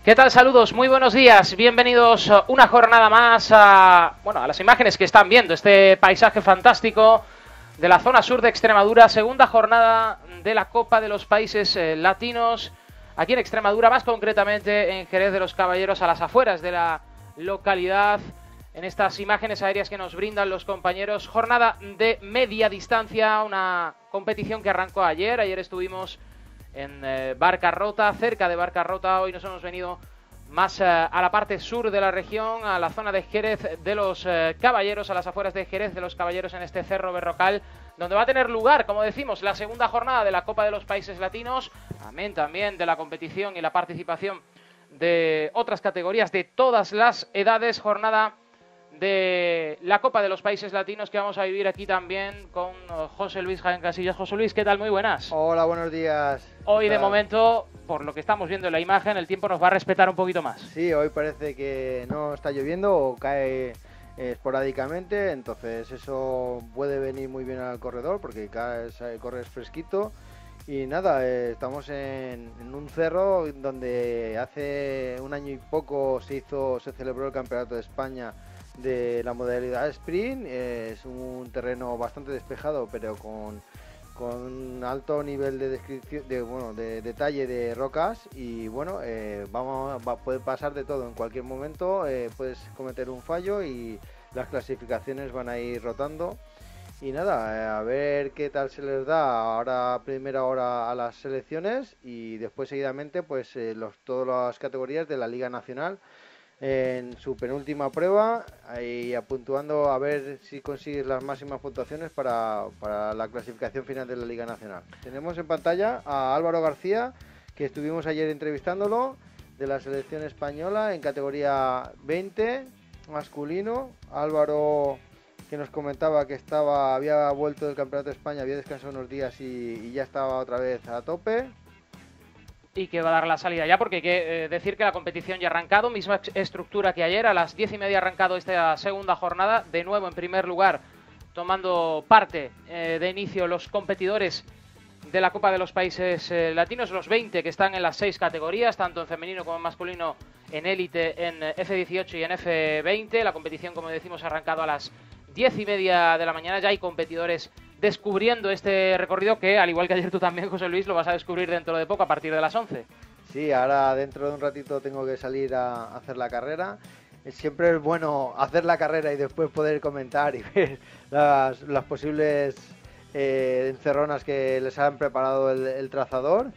¿Qué tal? Saludos, muy buenos días, bienvenidos una jornada más a las imágenes que están viendo, este paisaje fantástico de la zona sur de Extremadura, segunda jornada de la Copa de los Países Latinos, aquí en Extremadura, más concretamente en Jerez de los Caballeros, a las afueras de la localidad, en estas imágenes aéreas que nos brindan los compañeros. Jornada de media distancia, una competición que arrancó ayer estuvimos en Barcarrota, cerca de Barcarrota. Hoy nos hemos venido más a la parte sur de la región, a la zona de Jerez de los Caballeros, a las afueras de Jerez de los Caballeros, en este Cerro Berrocal, donde va a tener lugar, como decimos, la segunda jornada de la Copa de los Países Latinos, amén también de la competición y la participación de otras categorías de todas las edades. Jornada de la Copa de los Países Latinos que vamos a vivir aquí también con José Luis Jaén Casillas. José Luis, ¿qué tal? Muy buenas. Hola, buenos días. Hoy de momento, por lo que estamos viendo en la imagen, el tiempo nos va a respetar un poquito más. Sí, hoy parece que no está lloviendo o cae esporádicamente, entonces eso puede venir muy bien al corredor porque corre fresquito. Y nada, estamos en un cerro donde hace un año y poco se celebró el Campeonato de España de la modalidad sprint. Es un terreno bastante despejado, pero con alto nivel de descripción, de detalle de rocas, y bueno, puede pasar de todo en cualquier momento. Puedes cometer un fallo y las clasificaciones van a ir rotando. Y nada, a ver qué tal se les da ahora, primera hora a las selecciones, y después seguidamente pues todas las categorías de la Liga Nacional en su penúltima prueba, y puntuando a ver si consigues las máximas puntuaciones para la clasificación final de la Liga Nacional. Tenemos en pantalla a Álvaro García, que estuvimos ayer entrevistándolo, de la selección española en categoría 20 masculino. Álvaro, que nos comentaba que había vuelto del Campeonato de España, había descansado unos días y ya estaba otra vez a tope. Y que va a dar la salida ya, porque hay que decir que la competición ya ha arrancado, misma estructura que ayer, a las 10:30 ha arrancado esta segunda jornada, de nuevo en primer lugar, tomando parte de inicio los competidores de la Copa de los Países Latinos, los 20 que están en las 6 categorías, tanto en femenino como en masculino, en élite, en F18 y en F20. La competición, como decimos, ha arrancado a las 10:30 de la mañana. Ya hay competidores descubriendo este recorrido que, al igual que ayer tú también, José Luis, lo vas a descubrir dentro de poco, a partir de las 11. Sí, ahora dentro de un ratito tengo que salir a hacer la carrera. Siempre es bueno hacer la carrera y después poder comentar y ver las posibles encerronas que les han preparado el trazador.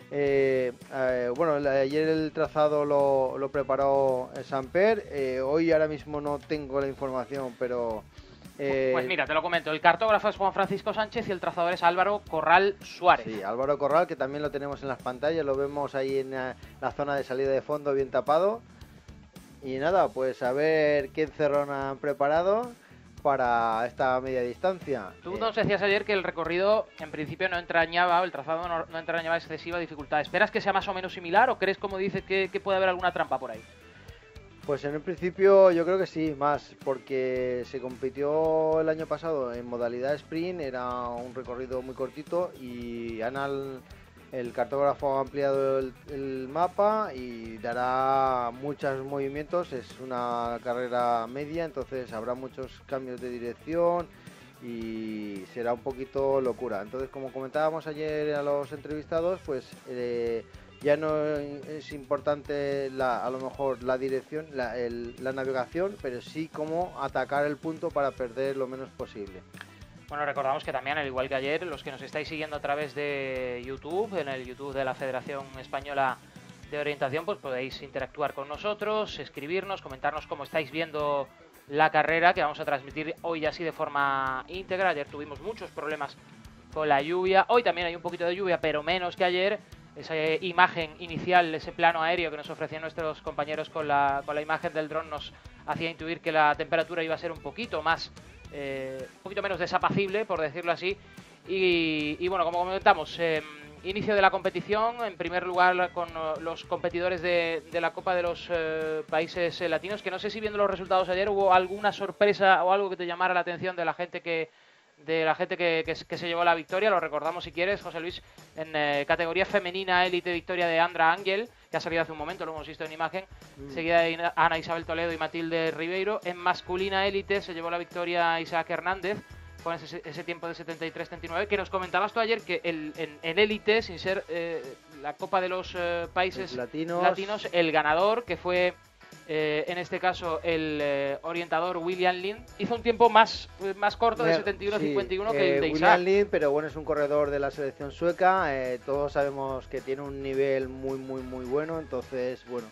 Ayer el trazado lo preparó Samper. Hoy ahora mismo no tengo la información, pero... Pues mira, te lo comento. El cartógrafo es Juan Francisco Sánchez y el trazador es Álvaro Corral Suárez. Sí, Álvaro Corral, que también lo tenemos en las pantallas, lo vemos ahí en la zona de salida de fondo, bien tapado. Y nada, pues a ver qué encerrona han preparado para esta media distancia. Tú nos decías ayer que el recorrido en principio no entrañaba, el trazado no entrañaba excesiva dificultad. ¿Esperas que sea más o menos similar o crees, como dices, que puede haber alguna trampa por ahí? Pues en el principio yo creo que sí, más, porque se compitió el año pasado en modalidad sprint, era un recorrido muy cortito y el cartógrafo ha ampliado el mapa y dará muchos movimientos. Es una carrera media, entonces habrá muchos cambios de dirección y será un poquito locura. Entonces, como comentábamos ayer a los entrevistados, pues... ya no es importante a lo mejor la dirección, la navegación, pero sí cómo atacar el punto para perder lo menos posible. Bueno, recordamos que también, al igual que ayer, los que nos estáis siguiendo a través de YouTube, en el YouTube de la Federación Española de Orientación, pues podéis interactuar con nosotros, escribirnos, comentarnos cómo estáis viendo la carrera, que vamos a transmitir hoy así de forma íntegra. Ayer tuvimos muchos problemas con la lluvia, hoy también hay un poquito de lluvia, pero menos que ayer. Esa imagen inicial, ese plano aéreo que nos ofrecían nuestros compañeros con la imagen del dron, nos hacía intuir que la temperatura iba a ser un poquito menos desapacible, por decirlo así. Y bueno, como comentamos, inicio de la competición, en primer lugar con los competidores de la Copa de los Países Latinos, que no sé si viendo los resultados ayer hubo alguna sorpresa o algo que te llamara la atención de la gente que se llevó la victoria. Lo recordamos, si quieres, José Luis, en categoría femenina élite, victoria de Andra Ángel, que ha salido hace un momento, lo hemos visto en imagen, seguida de Ana Isabel Toledo y Matilde Ribeiro. En masculina élite se llevó la victoria Isaac Hernández con ese tiempo de 73-39, que nos comentabas tú ayer que en élite, sin ser la Copa de los Países latinos, el ganador, que fue en este caso el orientador William Lind, hizo un tiempo más corto de 71-51 que el de Isaac. William Lind, pero bueno, es un corredor de la selección sueca, todos sabemos que tiene un nivel muy bueno, entonces bueno,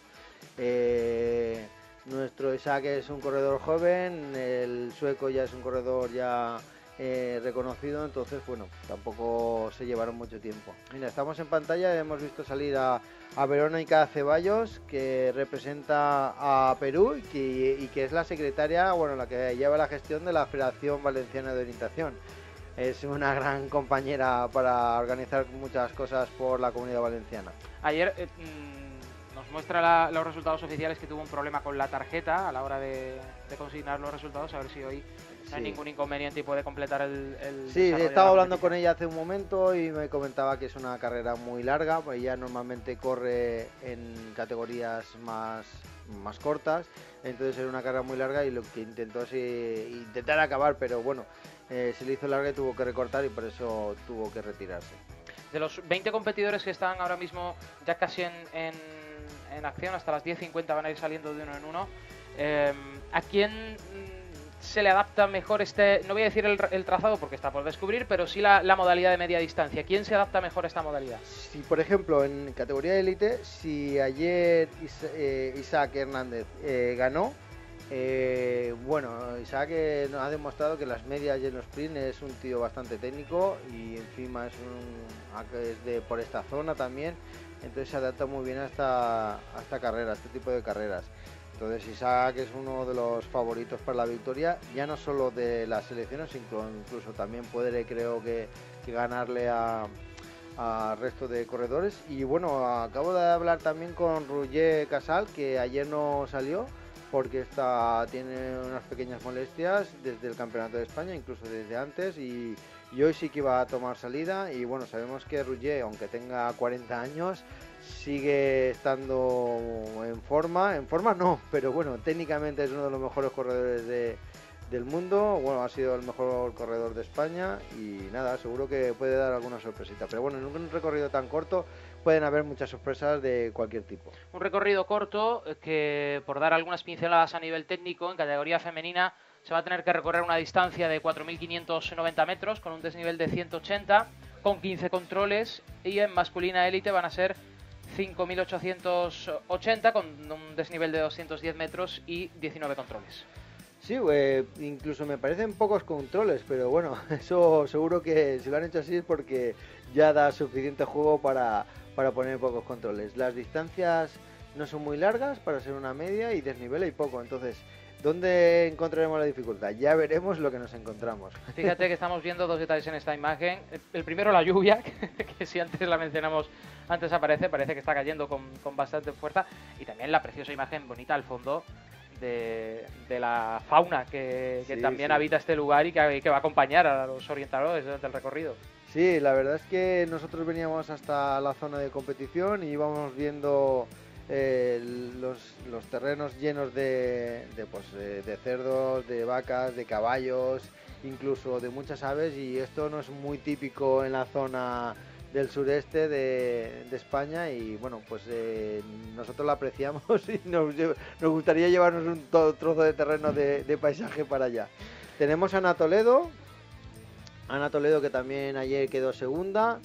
nuestro Isaac es un corredor joven, el sueco ya es un corredor ya reconocido, entonces bueno, tampoco se llevaron mucho tiempo. Mira, estamos en pantalla, hemos visto salir a Verónica Ceballos, que representa a Perú y que es la secretaria, bueno, la que lleva la gestión de la Federación Valenciana de Orientación. Es una gran compañera para organizar muchas cosas por la Comunidad Valenciana. Ayer nos muestra los resultados oficiales, que tuvo un problema con la tarjeta a la hora de consignar los resultados, a ver si hoy no hay ningún inconveniente y puede completar el Sí, estaba hablando con ella hace un momento y me comentaba que es una carrera muy larga, pues ella normalmente corre en categorías más cortas, entonces era una carrera muy larga y lo que intentó es intentar acabar, pero bueno, se le hizo larga y tuvo que recortar y por eso tuvo que retirarse. De los 20 competidores que están ahora mismo ya casi en acción, hasta las 10:50 van a ir saliendo de uno en uno, ¿a quién se le adapta mejor no voy a decir el trazado porque está por descubrir, pero sí la modalidad de media distancia? ¿Quién se adapta mejor a esta modalidad? Si por ejemplo en categoría élite, si ayer Isaac Hernández ganó, bueno, Isaac nos ha demostrado que las medias y en los sprint es un tío bastante técnico y encima es por esta zona también, entonces se adapta muy bien a esta carrera, a este tipo de carreras. Entonces Isaac es uno de los favoritos para la victoria, ya no solo de las selecciones, incluso también puede, creo que ganarle a resto de corredores. Y bueno, acabo de hablar también con Roger Casal, que ayer no salió porque tiene unas pequeñas molestias desde el Campeonato de España, incluso desde antes, y hoy sí que iba a tomar salida. Y bueno, sabemos que Roger, aunque tenga 40 años, sigue estando en forma no, pero bueno, técnicamente es uno de los mejores corredores del mundo, bueno, ha sido el mejor corredor de España y nada, seguro que puede dar alguna sorpresita, pero bueno, en un recorrido tan corto pueden haber muchas sorpresas de cualquier tipo. Un recorrido corto que, por dar algunas pinceladas a nivel técnico, en categoría femenina se va a tener que recorrer una distancia de 4.590 metros con un desnivel de 180, con 15 controles, y en masculina élite van a ser 5.880 con un desnivel de 210 metros y 19 controles. Sí, incluso me parecen pocos controles, pero bueno, eso seguro que si lo han hecho así es porque ya da suficiente juego para poner pocos controles. Las distancias no son muy largas para ser una media y desnivel hay poco, entonces ¿dónde encontraremos la dificultad? Ya veremos lo que nos encontramos. Fíjate que estamos viendo dos detalles en esta imagen. El primero, la lluvia, que si antes la mencionamos, antes parece que está cayendo con bastante fuerza. Y también la preciosa imagen bonita al fondo de la fauna que también habita este lugar y que va a acompañar a los orientadores durante el recorrido. Sí, la verdad es que nosotros veníamos hasta la zona de competición y íbamos viendo los terrenos llenos de cerdos, de vacas, de caballos, incluso de muchas aves, y esto no es muy típico en la zona del sureste de España y bueno, pues nosotros lo apreciamos y nos gustaría llevarnos un trozo de terreno de paisaje para allá. Tenemos a Ana Toledo que también ayer quedó segunda.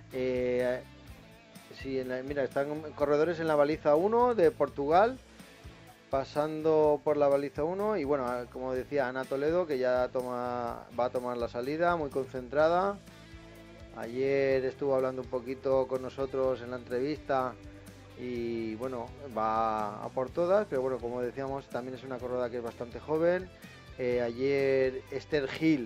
Sí, mira, están corredores en la baliza 1 de Portugal, pasando por la baliza 1 y bueno, como decía, Ana Toledo, que ya va a tomar la salida, muy concentrada. Ayer estuvo hablando un poquito con nosotros en la entrevista y bueno, va a por todas, pero bueno, como decíamos, también es una corredora que es bastante joven. Ayer Esther Gil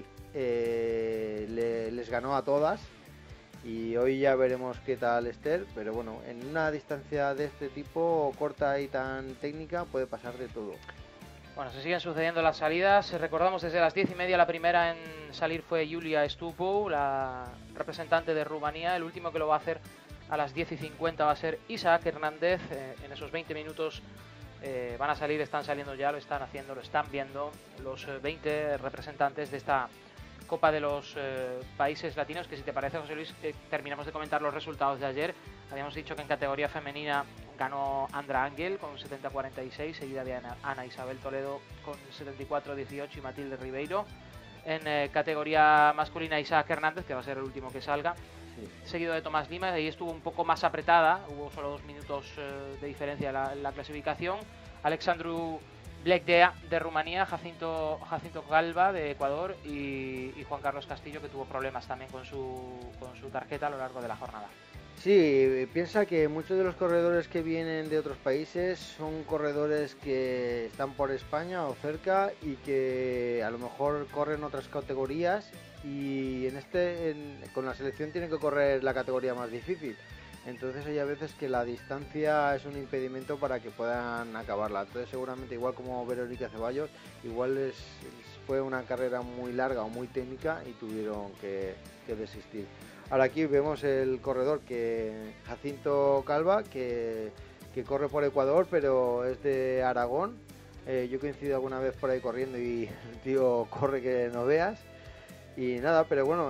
les ganó a todas. Y hoy ya veremos qué tal Esther, pero bueno, en una distancia de este tipo, corta y tan técnica, puede pasar de todo. Bueno, se siguen sucediendo las salidas. Recordamos desde las 10:30 la primera en salir fue Julia Stupu, la representante de Rumanía. El último que lo va a hacer A las 10:50 va a ser Isaac Hernández. En esos 20 minutos van a salir, están saliendo ya, lo están haciendo, lo están viendo los 20 representantes de esta Copa de los Países Latinos, que si te parece, José Luis, terminamos de comentar los resultados de ayer. Habíamos dicho que en categoría femenina ganó Andra Ángel con 70-46, seguida de Ana Isabel Toledo con 74-18 y Matilde Ribeiro. En categoría masculina, Isaac Hernández, que va a ser el último que salga, seguido de Tomás Lima. Ahí estuvo un poco más apretada, hubo solo 2 minutos de diferencia en la clasificación. Alexandru Blecdea de Rumanía, Jacinto Galva de Ecuador y Juan Carlos Castillo, que tuvo problemas también con su tarjeta a lo largo de la jornada. Sí, piensa que muchos de los corredores que vienen de otros países son corredores que están por España o cerca y que a lo mejor corren otras categorías, y con la selección tienen que correr la categoría más difícil. Entonces hay a veces que la distancia es un impedimento para que puedan acabarla. Entonces seguramente, igual como Verónica Ceballos, igual fue una carrera muy larga o muy técnica y tuvieron que desistir. Ahora aquí vemos el corredor, Jacinto Calva, que corre por Ecuador, pero es de Aragón. Yo coincido alguna vez por ahí corriendo y el tío corre que no veas. Y nada, pero bueno,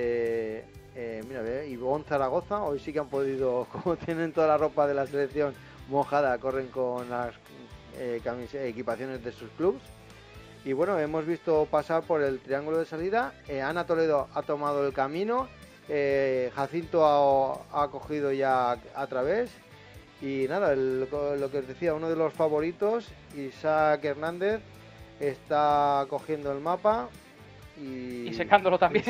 mira, Ivonne Zaragoza, hoy sí que han podido, como tienen toda la ropa de la selección mojada, corren con las equipaciones de sus clubes. Y bueno, hemos visto pasar por el triángulo de salida. Ana Toledo ha tomado el camino. Jacinto ha cogido ya a través. Y nada, lo que os decía, uno de los favoritos, Isaac Hernández, está cogiendo el mapa y secándolo también.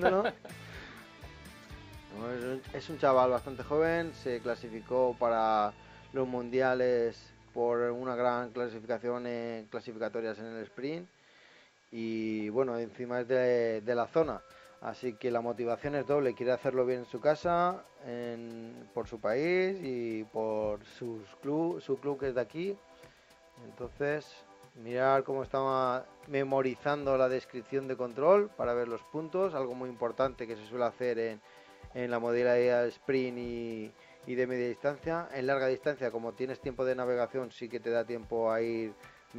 Es un chaval bastante joven, se clasificó para los mundiales por una gran clasificación en clasificatorias en el sprint, y bueno, encima es de la zona, así que la motivación es doble. Quiere hacerlo bien en su casa, por su país y por su club que es de aquí. Entonces, mirar cómo estaba memorizando la descripción de control para ver los puntos, algo muy importante que se suele hacer en la modalidad sprint y de media distancia. En larga distancia, como tienes tiempo de navegación, sí que te da tiempo a ir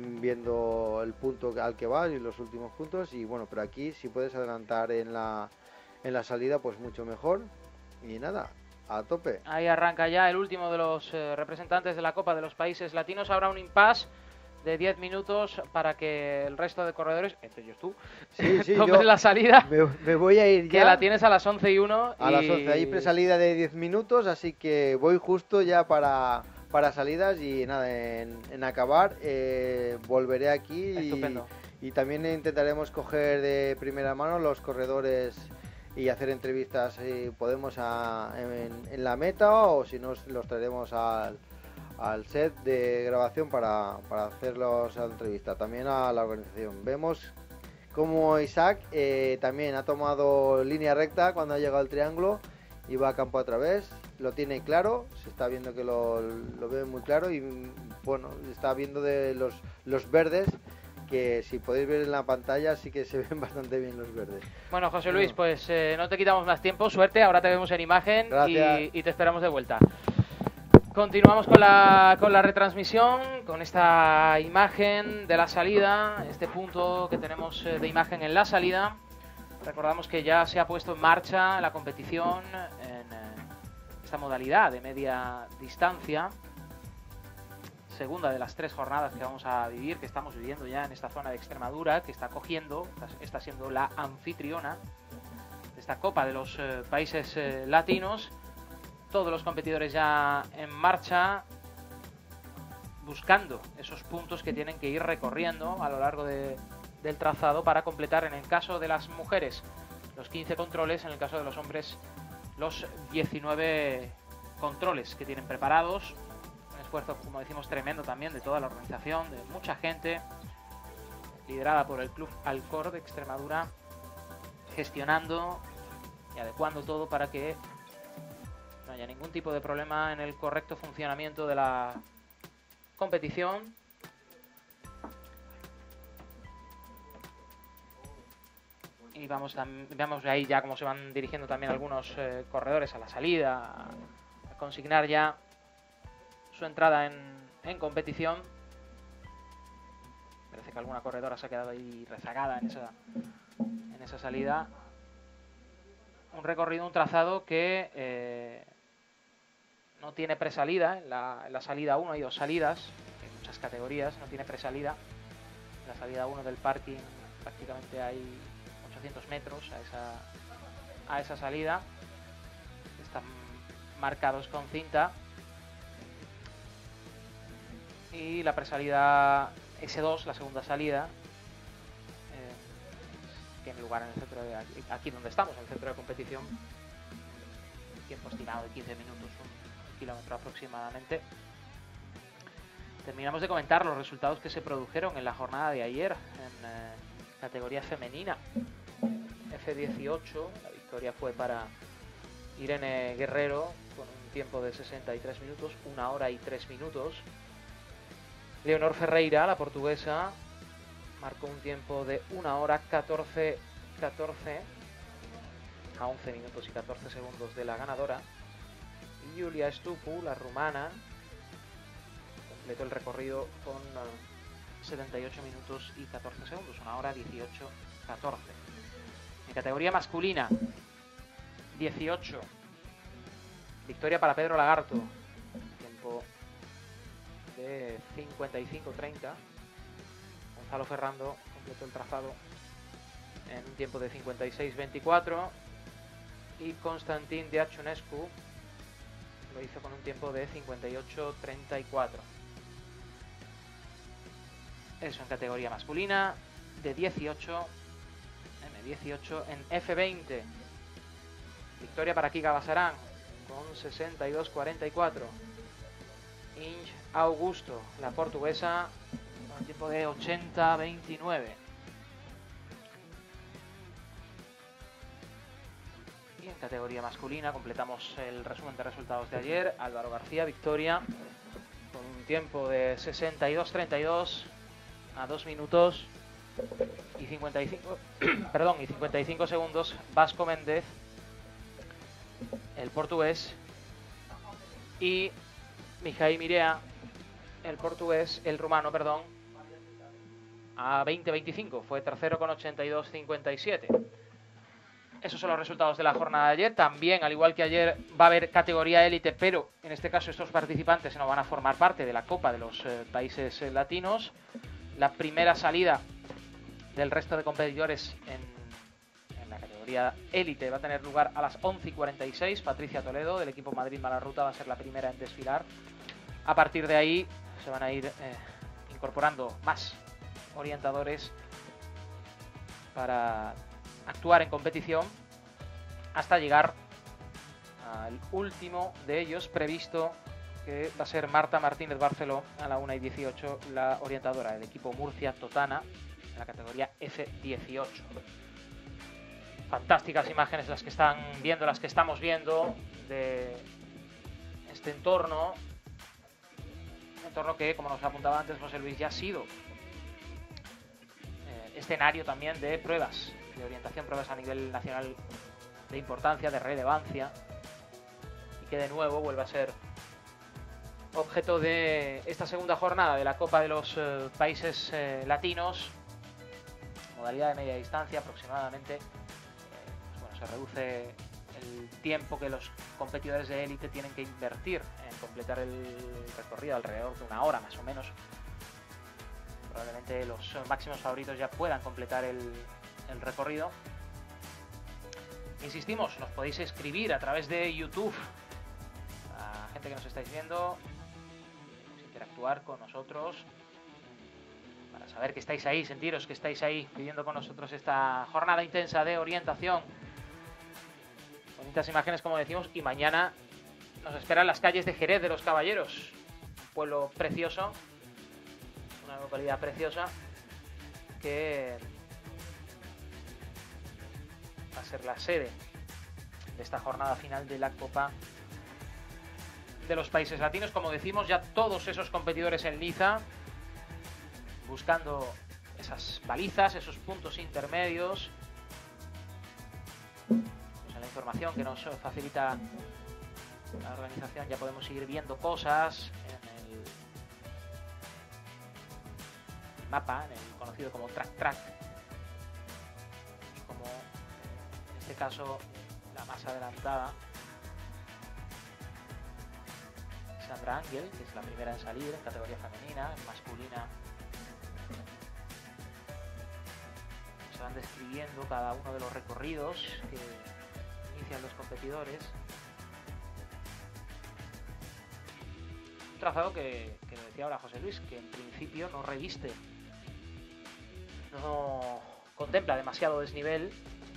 viendo el punto al que vas y los últimos puntos. Y bueno, pero aquí si puedes adelantar en la salida, pues mucho mejor. Y nada, a tope. Ahí arranca ya el último de los representantes de la Copa de los Países Latinos. Habrá un impasse de 10 minutos para que el resto de corredores, entre ellos tú, tomen la salida. Me voy a ir ya. Que la tienes a las 11:01. A las 11, hay presalida de 10 minutos, así que voy justo ya para salidas. Y nada, en acabar volveré aquí. Estupendo. Y también intentaremos coger de primera mano los corredores y hacer entrevistas, si podemos, en la meta, o si no, los traeremos al set de grabación para hacerlos a la entrevista, también a la organización. Vemos como Isaac también ha tomado línea recta cuando ha llegado al triángulo y va a campo a través. Lo tiene claro, se está viendo que lo ve muy claro, y bueno, está viendo de los verdes, que si podéis ver en la pantalla sí que se ven bastante bien los verdes. Bueno, José Luis, pues no te quitamos más tiempo, suerte, ahora te vemos en imagen y te esperamos de vuelta. Continuamos con la retransmisión, con esta imagen de la salida, este punto que tenemos de imagen en la salida. Recordamos que ya se ha puesto en marcha la competición en esta modalidad de media distancia, segunda de las 3 jornadas que vamos a vivir, que estamos viviendo ya en esta zona de Extremadura, que está siendo la anfitriona de esta Copa de los Países Latinos. Todos los competidores ya en marcha, buscando esos puntos que tienen que ir recorriendo a lo largo del trazado para completar, en el caso de las mujeres, los 15 controles, en el caso de los hombres, los 19 controles que tienen preparados. Un esfuerzo, como decimos, tremendo también de toda la organización, de mucha gente, liderada por el Club Alcor de Extremadura, gestionando y adecuando todo para que no haya ningún tipo de problema en el correcto funcionamiento de la competición. Y vemos ahí ya cómo se van dirigiendo también algunos corredores a la salida, consignar ya su entrada en competición. Parece que alguna corredora se ha quedado ahí rezagada en esa salida. Un recorrido, un trazado que no tiene presalida. En la salida 1 hay 2 salidas, hay muchas categorías, no tiene presalida. En la salida 1 del parking prácticamente hay 800 metros a esa salida. Están marcados con cinta. Y la presalida S2, la segunda salida, tiene lugar en el centro de aquí donde estamos, en el centro de competición. Tiempo estimado de 15 minutos, un kilómetro aproximadamente. Terminamos de comentar los resultados que se produjeron en la jornada de ayer en categoría femenina. F18, la victoria fue para Irene Guerrero con un tiempo de 63 minutos, 1 hora y 3 minutos. Leonor Ferreira, la portuguesa, marcó un tiempo de 1 hora 14 a 11 minutos y 14 segundos de la ganadora. Y Julia Stupu, la rumana, completó el recorrido con 78 minutos y 14 segundos, 1 hora 18-14. En categoría masculina, 18, victoria para Pedro Lagarto, tiempo de 55-30. Gonzalo Ferrando completó el trazado en un tiempo de 56-24 y Constantin Diachunescu lo hizo con un tiempo de 58-34. Eso en categoría masculina. De 18, M18 en F20, victoria para Kika Basarán con 62-44. Inge Augusto, la portuguesa, con un tiempo de 80-29. Y en categoría masculina completamos el resumen de resultados de ayer. Álvaro García, victoria con un tiempo de 62-32 a 2 minutos y 55 segundos. Vasco Méndez, el portugués, y Mihai Mirea, el rumano, perdón, a 20-25. Fue tercero con 82-57. Esos son los resultados de la jornada de ayer. También, al igual que ayer, va a haber categoría élite, pero en este caso estos participantes no van a formar parte de la Copa de los Países Latinos. La primera salida del resto de competidores en la categoría élite va a tener lugar a las 11:46. Patricia Toledo, del equipo Madrid Malaruta, va a ser la primera en desfilar. A partir de ahí se van a ir incorporando más orientadores para actuar en competición hasta llegar al último de ellos previsto, que va a ser Marta Martínez Barceló a la 1:18, la orientadora del equipo Murcia Totana en la categoría F18. Fantásticas imágenes las que están viendo, las que estamos viendo de este entorno. Un entorno que, como nos apuntaba antes José Luis, ya ha sido escenario también de pruebas de orientación, pruebas a nivel nacional de importancia, de relevancia, y que de nuevo vuelve a ser objeto de esta segunda jornada de la Copa de los Países Latinos, modalidad de media distancia aproximadamente. Pues bueno, se reduce el tiempo que los competidores de élite tienen que invertir en completar el recorrido, alrededor de 1 hora más o menos. Probablemente los máximos favoritos ya puedan completar el recorrido. Insistimos, nos podéis escribir a través de YouTube, a gente que nos estáis viendo, interactuar con nosotros para saber que estáis ahí, sentiros que estáis ahí viviendo con nosotros esta jornada intensa de orientación. Bonitas imágenes, como decimos, y mañana nos esperan las calles de Jerez de los Caballeros, un pueblo precioso, una localidad preciosa que va a ser la sede de esta jornada final de la Copa de los Países Latinos. Como decimos, ya todos esos competidores en liza, buscando esas balizas, esos puntos intermedios. Pues la información que nos facilita la organización ya podemos ir viendo cosas en el mapa, en el conocido como track, como en este caso la más adelantada, Sandra Ángel, que es la primera en salir en categoría femenina. En masculina se van describiendo cada uno de los recorridos que inician los competidores. Un trazado que me decía ahora José Luis, que en principio no reviste, no contempla demasiado desnivel.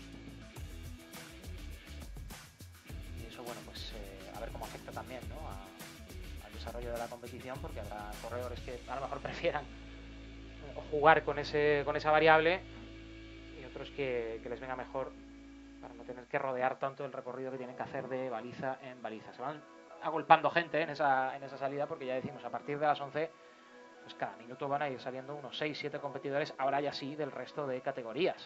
Y eso, bueno, pues a ver cómo afecta también, ¿no?, al desarrollo de la competición, porque habrá corredores que a lo mejor prefieran jugar con esa variable y otros que les venga mejor para no tener que rodear tanto el recorrido que tienen que hacer de baliza en baliza. Se van agolpando gente en esa salida, porque ya decimos, a partir de las 11 pues cada minuto van a ir saliendo unos 6-7 competidores, ahora ya sí, del resto de categorías,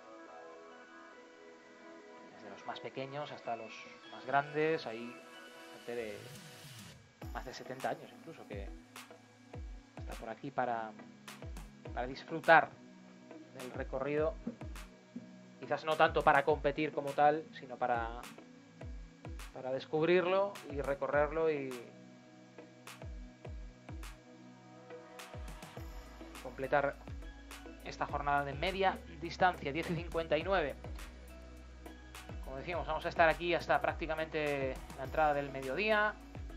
desde los más pequeños hasta los más grandes. Hay gente de más de 70 años incluso que está por aquí para disfrutar del recorrido, quizás no tanto para competir como tal, sino para descubrirlo y recorrerlo y completar esta jornada de media distancia. 10:59. Como decíamos, vamos a estar aquí hasta prácticamente la entrada del mediodía.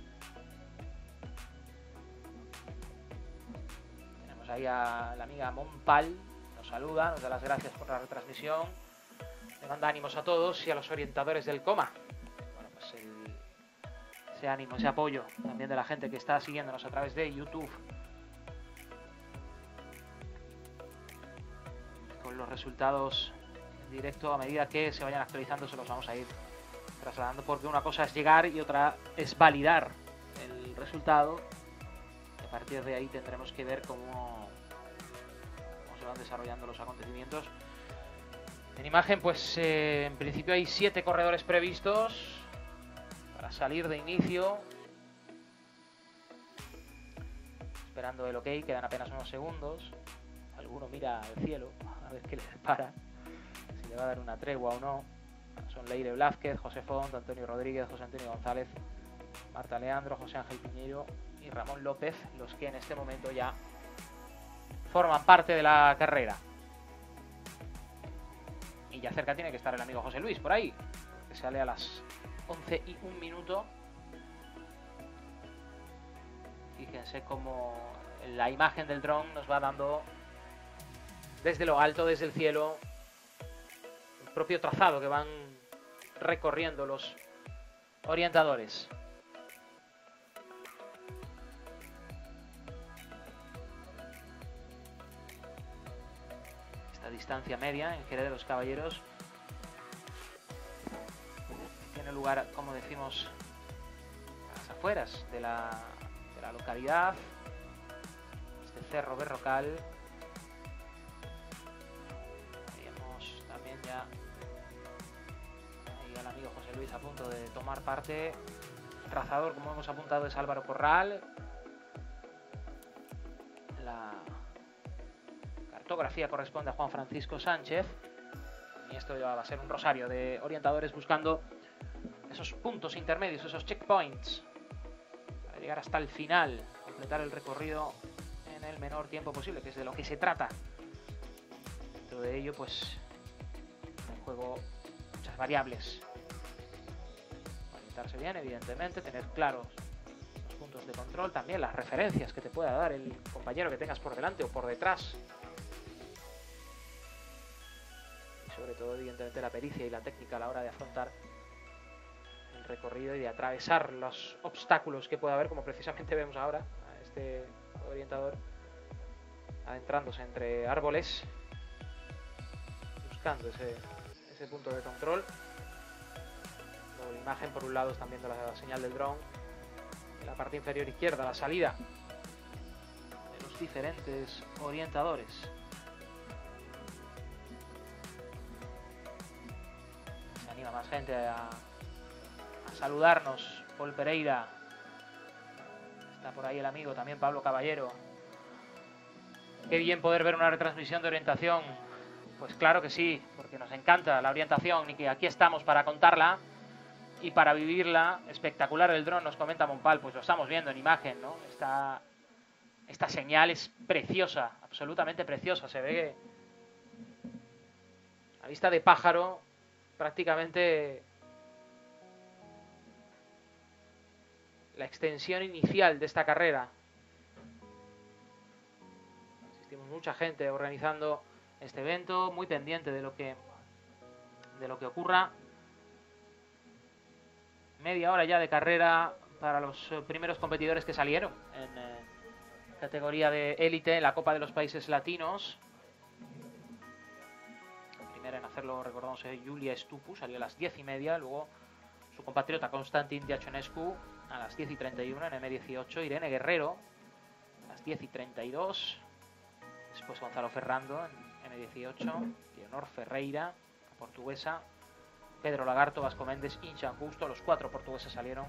Tenemos ahí a la amiga Monpal, nos saluda, nos da las gracias por la retransmisión, le manda ánimos a todos y a los orientadores del COMA. Bueno, pues ese ánimo, ese apoyo también de la gente que está siguiéndonos a través de YouTube. Con los resultados en directo, a medida que se vayan actualizando, se los vamos a ir trasladando, porque una cosa es llegar y otra es validar el resultado. A partir de ahí tendremos que ver cómo se van desarrollando los acontecimientos. En imagen, pues en principio hay 7 corredores previstos para salir de inicio, esperando el ok. Quedan apenas unos segundos. Alguno mira al cielo a ver qué le depara, si le va a dar una tregua o no. Son Leire Blázquez, José Font, Antonio Rodríguez, José Antonio González, Marta Leandro, José Ángel Piñeiro y Ramón López, los que en este momento ya forman parte de la carrera. Y ya cerca tiene que estar el amigo José Luis por ahí, que sale a las 11:01. Fíjense cómo la imagen del dron nos va dando desde lo alto, desde el cielo, el propio trazado que van recorriendo los orientadores. Esta distancia media en Jerez de los Caballeros tiene lugar, como decimos, a las afueras de la localidad, este Cerro Berrocal. Vemos también ya ahí al amigo José Luis a punto de tomar parte. El trazador, como hemos apuntado, es Álvaro Corral. La cartografía corresponde a Juan Francisco Sánchez. Y esto ya va a ser un rosario de orientadores buscando esos puntos intermedios, esos checkpoints, para llegar hasta el final, completar el recorrido en el menor tiempo posible, que es de lo que se trata. Dentro de ello, pues, en juego muchas variables. Orientarse bien, evidentemente, tener claros los puntos de control, también las referencias que te pueda dar el compañero que tengas por delante o por detrás. Y sobre todo, evidentemente, la pericia y la técnica a la hora de afrontar el recorrido y de atravesar los obstáculos que pueda haber, como precisamente vemos ahora a este orientador adentrándose entre árboles, buscando ese punto de control. La imagen, por un lado, están viendo la señal del dron. En la parte inferior izquierda, la salida de los diferentes orientadores. Se anima más gente a saludarnos Paul Pereira. Está por ahí el amigo también, Pablo Caballero. Qué bien poder ver una retransmisión de orientación. Pues claro que sí, porque nos encanta la orientación y que aquí estamos para contarla y para vivirla. Espectacular el dron, nos comenta Monpal, pues lo estamos viendo en imagen, ¿no? Esta señal es preciosa, absolutamente preciosa. Se ve que a vista de pájaro prácticamente la extensión inicial de esta carrera. Asistimos mucha gente organizando este evento, muy pendiente de lo que ocurra. Media hora ya de carrera para los primeros competidores que salieron en categoría de élite en la Copa de los Países Latinos. La primera en hacerlo, recordamos, Julia Stupu, salió a las 10:30, luego su compatriota Constantin Diaconescu a las 10:31 en M18, Irene Guerrero a las 10:32, después Gonzalo Ferrando en M18, Leonor Ferreira, la portuguesa, Pedro Lagarto, Vasco Méndez, Inchan Justo, los 4 portugueses salieron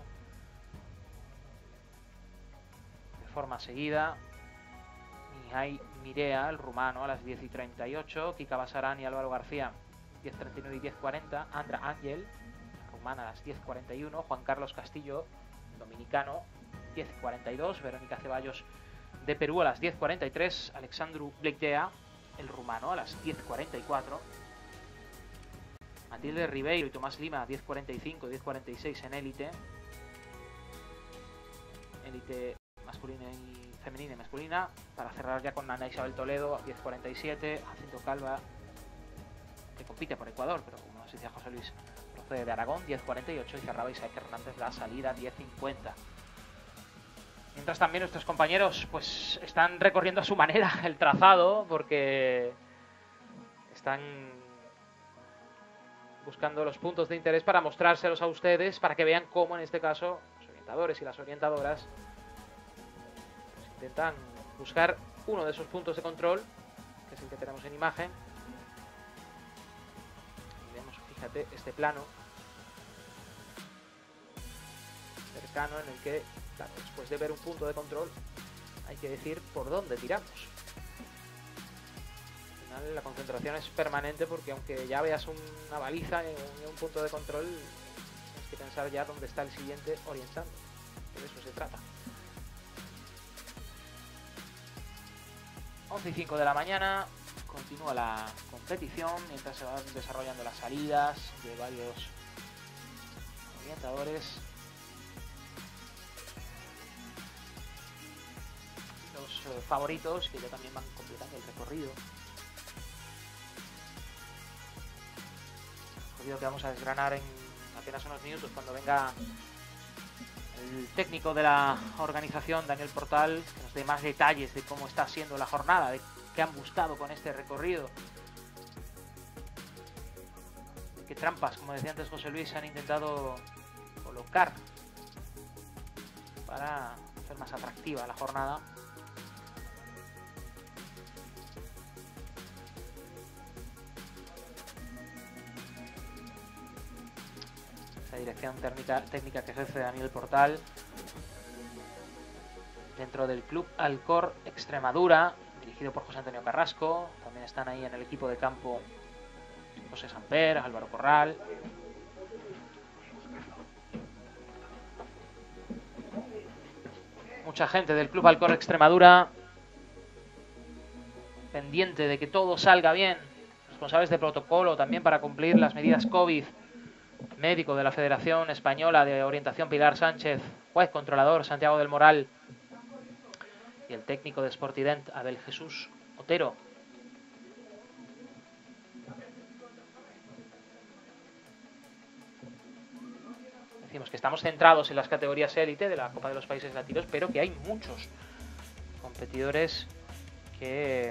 de forma seguida. Mihai Mirea, el rumano, a las 10:38, Kika Basarán y Álvaro García 10:39 y 10:40, Andra Ángel, rumana, a las 10:41, Juan Carlos Castillo, dominicano, 10:42, Verónica Ceballos de Perú a las 10:43, Alexandru Blecdea, el rumano, a las 10:44, Matilde Ribeiro y Tomás Lima, 10:45, 10:46 en élite masculina y femenina y masculina, para cerrar ya con Ana Isabel Toledo, 10:47, Jacinto Calva, que compite por Ecuador, pero como nos decía José Luis, procede de Aragón, 10:48, y cerraba Isaac Hernández la salida, 10:50. Mientras también nuestros compañeros pues están recorriendo a su manera el trazado, porque están buscando los puntos de interés para mostrárselos a ustedes, para que vean cómo en este caso los orientadores y las orientadoras pues intentan buscar uno de esos puntos de control, que es el que tenemos en imagen. Y vemos, fíjate, este plano cercano en el que, claro, después de ver un punto de control hay que decir por dónde tiramos. Al final la concentración es permanente, porque aunque ya veas una baliza en un punto de control, tienes que pensar ya dónde está el siguiente orientando. De eso se trata. 11:05 de la mañana, continúa la competición mientras se van desarrollando las salidas de varios orientadores. Los favoritos que ya también van completando el recorrido. Que vamos a desgranar en apenas unos minutos cuando venga el técnico de la organización, Daniel Portal, que nos dé más detalles de cómo está siendo la jornada, de qué han buscado con este recorrido, de qué trampas, como decía antes José Luis, han intentado colocar para hacer más atractiva la jornada. Dirección técnica que ejerce Daniel Portal dentro del Club Alcor Extremadura, dirigido por José Antonio Carrasco. También están ahí en el equipo de campo José Samper, Álvaro Corral. Mucha gente del Club Alcor Extremadura pendiente de que todo salga bien. Responsables de protocolo también para cumplir las medidas COVID. Médico de la Federación Española de Orientación Pilar Sánchez, juez controlador Santiago del Moral y el técnico de Sportident Abel Jesús Otero. Decimos que estamos centrados en las categorías élite de la Copa de los Países Latinos, pero que hay muchos competidores que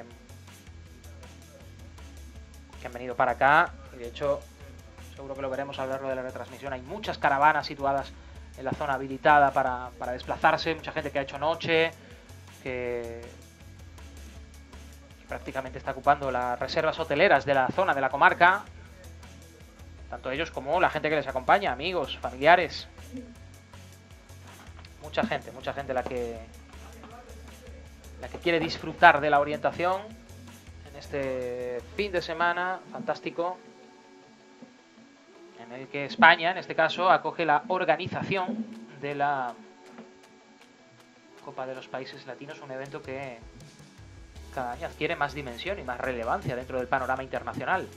han venido para acá, y de hecho seguro que lo veremos a lo largo de la retransmisión. Hay muchas caravanas situadas en la zona habilitada para desplazarse, mucha gente que ha hecho noche, que prácticamente está ocupando las reservas hoteleras de la zona, de la comarca, tanto ellos como la gente que les acompaña, amigos, familiares. mucha gente la que quiere disfrutar de la orientación en este fin de semana fantástico, en el que España, en este caso, acoge la organización de la Copa de los Países Latinos, un evento que cada año adquiere más dimensión y más relevancia dentro del panorama internacional.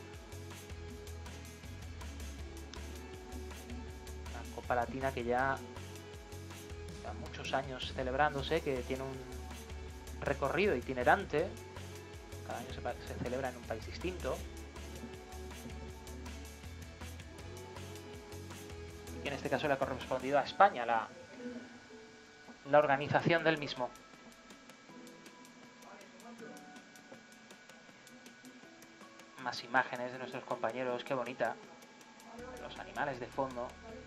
Una Copa Latina que ya muchos años celebrándose, que tiene un recorrido itinerante, cada año se celebra en un país distinto, y que en este caso le ha correspondido a España la organización del mismo. Más imágenes de nuestros compañeros, qué bonita, los animales de fondo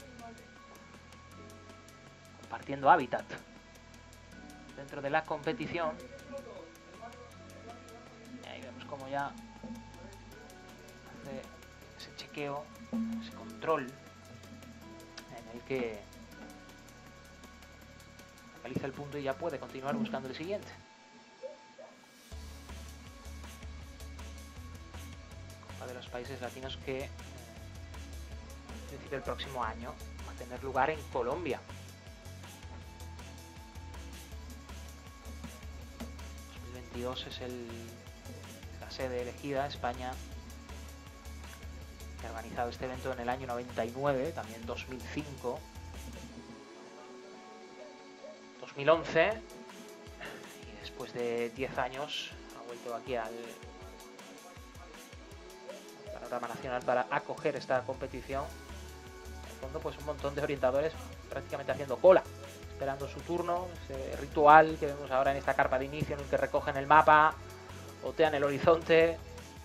compartiendo hábitat dentro de la competición. Y ahí vemos como ya hace ese chequeo, ese control en el que realiza el punto y ya puede continuar buscando el siguiente. Copa de los Países Latinos que en principio el próximo año va a tener lugar en Colombia. 2022 es la sede elegida. España, que ha organizado este evento en el año 99, también 2005, 2011, y después de 10 años ha vuelto aquí al panorama nacional para acoger esta competición. En el fondo, pues un montón de orientadores prácticamente haciendo cola, esperando su turno, ese ritual que vemos ahora en esta carpa de inicio, en el que recogen el mapa, otean el horizonte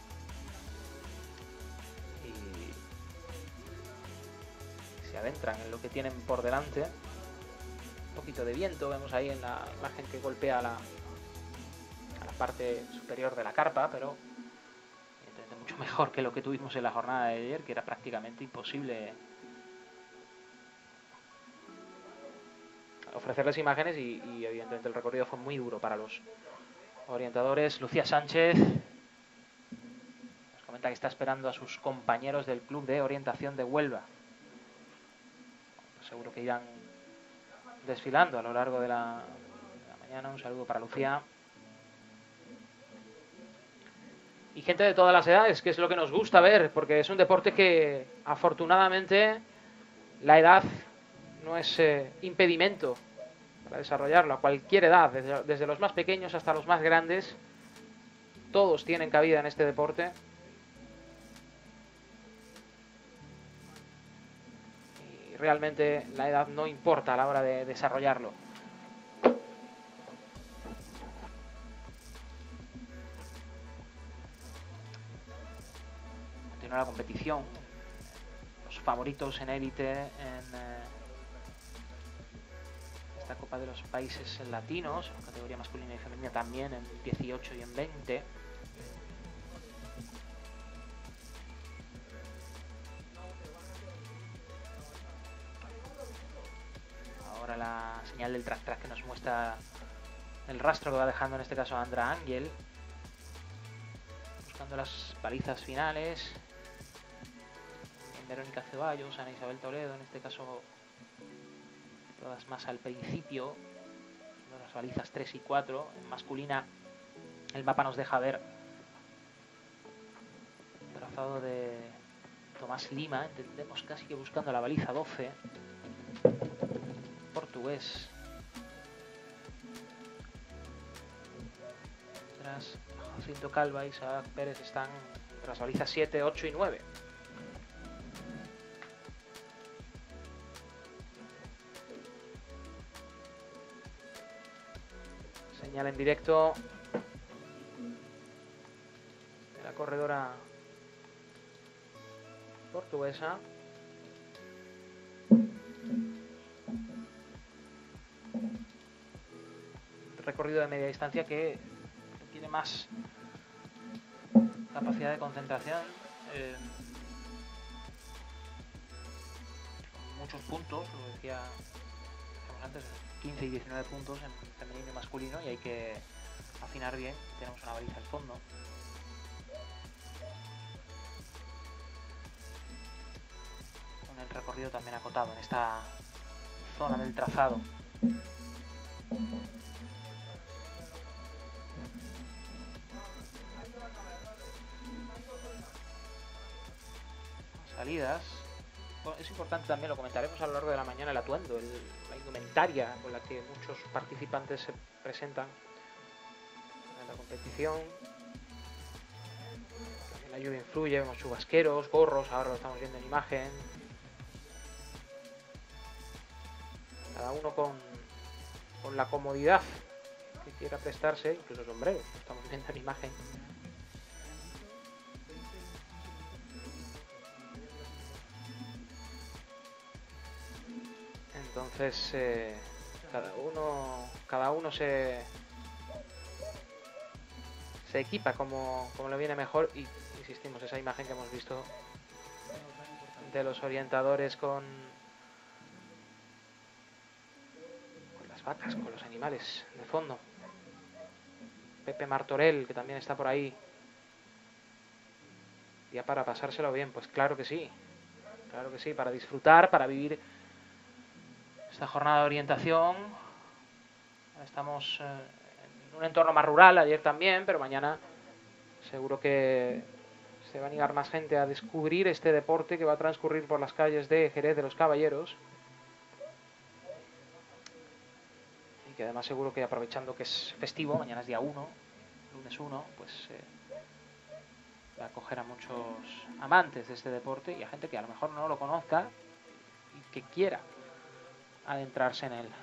y se adentran en lo que tienen por delante. Un poquito de viento, vemos ahí en la imagen que golpea a la parte superior de la carpa, pero evidentemente mucho mejor que lo que tuvimos en la jornada de ayer, que era prácticamente imposible ofrecerles imágenes y evidentemente el recorrido fue muy duro para los orientadores. Lucía Sánchez nos comenta que está esperando a sus compañeros del Club de Orientación de Huelva. Seguro que irán desfilando a lo largo de la mañana. Un saludo para Lucía. Y gente de todas las edades, que es lo que nos gusta ver, porque es un deporte que afortunadamente la edad no es impedimento para desarrollarlo. A cualquier edad, desde los más pequeños hasta los más grandes, todos tienen cabida en este deporte. Y realmente la edad no importa a la hora de desarrollarlo. Continúa la competición. Los favoritos en élite en esta Copa de los Países Latinos, en categoría masculina y femenina también, en 18 y en 20. Ahora la señal del track que nos muestra el rastro que va dejando en este caso Andra Ángel, buscando las balizas finales. En Verónica Ceballos, Ana Isabel Toledo, en este caso todas más al principio, las balizas 3 y 4. En masculina el mapa nos deja ver el trazado de Tomás Lima, entendemos casi que buscando la baliza 12, portugués. Tras Jacinto Calva y Isaac Pérez están tras balizas 7, 8 y 9. Señal en directo de la corredora portuguesa. Recorrido de media distancia que tiene más capacidad de concentración, muchos puntos, lo decía decíamos antes, 15 y 19 puntos en femenino y masculino, y hay que afinar bien. Tenemos una baliza al fondo. Con el recorrido también acotado en esta zona del trazado. Salidas. Bueno, es importante también, lo comentaremos a lo largo de la mañana, el atuendo, la indumentaria con la que muchos participantes se presentan en la competición. También la lluvia influye, vemos chubasqueros, gorros, ahora lo estamos viendo en imagen. Cada uno con la comodidad que quiera prestarse, incluso sombreros, lo estamos viendo en imagen. Entonces cada uno se equipa como le viene mejor, y insistimos, esa imagen que hemos visto de los orientadores con las vacas, con los animales de fondo. Pepe Martorell, que también está por ahí, ya para pasárselo bien. Pues claro que sí, para disfrutar, para vivir esta jornada de orientación. Estamos en un entorno más rural, ayer también, pero mañana seguro que se va a animar más gente a descubrir este deporte que va a transcurrir por las calles de Jerez de los Caballeros. Y que además seguro que, aprovechando que es festivo, mañana es día 1, lunes 1, pues va a acoger a muchos amantes de este deporte y a gente que a lo mejor no lo conozca y que quiera adentrarse en él.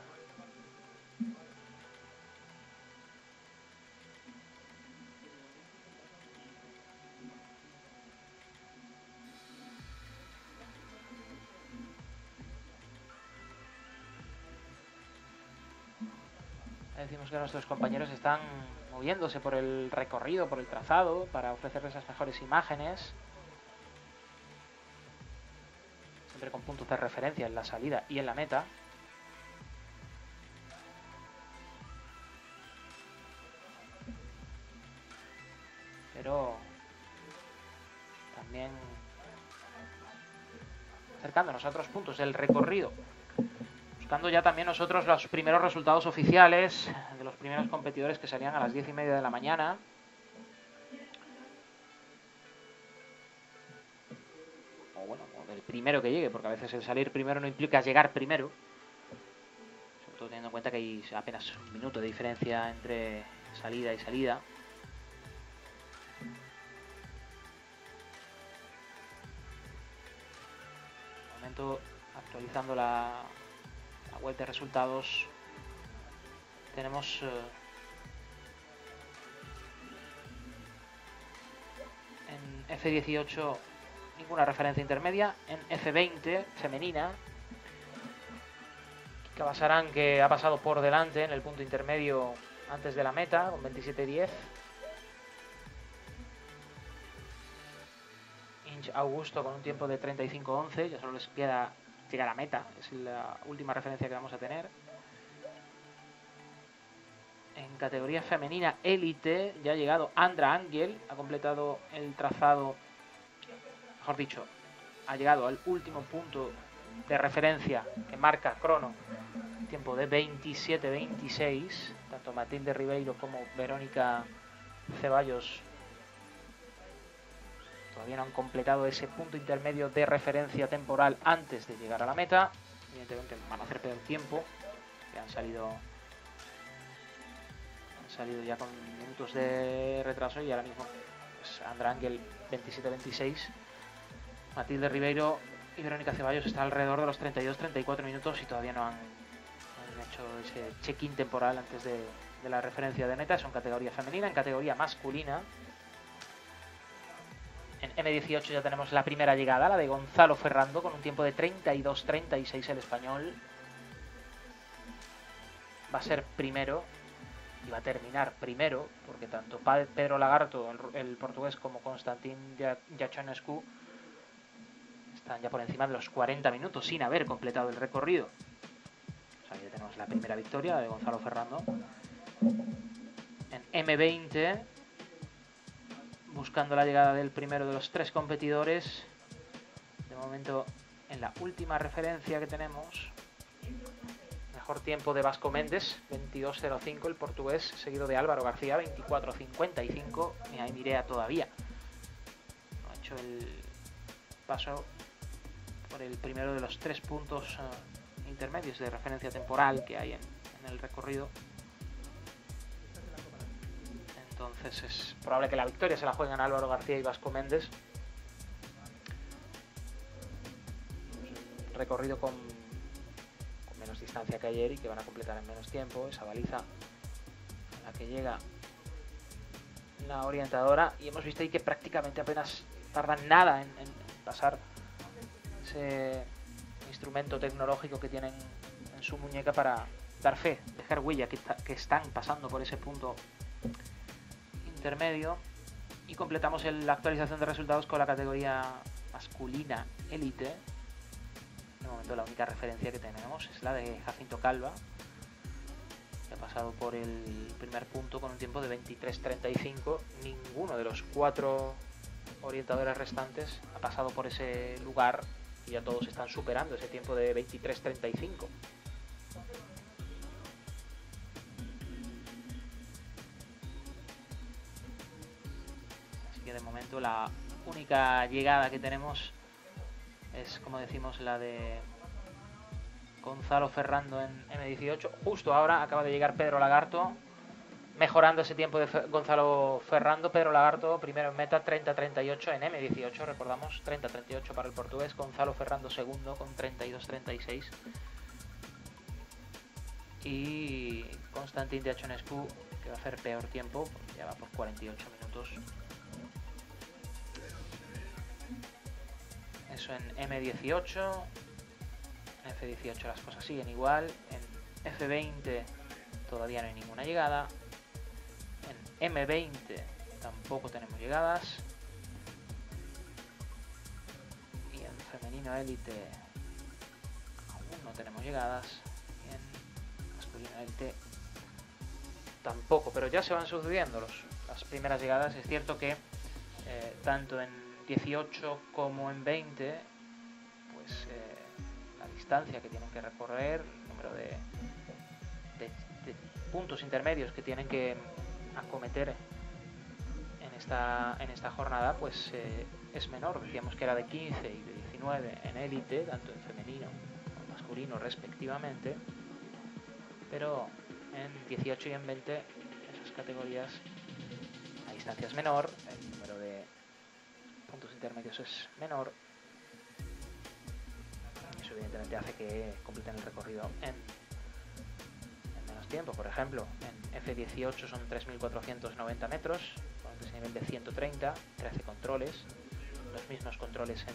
Decimos que nuestros compañeros están moviéndose por el recorrido, por el trazado, para ofrecerles las mejores imágenes, siempre con puntos de referencia en la salida y en la meta. Pero también acercándonos a otros puntos del recorrido, buscando ya también nosotros los primeros resultados oficiales de los primeros competidores que salían a las 10:30 de la mañana. O bueno, o del primero que llegue, porque a veces el salir primero no implica llegar primero. Sobre todo teniendo en cuenta que hay apenas un minuto de diferencia entre salida y salida. De momento, actualizando la web de resultados, tenemos en F18 ninguna referencia intermedia. En F20 femenina, Kika Basarán, que ha pasado por delante en el punto intermedio antes de la meta con 27:10. Inch Augusto con un tiempo de 35:11. Ya solo les queda llegar a meta, es la última referencia que vamos a tener. En categoría femenina élite ya ha llegado Andra Ángel, ha completado el trazado, mejor dicho, ha llegado al último punto de referencia que marca crono, tiempo de 27:26. Tanto Matilde Ribeiro como Verónica Ceballos todavía no han completado ese punto intermedio de referencia temporal antes de llegar a la meta. Evidentemente van a hacer perder tiempo, que han salido ya con minutos de retraso, y ahora mismo pues, Andra Ángel 27:26, Matilde Ribeiro y Verónica Ceballos están alrededor de los 32-34 minutos y todavía no han hecho ese check-in temporal antes de la referencia de meta. Son categoría femenina. En categoría masculina, en M18 ya tenemos la primera llegada, la de Gonzalo Ferrando, con un tiempo de 32:36 el español. Va a ser primero y va a terminar primero, porque tanto Pedro Lagarto, el portugués, como Constantin Jachonescu están ya por encima de los 40 minutos sin haber completado el recorrido. O sea, ya tenemos vimos la primera victoria de Gonzalo Ferrando en M20, buscando la llegada del primero de los 3 competidores. De momento, en la última referencia que tenemos, mejor tiempo de Vasco Méndez, 22.05, el portugués, seguido de Álvaro García, 24.55, y ahí Mirea todavía no ha hecho el paso por el primero de los 3 puntos intermedios de referencia temporal que hay en el recorrido. Entonces es probable que la victoria se la jueguen Álvaro García y Vasco Méndez. Recorrido con menos distancia que ayer y que van a completar en menos tiempo. Esa baliza a la que llega la orientadora, y hemos visto ahí que prácticamente apenas tardan nada en pasar ese instrumento tecnológico que tienen en su muñeca para dar fe, dejar huella que están pasando por ese punto intermedio. Y completamos la actualización de resultados con la categoría masculina élite. De momento la única referencia que tenemos es la de Jacinto Calva, que ha pasado por el primer punto con un tiempo de 23.35. Ninguno de los 4 orientadores restantes ha pasado por ese lugar y ya todos están superando ese tiempo de 23.35. Así que de momento la única llegada que tenemos es, como decimos, la de Gonzalo Ferrando en M18. Justo ahora acaba de llegar Pedro Lagarto, mejorando ese tiempo de Gonzalo Ferrando. Pedro Lagarto primero en meta, 30.38 en M18, recordamos, 30.38 para el portugués. Gonzalo Ferrando segundo con 32.36. Y Constantin de Achonescu, que va a hacer peor tiempo, ya va por 48 minutos. Eso en M18. En F18 las cosas siguen igual. En F20 todavía no hay ninguna llegada. En M20 tampoco tenemos llegadas. Y en femenino élite aún no tenemos llegadas. Y en masculino élite tampoco, pero ya se van sucediendo las primeras llegadas. Es cierto que tanto en 18 como en 20, pues la distancia que tienen que recorrer, el número de puntos intermedios que tienen que acometer en esta jornada, pues es menor. Decíamos que era de 15 y de 19 en élite, tanto en femenino como en masculino respectivamente, pero en 18 y en 20, esas categorías, la distancia es menor, el número de puntos intermedios es menor. Eso evidentemente hace que completen el recorrido en menos tiempo. Por ejemplo, en F18 son 3.490 metros, con un desnivel de 130, 13 controles, los mismos controles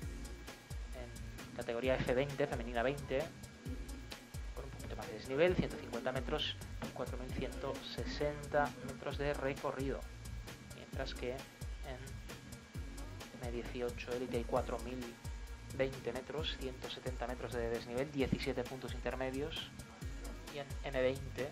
en categoría F20, femenina 20, con un poquito más de desnivel, 150 metros y 4.160 metros de recorrido, mientras que en M18 élite hay 4.020 metros, 170 metros de desnivel, 17 puntos intermedios, y en M20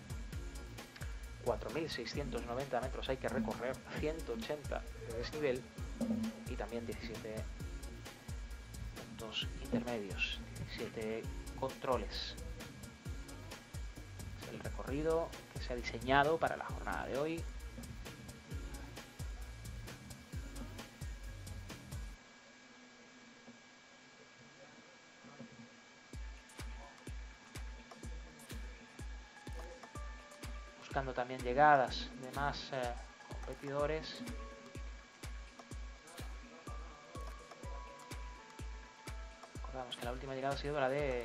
4.690 metros hay que recorrer, 180 de desnivel y también 17 puntos intermedios, 17 controles. Es el recorrido que se ha diseñado para la jornada de hoy. Buscando también llegadas de más competidores. Recordamos que la última llegada ha sido la de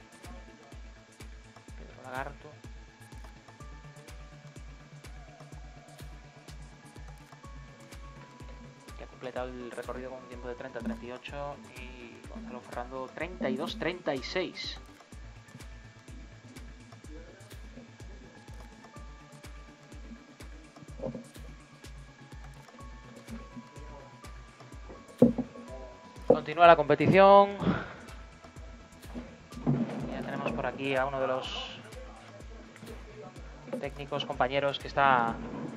Pedro Lagarto. Que ha completado el recorrido con un tiempo de 30.38 y Gonzalo Ferrando 32.36. Continúa la competición. Ya tenemos por aquí a uno de los técnicos, compañeros, que está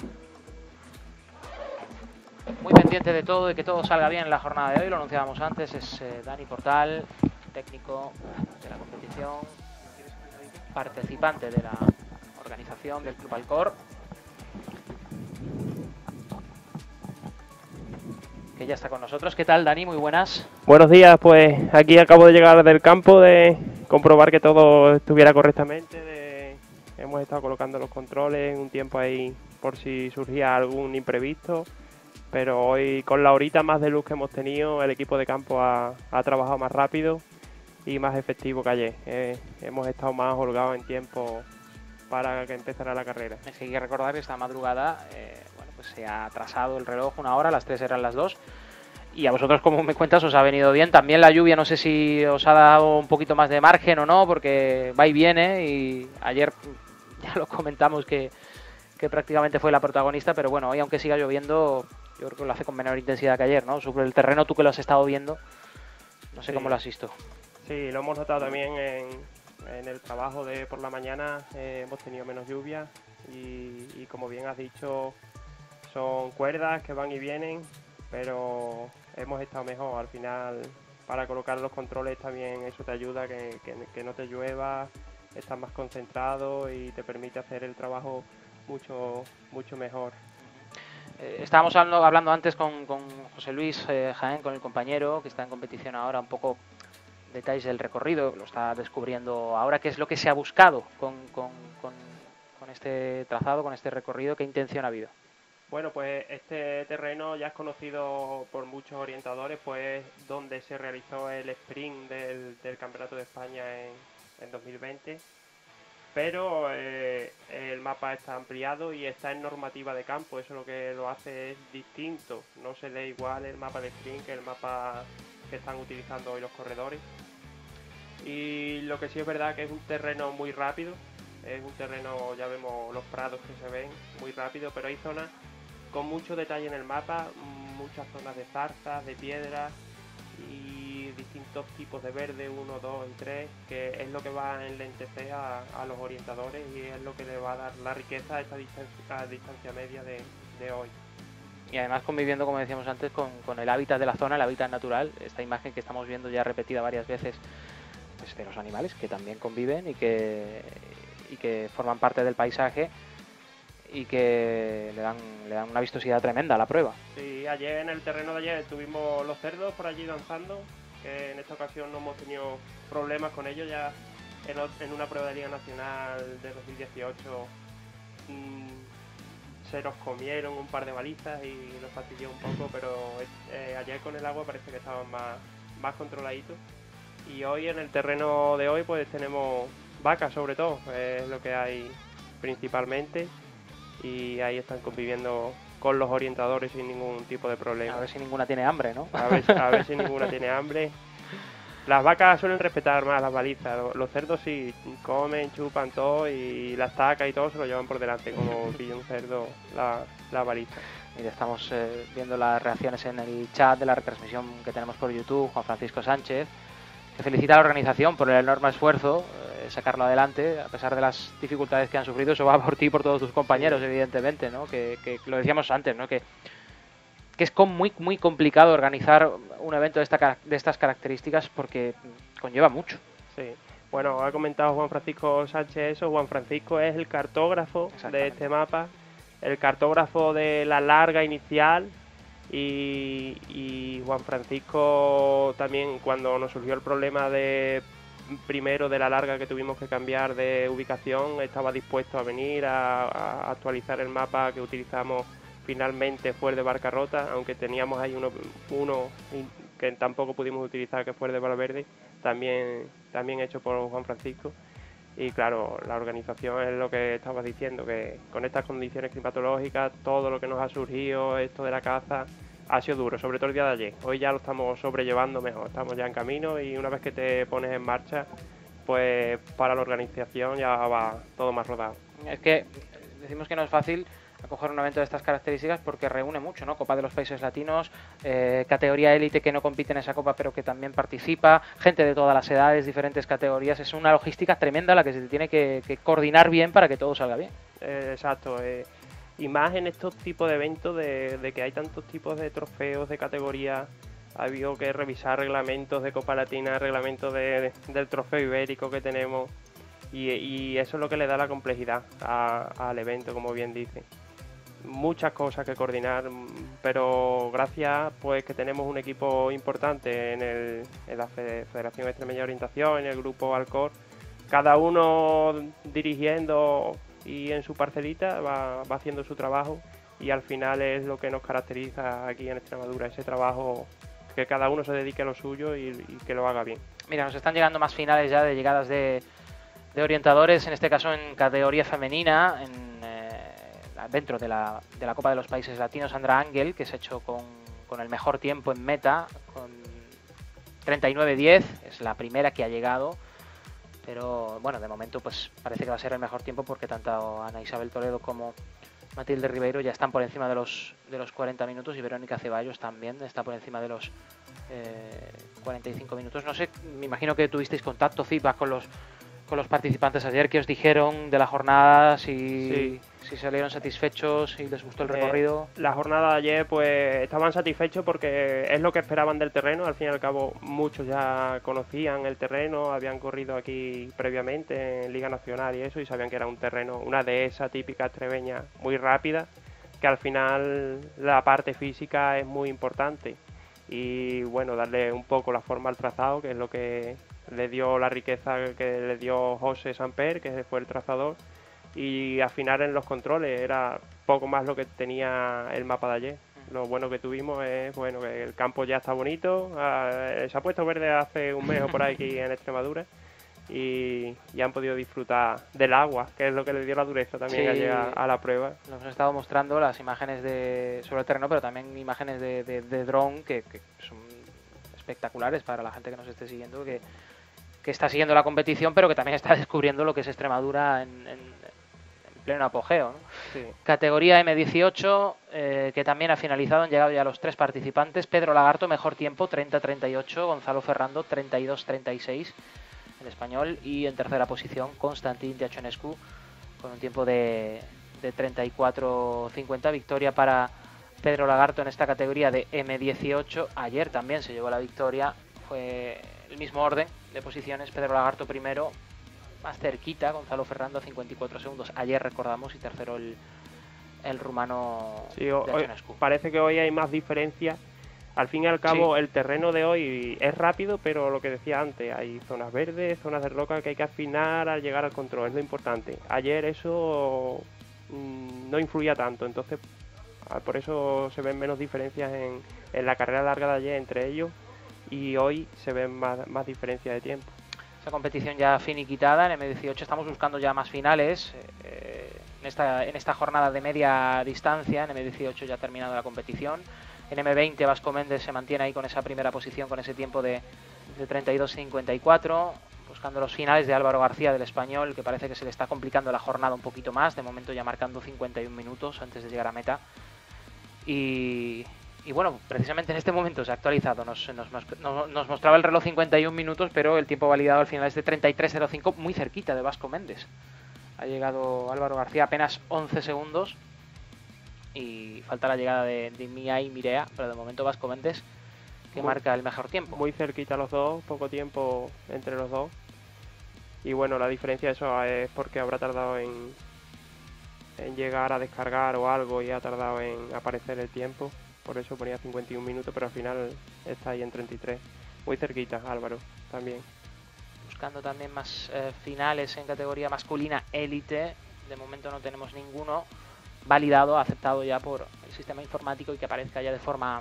muy pendiente de todo y que todo salga bien en la jornada de hoy. Lo anunciábamos antes, es Dani Portal, técnico de la competición, participante de la organización del Club Alcor, que ya está con nosotros. ¿Qué tal, Dani? Muy buenas. Buenos días, pues aquí acabo de llegar del campo, de comprobar que todo estuviera correctamente. Hemos estado colocando los controles un tiempo ahí por si surgía algún imprevisto, pero hoy, con la horita más de luz que hemos tenido, el equipo de campo ha trabajado más rápido y más efectivo que ayer. Hemos estado más holgados en tiempo para que empezara la carrera. Es que hay que recordar que esta madrugada pues se ha atrasado el reloj una hora, las 3 eran las 2. Y a vosotros, como me cuentas, os ha venido bien. También la lluvia, no sé si os ha dado un poquito más de margen o no, porque va y viene. Y ayer ya lo comentamos que prácticamente fue la protagonista, pero bueno, hoy aunque siga lloviendo, yo creo que lo hace con menor intensidad que ayer, ¿no? Sobre el terreno, tú que lo has estado viendo, no sé cómo lo has visto. Sí, lo hemos notado también en el trabajo de por la mañana. Hemos tenido menos lluvia y como bien has dicho, son cuerdas que van y vienen, pero hemos estado mejor. Al final, para colocar los controles también eso te ayuda, que no te llueva, estás más concentrado y te permite hacer el trabajo mucho mejor. Estábamos hablando antes con José Luis Jaén, con el compañero que está en competición ahora, un poco detalles del recorrido, lo está descubriendo ahora. ¿Qué es lo que se ha buscado con este trazado, con este recorrido? ¿Qué intención ha habido? Bueno, pues este terreno ya es conocido por muchos orientadores, pues donde se realizó el sprint del Campeonato de España en 2020, pero el mapa está ampliado y está en normativa de campo. Eso lo que lo hace es distinto, no se lee igual el mapa de sprint que el mapa que están utilizando hoy los corredores. Y lo que sí es verdad que es un terreno muy rápido, es un terreno, ya vemos los prados que se ven, muy rápido, pero hay zonas con mucho detalle en el mapa, muchas zonas de zarzas, de piedras y distintos tipos de verde, 1, 2 y 3, que es lo que va a enlentecer a los orientadores y es lo que le va a dar la riqueza a esta distancia media de hoy. Y además conviviendo, como decíamos antes, con el hábitat de la zona, el hábitat natural, esta imagen que estamos viendo ya repetida varias veces, pues de los animales que también conviven y que forman parte del paisaje y que le dan una vistosidad tremenda a la prueba. Sí, ayer en el terreno de ayer tuvimos los cerdos por allí danzando, que en esta ocasión no hemos tenido problemas con ellos. Ya en una prueba de Liga Nacional de 2018 se nos comieron un par de balizas y nos fastidió un poco, pero ayer con el agua parece que estaban más controladitos. Y hoy en el terreno de hoy pues tenemos vacas, sobre todo, es lo que hay principalmente, y ahí están conviviendo con los orientadores sin ningún tipo de problema. A ver si ninguna tiene hambre, ¿no? A ver si ninguna tiene hambre. Las vacas suelen respetar más las balizas, los cerdos sí comen, chupan todo y las tacas y todo se lo llevan por delante, como pilla un cerdo la baliza. Mira, estamos viendo las reacciones en el chat de la retransmisión que tenemos por YouTube. Juan Francisco Sánchez, que felicita a la organización por el enorme esfuerzo, sacarlo adelante, a pesar de las dificultades que han sufrido. Eso va por ti y por todos tus compañeros, evidentemente, ¿no? Que lo decíamos antes, ¿no? Que es muy complicado organizar un evento de estas características porque conlleva mucho. Sí. Bueno, ha comentado Juan Francisco Sánchez eso. Juan Francisco es el cartógrafo de este mapa, el cartógrafo de la larga inicial. Y Juan Francisco también, cuando nos surgió el problema primero de la larga, que tuvimos que cambiar de ubicación, estaba dispuesto a venir a actualizar el mapa que utilizamos. Finalmente fue el de Barcarrota, aunque teníamos ahí uno que tampoco pudimos utilizar, que fue el de Valverde, también hecho por Juan Francisco. Y claro, la organización es lo que estabas diciendo, que con estas condiciones climatológicas, todo lo que nos ha surgido, esto de la caza, ha sido duro, sobre todo el día de ayer. Hoy ya lo estamos sobrellevando mejor, estamos ya en camino y una vez que te pones en marcha, pues para la organización ya va todo más rodado. Es que decimos que no es fácil a coger un evento de estas características porque reúne mucho, ¿no? Copa de los Países Latinos, categoría élite que no compite en esa copa pero que también participa, gente de todas las edades, diferentes categorías. Es una logística tremenda la que se tiene que coordinar bien para que todo salga bien. Exacto. Y más en estos tipos de eventos de que hay tantos tipos de trofeos, de categorías. Ha habido que revisar reglamentos de Copa Latina, reglamentos del trofeo ibérico que tenemos. Y eso es lo que le da la complejidad al evento, como bien dice. Muchas cosas que coordinar, pero gracias pues que tenemos un equipo importante en la Federación Extremeña de Orientación, en el grupo Alcor, cada uno dirigiendo y en su parcelita va haciendo su trabajo, y al final es lo que nos caracteriza aquí en Extremadura, ese trabajo, que cada uno se dedique a lo suyo y que lo haga bien. Mira, nos están llegando más finales ya de llegadas de orientadores, en este caso en categoría femenina, dentro de la Copa de los Países Latinos. Sandra Ángel, que se ha hecho con el mejor tiempo en meta, con 39.10, es la primera que ha llegado, pero bueno, de momento pues parece que va a ser el mejor tiempo porque tanto Ana Isabel Toledo como Matilde Ribeiro ya están por encima de los 40 minutos, y Verónica Ceballos también está por encima de los 45 minutos. No sé, me imagino que tuvisteis contacto, feedback con los participantes ayer. ¿Qué os dijeron de la jornada? Si salieron satisfechos, si les gustó el recorrido. La jornada de ayer pues estaban satisfechos porque es lo que esperaban del terreno. Al fin y al cabo muchos ya conocían el terreno, habían corrido aquí previamente en Liga Nacional y eso, y sabían que era un terreno, una dehesa típica extremeña muy rápida, que al final la parte física es muy importante. Y bueno, darle un poco la forma al trazado, que es lo que le dio la riqueza que le dio José Samper, que fue el trazador, y afinar en los controles. Era poco más lo que tenía el mapa de ayer. Lo bueno que tuvimos es bueno que el campo ya está bonito, se ha puesto verde hace un mes o por aquí en Extremadura, y ya han podido disfrutar del agua, que es lo que le dio la dureza también ayer a la prueba. Nos han estado mostrando las imágenes sobre el terreno, pero también imágenes de dron que son espectaculares para la gente que nos esté siguiendo, que está siguiendo la competición, pero que también está descubriendo lo que es Extremadura en pleno apogeo, ¿no? Sí. Categoría M18, que también ha finalizado, han llegado ya los 3 participantes. Pedro Lagarto, mejor tiempo, 30-38, Gonzalo Ferrando, 32-36 en español, y en tercera posición Constantin Diachonescu con un tiempo de 34-50, victoria para Pedro Lagarto en esta categoría de M18. Ayer también se llevó la victoria, fue el mismo orden de posiciones, Pedro Lagarto primero, más cerquita, Gonzalo Ferrando 54 segundos, ayer recordamos, y tercero el rumano. Sí, parece que hoy hay más diferencia. Al fin y al cabo, sí, el terreno de hoy es rápido, pero lo que decía antes, hay zonas verdes, zonas de roca que hay que afinar al llegar al control, es lo importante. Ayer eso no influía tanto, entonces por eso se ven menos diferencias en la carrera larga de ayer entre ellos, y hoy se ven más diferencias de tiempo. Esa competición ya finiquitada en M18, estamos buscando ya más finales. En esta jornada de media distancia, en M18 ya ha terminado la competición. En M20 Vasco Méndez se mantiene ahí con esa primera posición, con ese tiempo de 32-54, buscando los finales de Álvaro García del Español, que parece que se le está complicando la jornada un poquito más, de momento ya marcando 51 minutos antes de llegar a meta. Y bueno, precisamente en este momento se ha actualizado, nos mostraba el reloj 51 minutos, pero el tiempo validado al final es de 33.05, muy cerquita de Vasco Méndez. Ha llegado Álvaro García apenas 11 segundos y falta la llegada de Mia y Mirea, pero de momento Vasco Méndez que marca el mejor tiempo. Muy cerquita los dos, poco tiempo entre los dos. Y bueno, la diferencia de eso es porque habrá tardado en llegar a descargar o algo, y ha tardado en aparecer el tiempo. Por eso ponía 51 minutos, pero al final está ahí en 33. Muy cerquita, Álvaro, también. Buscando también más finales en categoría masculina élite. De momento no tenemos ninguno validado, aceptado ya por el sistema informático y que aparezca ya de forma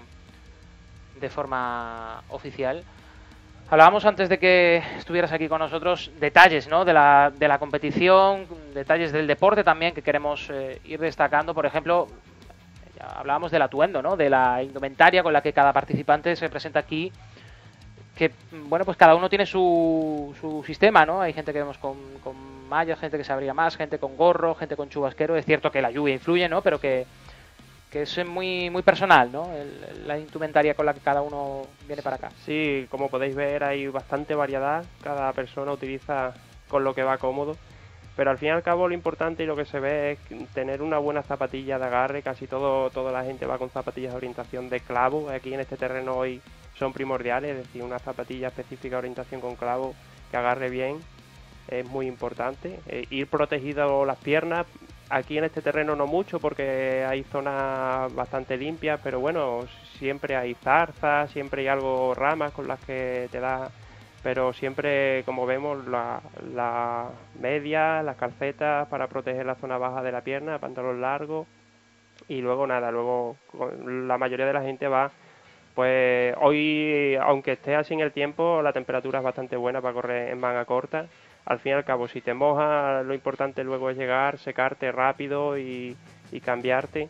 oficial. Hablábamos antes de que estuvieras aquí con nosotros detalles, ¿no?, de la competición, detalles del deporte también que queremos ir destacando. Por ejemplo, hablábamos del atuendo, ¿no?, de la indumentaria con la que cada participante se presenta aquí. que bueno, pues cada uno tiene su sistema, ¿no? Hay gente que vemos con mallas, gente que se abría más, gente con gorro, gente con chubasquero. Es cierto que la lluvia influye, ¿no? Pero que es muy personal, ¿no? La indumentaria con la que cada uno viene para acá. Sí, como podéis ver hay bastante variedad, cada persona utiliza con lo que va cómodo, pero al fin y al cabo lo importante y lo que se ve es tener una buena zapatilla de agarre. Casi toda la gente va con zapatillas de orientación de clavo, aquí en este terreno hoy son primordiales, es decir, una zapatilla específica de orientación con clavo que agarre bien es muy importante. Ir protegido las piernas. Aquí en este terreno no mucho porque hay zonas bastante limpias, pero bueno, siempre hay zarzas, siempre hay algo, ramas con las que te da, pero siempre, como vemos, la media, las calcetas para proteger la zona baja de la pierna, pantalón largo, y luego nada, luego la mayoría de la gente va, pues hoy, aunque esté así en el tiempo, la temperatura es bastante buena para correr en manga corta. Al fin y al cabo, si te mojas, lo importante luego es llegar, secarte rápido y cambiarte.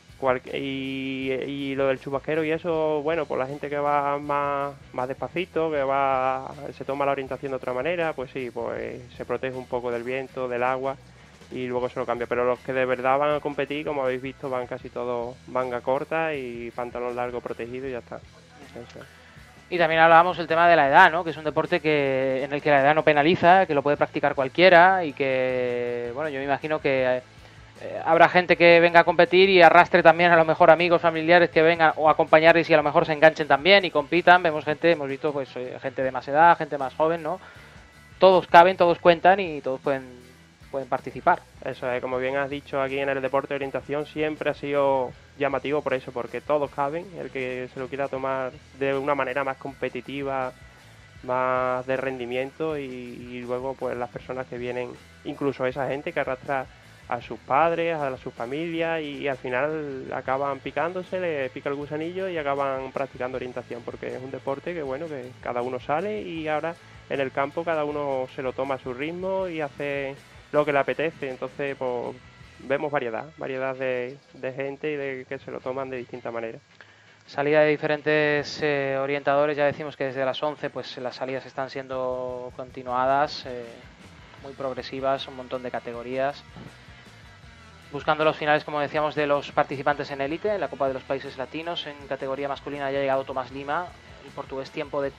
Y lo del chubasquero y eso, bueno, pues la gente que va más despacito, se toma la orientación de otra manera, pues sí, pues se protege un poco del viento, del agua y luego se lo cambia. Pero los que de verdad van a competir, como habéis visto, van casi todos manga corta y pantalón largo protegido y ya está. Eso. Y también hablábamos del tema de la edad, ¿no? Que es un deporte en el que la edad no penaliza, que lo puede practicar cualquiera y que, bueno, yo me imagino que habrá gente que venga a competir y arrastre también a lo mejor amigos, familiares que vengan o acompañarles y a lo mejor se enganchen también y compitan. Hemos visto pues gente de más edad, gente más joven, ¿no? Todos caben, todos cuentan y todos pueden participar. Eso es, como bien has dicho, aquí en el deporte de orientación siempre ha sido llamativo por eso, porque todos caben. El que se lo quiera tomar de una manera más competitiva, más de rendimiento, y luego pues las personas que vienen, incluso esa gente que arrastra a sus padres, a su familia, y al final acaban picándose, le pica el gusanillo y acaban practicando orientación, porque es un deporte que bueno, que cada uno sale y ahora en el campo cada uno se lo toma a su ritmo y hace lo que le apetece. Entonces pues vemos variedad de gente y de que se lo toman de distintas maneras. Salida de diferentes orientadores, ya decimos que desde las 11 pues las salidas están siendo continuadas, muy progresivas, un montón de categorías. Buscando los finales, como decíamos, de los participantes en élite, en la Copa de los Países Latinos. En categoría masculina ya ha llegado Tomás Lima, el portugués, tiempo de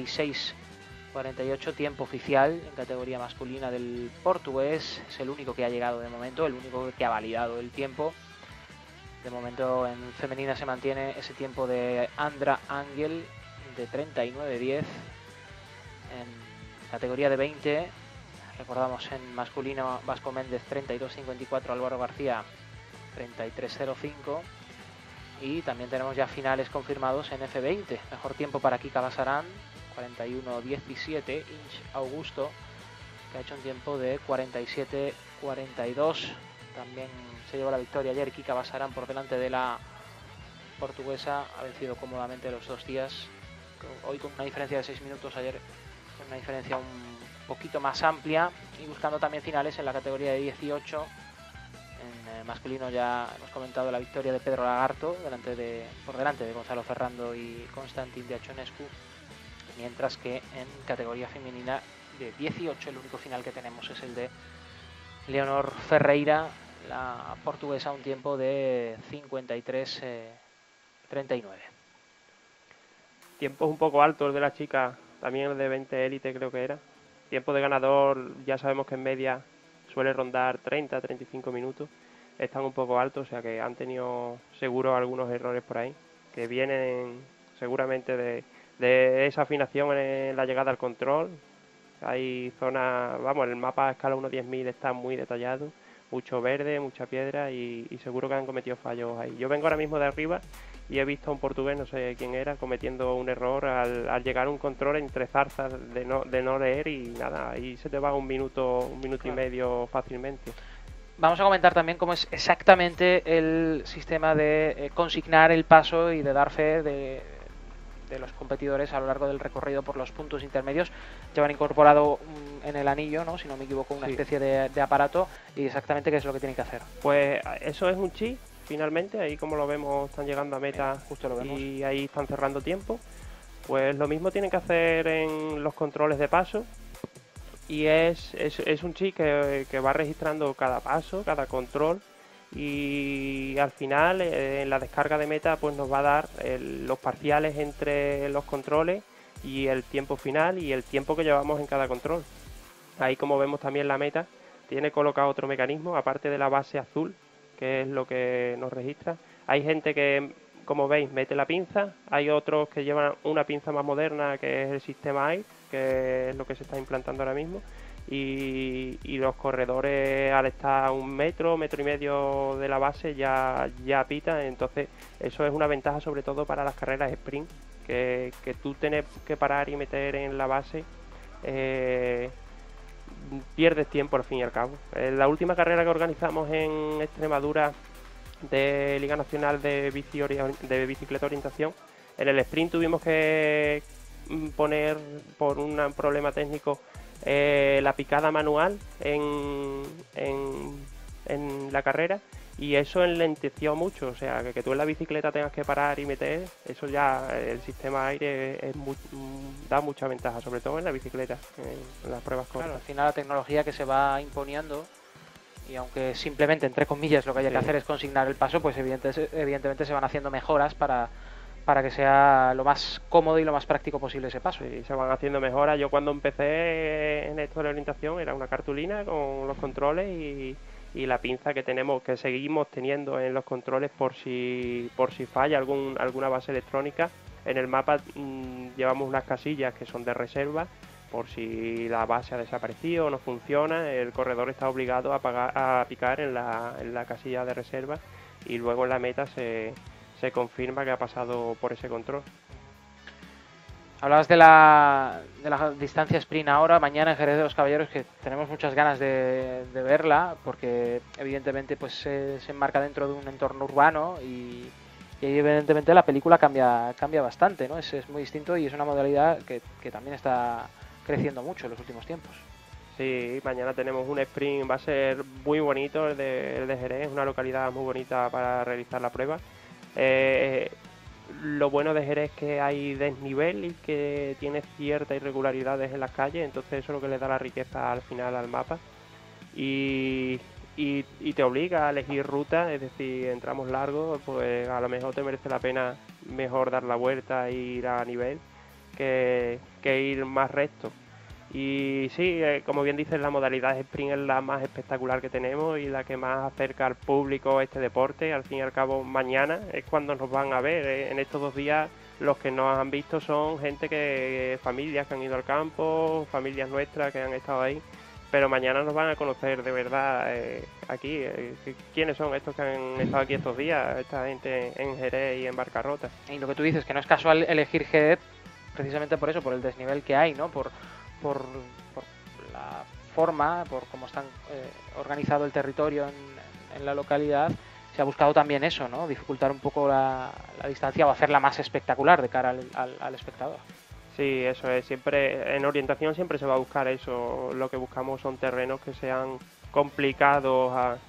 36:48, tiempo oficial en categoría masculina del portugués. Es el único que ha llegado de momento, el único que ha validado el tiempo. De momento en femenina se mantiene ese tiempo de Andra Ángel de 39:10. En categoría de 20... recordamos en masculino, Vasco Méndez 32:54, Álvaro García 33:05, y también tenemos ya finales confirmados en F20. Mejor tiempo para Kika Basarán 41:17, Inch Augusto, que ha hecho un tiempo de 47:42. También se llevó la victoria ayer Kika Basarán por delante de la portuguesa, ha vencido cómodamente los 2 días, hoy con una diferencia de 6 minutos, ayer con una diferencia un poquito más amplia, y buscando también finales en la categoría de 18. En masculino ya hemos comentado la victoria de Pedro Lagarto por delante de Gonzalo Ferrando y Constantin Diachonescu, mientras que en categoría femenina de 18 el único final que tenemos es el de Leonor Ferreira, la portuguesa, un tiempo de 53:39. Tiempos un poco altos de la chica, también el de 20 élite creo que era. Tiempo de ganador, ya sabemos que en media suele rondar 30-35 minutos. Están un poco altos, o sea que han tenido seguro algunos errores por ahí, que vienen seguramente de esa afinación en la llegada al control. Hay zonas, vamos, el mapa a escala 1:10.000 está muy detallado, mucho verde, mucha piedra, y seguro que han cometido fallos ahí. Yo vengo ahora mismo de arriba y he visto a un portugués, no sé quién era, cometiendo un error al llegar a un control entre zarzas de no leer, y nada, ahí se te va un minuto claro, y medio fácilmente. Vamos a comentar también cómo es exactamente el sistema de consignar el paso y de dar fe de los competidores a lo largo del recorrido por los puntos intermedios. Llevan incorporado en el anillo, ¿no?, si no me equivoco, una especie de aparato, y exactamente qué es lo que tienen que hacer. Pues eso es un chip. Finalmente, ahí como lo vemos, están llegando a meta. Justo lo vemos. Y ahí están cerrando tiempo. Pues lo mismo tienen que hacer en los controles de paso, y es un chip que va registrando cada paso, cada control, y al final en la descarga de meta pues nos va a dar los parciales entre los controles y el tiempo final y el tiempo que llevamos en cada control. Ahí, como vemos, también la meta tiene colocado otro mecanismo aparte de la base azul, que es lo que nos registra. Hay gente que, como veis, mete la pinza, hay otros que llevan una pinza más moderna, que es el sistema AIR, que es lo que se está implantando ahora mismo, y los corredores, al estar a 1 metro, metro y medio de la base, ya pitan. Entonces eso es una ventaja sobre todo para las carreras sprint, que tú tienes que parar y meter en la base, pierdes tiempo al fin y al cabo. En la última carrera que organizamos en Extremadura de Liga Nacional de Bicicleta Orientación, en el sprint tuvimos que poner, por un problema técnico, la picada manual en la carrera, y eso enlenteció mucho. O sea, que tú en la bicicleta tengas que parar y meter, eso ya, el sistema aire da mucha ventaja, sobre todo en la bicicleta, en las pruebas cortas. Claro, al final la tecnología que se va imponiendo, y aunque simplemente, entre comillas, lo que haya que hacer es consignar el paso, pues evidentemente se van haciendo mejoras para que sea lo más cómodo y lo más práctico posible ese paso. Sí, se van haciendo mejoras. Yo cuando empecé en esto de la orientación era una cartulina con los controles y la pinza que seguimos teniendo en los controles por si falla alguna base electrónica. En el mapa llevamos unas casillas que son de reserva, por si la base ha desaparecido o no funciona, el corredor está obligado a picar en la casilla de reserva, y luego en la meta se confirma que ha pasado por ese control. Hablabas de la distancia sprint ahora, mañana en Jerez de los Caballeros, que tenemos muchas ganas de verla, porque evidentemente pues se enmarca dentro de un entorno urbano, y evidentemente la película cambia bastante, ¿no? Es muy distinto, y es una modalidad que también está creciendo mucho en los últimos tiempos. Sí, mañana tenemos un sprint, va a ser muy bonito el de Jerez, es una localidad muy bonita para realizar la prueba. Lo bueno de Jerez es que hay desnivel y que tiene ciertas irregularidades en las calles, entonces eso es lo que le da la riqueza al final al mapa, y te obliga a elegir ruta. Es decir, en tramos largos pues a lo mejor te merece la pena mejor dar la vuelta e ir a nivel que ir más recto. Y sí, como bien dices, la modalidad sprint es la más espectacular que tenemos y la que más acerca al público este deporte. Al fin y al cabo, mañana es cuando nos van a ver. En estos 2 días los que nos han visto son familias que han ido al campo, familias nuestras que han estado ahí, pero mañana nos van a conocer de verdad aquí. ¿Quiénes son estos que han estado aquí estos días? Esta gente en Jerez y en Barcarrota. Y lo que tú dices, que no es casual elegir Jerez precisamente por eso, por el desnivel que hay, ¿no? Por la forma, por cómo está organizado el territorio en la localidad. Se ha buscado también eso, ¿no? Dificultar un poco la distancia, o hacerla más espectacular de cara al espectador. Sí, eso es. Siempre en orientación siempre se va a buscar eso. Lo que buscamos son terrenos que sean complicados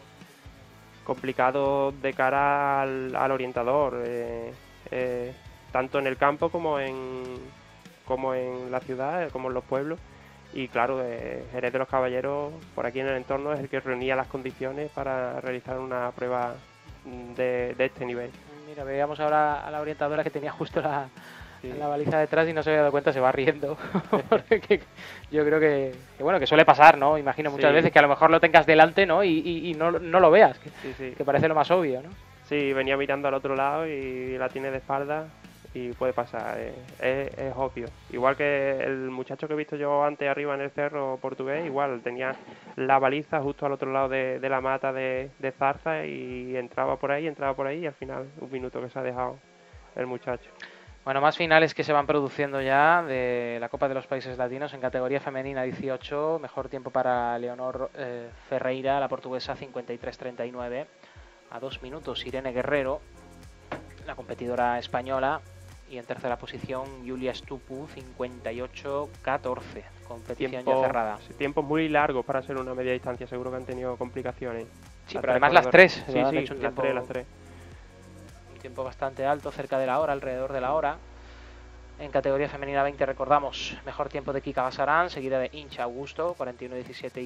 de cara al orientador, tanto en el campo como en la ciudad, como en los pueblos. Y claro, Jerez de los Caballeros, por aquí en el entorno, es el que reunía las condiciones para realizar una prueba de este nivel. Mira, veíamos ahora a la orientadora que tenía justo la baliza detrás y no se había dado cuenta, se va riendo. Porque yo creo que bueno, que suele pasar, ¿no? Imagino muchas veces que a lo mejor lo tengas delante, ¿no? Y no lo veas, que parece lo más obvio, ¿no? Sí, venía mirando al otro lado y la tiene de espalda. Y puede pasar, es obvio. Igual que el muchacho que he visto yo antes arriba en el cerro portugués, igual tenía la baliza justo al otro lado de la mata de zarza, y entraba por ahí y al final 1 minuto que se ha dejado el muchacho. Bueno, más finales que se van produciendo ya de la Copa de los Países Latinos en categoría femenina 18. Mejor tiempo para Leonor Ferreira, la portuguesa, 53.39. A 2 minutos Irene Guerrero, la competidora española. Y en tercera posición Julia Stupu, 58.14. Competición ya cerrada. Tiempos muy largos para ser una media distancia. Seguro que han tenido complicaciones. Sí, pero además las 3. Sí, han hecho las tres. Un tiempo bastante alto, cerca de la hora, alrededor de la hora. En categoría femenina 20 recordamos mejor tiempo de Kika Basarán, seguida de Incha Augusto, 41-17 y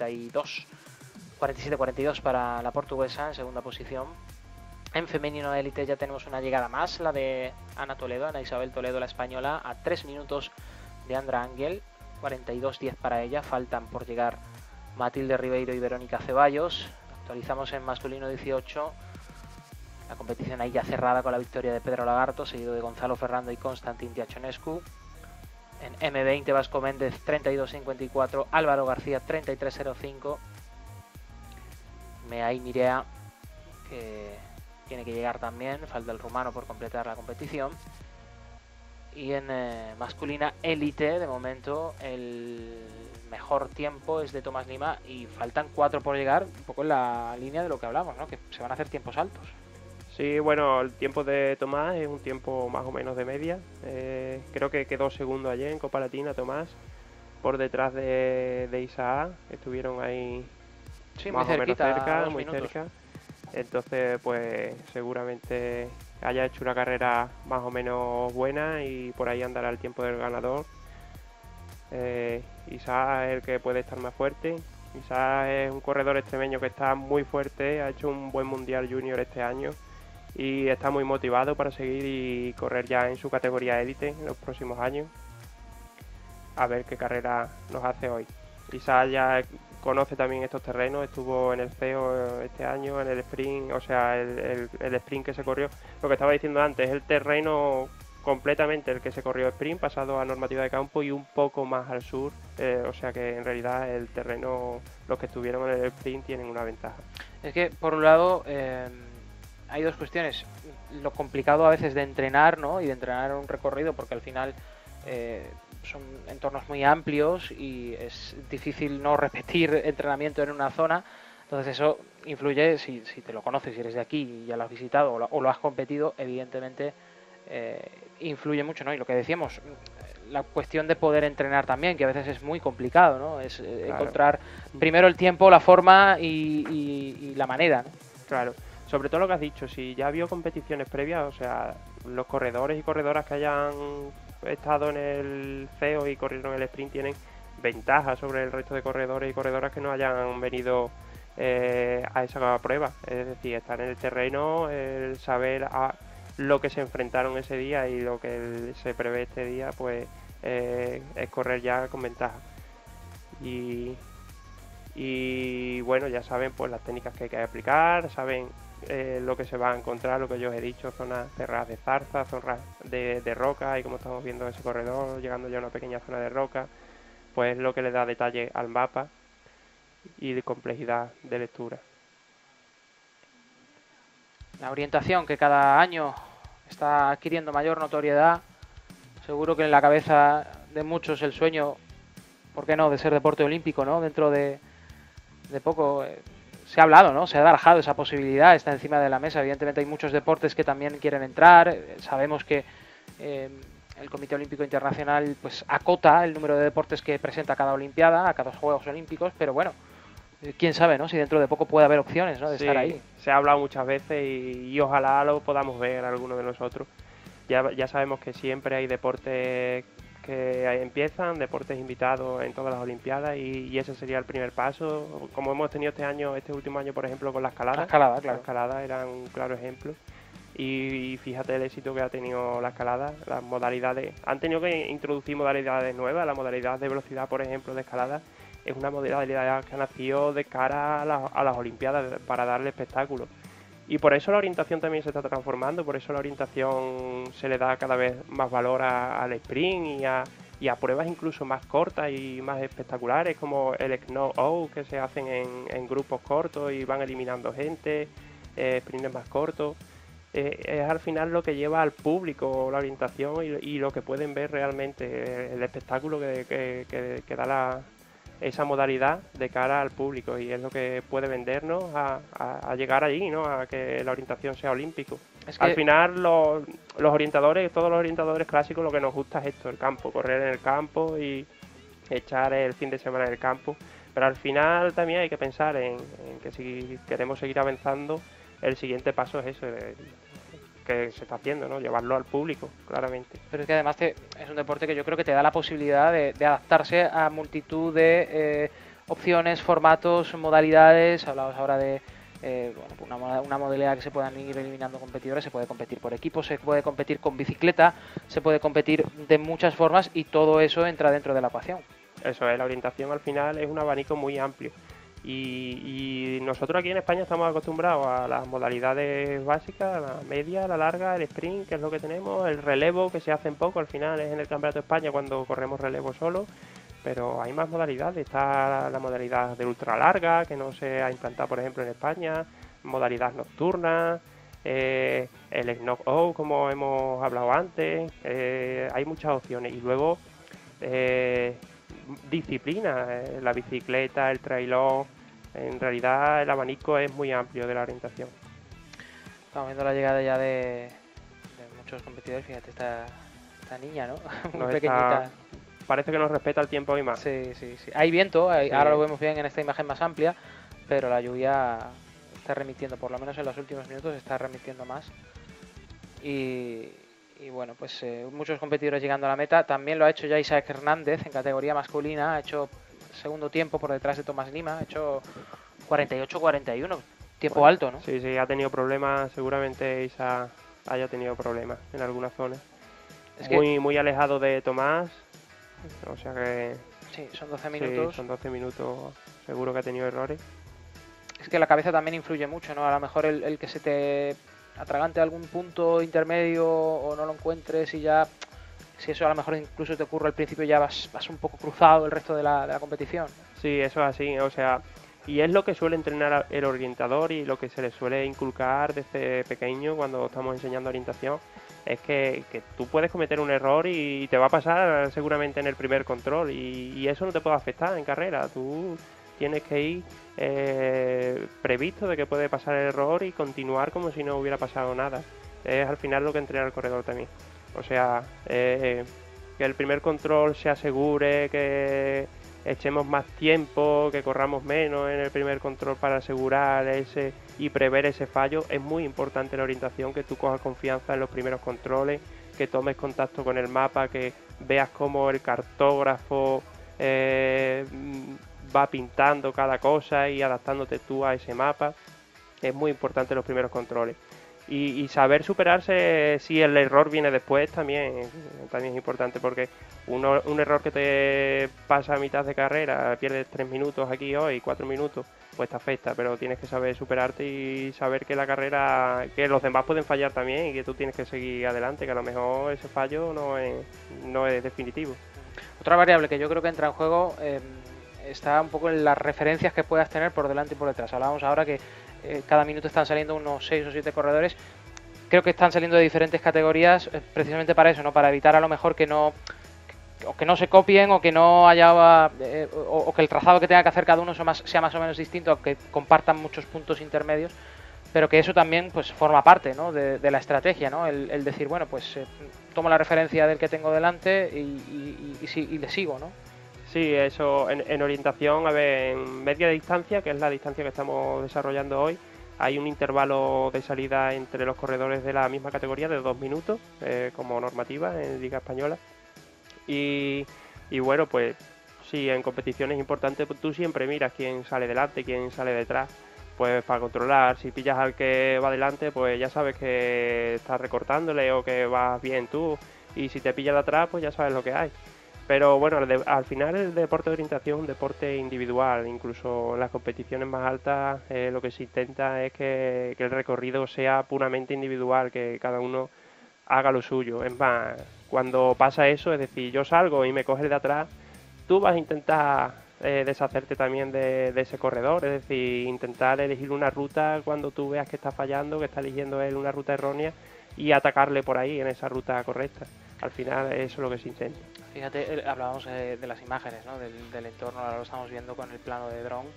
47-42 para la portuguesa en segunda posición. En femenino élite ya tenemos una llegada más, la de Ana Toledo, Ana Isabel Toledo, la española, a 3 minutos de Andra Ángel, 42-10 para ella. Faltan por llegar Matilde Ribeiro y Verónica Ceballos. Actualizamos en masculino 18. La competición ahí ya cerrada con la victoria de Pedro Lagarto, seguido de Gonzalo Ferrando y Constantin Diachonescu. En M20 Vasco Méndez 32-54, Álvaro García 33-05. Meay Mirea, que tiene que llegar también, falta el rumano por completar la competición. Y en masculina élite, de momento, el mejor tiempo es de Tomás Lima y faltan 4 por llegar, un poco en la línea de lo que hablamos, ¿no? Que se van a hacer tiempos altos. Sí, bueno, el tiempo de Tomás es un tiempo más o menos de media. Creo que quedó segundo ayer en Copa Latina Tomás, por detrás de Isaac. Estuvieron ahí sí, más muy o menos cerca, muy minutos. cerca. Entonces, pues seguramente haya hecho una carrera más o menos buena y por ahí andará el tiempo del ganador. Isaac es el que puede estar más fuerte. Isaac es un corredor extremeño que está muy fuerte, ha hecho un buen mundial junior este año y está muy motivado para seguir y correr ya en su categoría élite en los próximos años. A ver qué carrera nos hace hoy. Isaac ya conoce también estos terrenos, estuvo en el CEO este año, en el sprint, o sea, el sprint que se corrió. Lo que estaba diciendo antes, el terreno completamente el que se corrió sprint, pasado a normativa de campo y un poco más al sur, o sea que en realidad el terreno, los que estuvieron en el sprint tienen una ventaja. Es que, por un lado, hay dos cuestiones. Lo complicado a veces de entrenar, ¿no? Y de entrenar un recorrido, porque al final son entornos muy amplios y es difícil no repetir entrenamiento en una zona. Entonces eso influye, si te lo conoces, si eres de aquí y ya lo has visitado o lo has competido, evidentemente influye mucho, ¿no? Y lo que decíamos, la cuestión de poder entrenar también, que a veces es muy complicado, ¿no? Es encontrar primero el tiempo, la forma y la manera, ¿no? Claro, sobre todo lo que has dicho, si ya había competiciones previas, o sea, los corredores y corredoras que hayan estado en el CEO y corrieron el sprint tienen ventaja sobre el resto de corredores y corredoras que no hayan venido a esa prueba. Es decir, estar en el terreno, el saber a lo que se enfrentaron ese día y lo que se prevé este día, pues es correr ya con ventaja. Y bueno, ya saben pues las técnicas que hay que aplicar, saben lo que se va a encontrar, lo que yo os he dicho, zonas cerradas de zarza, zonas de roca, y como estamos viendo ese corredor, llegando ya a una pequeña zona de roca, pues lo que le da detalle al mapa y de complejidad de lectura. La orientación, que cada año está adquiriendo mayor notoriedad, seguro que en la cabeza de muchos el sueño, ¿por qué no?, de ser deporte olímpico, ¿no? Dentro de poco se ha hablado, ¿no? Se ha barajado esa posibilidad, está encima de la mesa. Evidentemente hay muchos deportes que también quieren entrar. Sabemos que el Comité Olímpico Internacional pues acota el número de deportes que presenta cada Olimpiada, a cada Juegos Olímpicos, pero bueno, quién sabe, ¿no? Si dentro de poco puede haber opciones, ¿no?, de estar ahí. Se ha hablado muchas veces y ojalá lo podamos ver alguno de nosotros. Ya sabemos que siempre hay deportes que empiezan, deportes invitados en todas las Olimpiadas y ese sería el primer paso, como hemos tenido este último año, por ejemplo, con la escalada. Claro. La escalada era un claro ejemplo. Y fíjate el éxito que ha tenido la escalada, las modalidades. Han tenido que introducir modalidades nuevas, la modalidad de velocidad, por ejemplo, de escalada, es una modalidad que ha nacido de cara a las Olimpiadas para darle espectáculo. Y por eso la orientación también se está transformando, por eso la orientación se le da cada vez más valor al sprint y a pruebas incluso más cortas y más espectaculares, como el Snow que se hacen en grupos cortos y van eliminando gente, sprints más cortos. Es al final lo que lleva al público la orientación y lo que pueden ver realmente, el espectáculo que da esa modalidad de cara al público, y es lo que puede vendernos a llegar allí, ¿no? A que la orientación sea olímpico. Es que al final los orientadores, todos los orientadores clásicos, lo que nos gusta es esto, el campo, correr en el campo y echar el fin de semana en el campo, pero al final también hay que pensar en que si queremos seguir avanzando, el siguiente paso es eso, que se está haciendo, ¿no? Llevarlo al público, claramente. Pero es que además es un deporte que yo creo que te da la posibilidad de adaptarse a multitud de opciones, formatos, modalidades. Hablabas ahora de una modalidad que se puedan ir eliminando competidores. Se puede competir por equipos, se puede competir con bicicleta, se puede competir de muchas formas y todo eso entra dentro de la ecuación. Eso es, la orientación al final es un abanico muy amplio. Y nosotros aquí en España estamos acostumbrados a las modalidades básicas, la media, la larga, el sprint, que es lo que tenemos, el relevo, que se hace en poco, al final es en el Campeonato de España cuando corremos relevo solo, pero hay más modalidades. Está la modalidad de ultra larga, que no se ha implantado, por ejemplo, en España, modalidad nocturna, el knock-out, como hemos hablado antes, hay muchas opciones. Y luego disciplina, la bicicleta, el trailón. En realidad el abanico es muy amplio de la orientación. Estamos viendo la llegada ya de muchos competidores. Fíjate, esta niña, ¿no? Muy pequeñita. Parece que nos respeta el tiempo hoy más. Sí. Hay viento, sí. Ahora lo vemos bien en esta imagen más amplia, pero la lluvia está remitiendo, por lo menos en los últimos minutos está remitiendo más. Y bueno, pues muchos competidores llegando a la meta. También lo ha hecho ya Isaac Hernández en categoría masculina. Ha hecho segundo tiempo por detrás de Tomás Lima. Ha hecho 48-41. Tiempo alto, ¿no? Sí, ha tenido problemas. Seguramente Isaac haya tenido problemas en alguna zona. Es muy alejado de Tomás. O sea que... Sí, son 12 minutos. Sí, son 12 minutos. Seguro que ha tenido errores. Es que la cabeza también influye mucho, ¿no? A lo mejor el que se te atragante algún punto intermedio o no lo encuentres y ya, si eso a lo mejor incluso te ocurre al principio, ya vas un poco cruzado el resto de la competición. Sí, eso es así, o sea, y es lo que suele entrenar el orientador y lo que se le suele inculcar desde pequeño cuando estamos enseñando orientación, es que tú puedes cometer un error y te va a pasar seguramente en el primer control y eso no te puede afectar en carrera. Tú tienes que ir previsto de que puede pasar el error y continuar como si no hubiera pasado nada. Es al final lo que entrena el corredor también. O sea, que el primer control se asegure, que echemos más tiempo, que corramos menos en el primer control para asegurar ese y prever ese fallo. Es muy importante la orientación, que tú cojas confianza en los primeros controles, que tomes contacto con el mapa, que veas cómo el cartógrafo va pintando cada cosa y adaptándote tú a ese mapa. Es muy importante los primeros controles. Y saber superarse si el error viene después también es importante, porque un error que te pasa a mitad de carrera, pierdes 3 minutos aquí hoy, 4 minutos, pues te afecta, pero tienes que saber superarte y saber que la carrera, que los demás pueden fallar también y que tú tienes que seguir adelante, que a lo mejor ese fallo no es definitivo. Otra variable que yo creo que entra en juego está un poco en las referencias que puedas tener por delante y por detrás. Hablábamos ahora que cada minuto están saliendo unos 6 o 7 corredores. Creo que están saliendo de diferentes categorías precisamente para eso, ¿no? Para evitar a lo mejor que no se copien o que no haya o que el trazado que tenga que hacer cada uno sea más o menos distinto, o que compartan muchos puntos intermedios, pero que eso también pues forma parte, ¿no? de la estrategia, ¿no? El decir, bueno, pues tomo la referencia del que tengo delante y le sigo, ¿no? Sí, eso en orientación, a ver, en media distancia, que es la distancia que estamos desarrollando hoy, hay un intervalo de salida entre los corredores de la misma categoría de 2 minutos, como normativa en Liga Española. Y bueno, pues sí, en competiciones importantes pues, tú siempre miras quién sale delante, quién sale detrás, pues para controlar. Si pillas al que va delante, pues ya sabes que estás recortándole o que vas bien tú, y si te pillas de atrás, pues ya sabes lo que hay. Pero bueno, al final el deporte de orientación es un deporte individual. Incluso en las competiciones más altas lo que se intenta es que el recorrido sea puramente individual, que cada uno haga lo suyo. Es más, cuando pasa eso, es decir, yo salgo y me coges de atrás, tú vas a intentar deshacerte también de ese corredor, es decir, intentar elegir una ruta cuando tú veas que está fallando, que está eligiendo él una ruta errónea, y atacarle por ahí en esa ruta correcta. Al final eso es lo que se intenta. Fíjate, hablábamos de las imágenes, ¿no? del entorno, ahora lo estamos viendo con el plano de dron,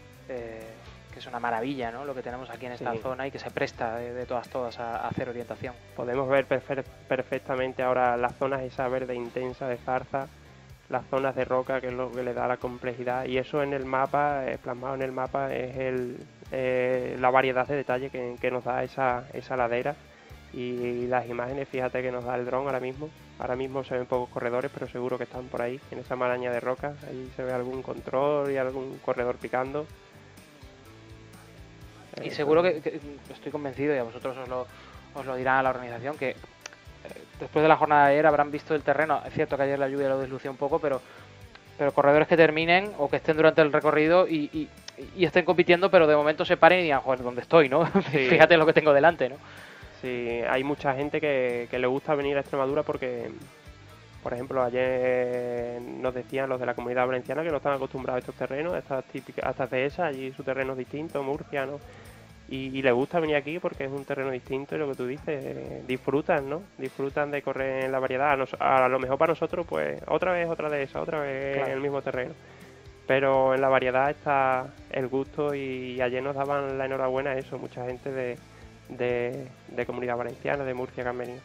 que es una maravilla, ¿no? Lo que tenemos aquí en esta zona y que se presta de todas a hacer orientación. Podemos ver perfectamente ahora las zonas esa verde intensa de zarza, las zonas de roca, que es lo que le da la complejidad, y eso en el mapa, plasmado en el mapa, es la variedad de detalle que nos da esa ladera. Y las imágenes, fíjate que nos da el dron ahora mismo. Ahora mismo se ven pocos corredores, pero seguro que están por ahí, en esa maraña de rocas. Ahí se ve algún control y algún corredor picando. Y seguro que estoy convencido, y a vosotros os lo dirá la organización, que después de la jornada de ayer habrán visto el terreno. Es cierto que ayer la lluvia lo deslució un poco, pero corredores que terminen o que estén durante el recorrido y estén compitiendo, pero de momento se paren y digan, joder, ¿dónde estoy, no? Sí. Fíjate lo que tengo delante, ¿no? Sí, hay mucha gente que le gusta venir a Extremadura porque, por ejemplo, ayer nos decían los de la Comunidad Valenciana que no están acostumbrados a estos terrenos, a estas dehesas, allí su terreno es distinto, Murcia, ¿no? Y les gusta venir aquí porque es un terreno distinto y lo que tú dices, disfrutan, ¿no? Disfrutan de correr en la variedad. A lo mejor para nosotros, pues, otra vez claro, en el mismo terreno. Pero en la variedad está el gusto y ayer nos daban la enhorabuena a eso, mucha gente de Comunidad Valenciana, de Murcia, que han venido.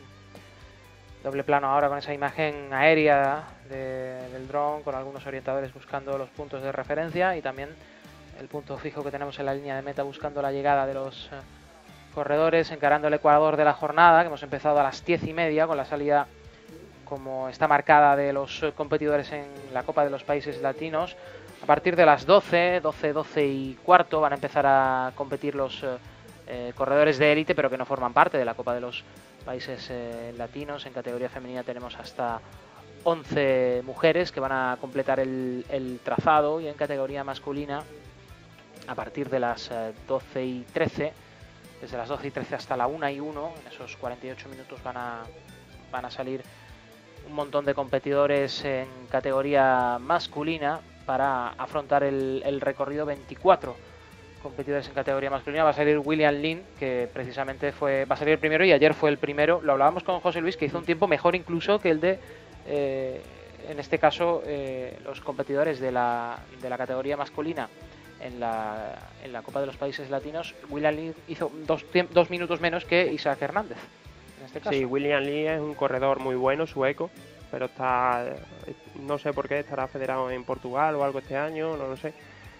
Doble plano ahora con esa imagen aérea del dron, con algunos orientadores buscando los puntos de referencia y también el punto fijo que tenemos en la línea de meta buscando la llegada de los corredores, encarando el ecuador de la jornada, que hemos empezado a las 10:30 con la salida, como está marcada, de los competidores en la Copa de los Países Latinos. A partir de las 12 y cuarto van a empezar a competir los corredores de élite, pero que no forman parte de la Copa de los Países Latinos. En categoría femenina tenemos hasta 11 mujeres que van a completar el trazado, y en categoría masculina a partir de las 12:13, desde las 12:13 hasta la 1:01, en esos 48 minutos van a salir un montón de competidores en categoría masculina para afrontar el recorrido. 24 competidores en categoría masculina. Va a salir William Lin, que precisamente va a salir el primero, y ayer fue el primero. Lo hablábamos con José Luis, que hizo un tiempo mejor incluso que el de en este caso los competidores de la categoría masculina en la Copa de los Países Latinos. William Lee hizo 2 minutos menos que Isaac Hernández, en este caso. Sí, William Lee es un corredor muy bueno, sueco, pero no sé por qué, estará federado en Portugal o algo este año, no lo sé.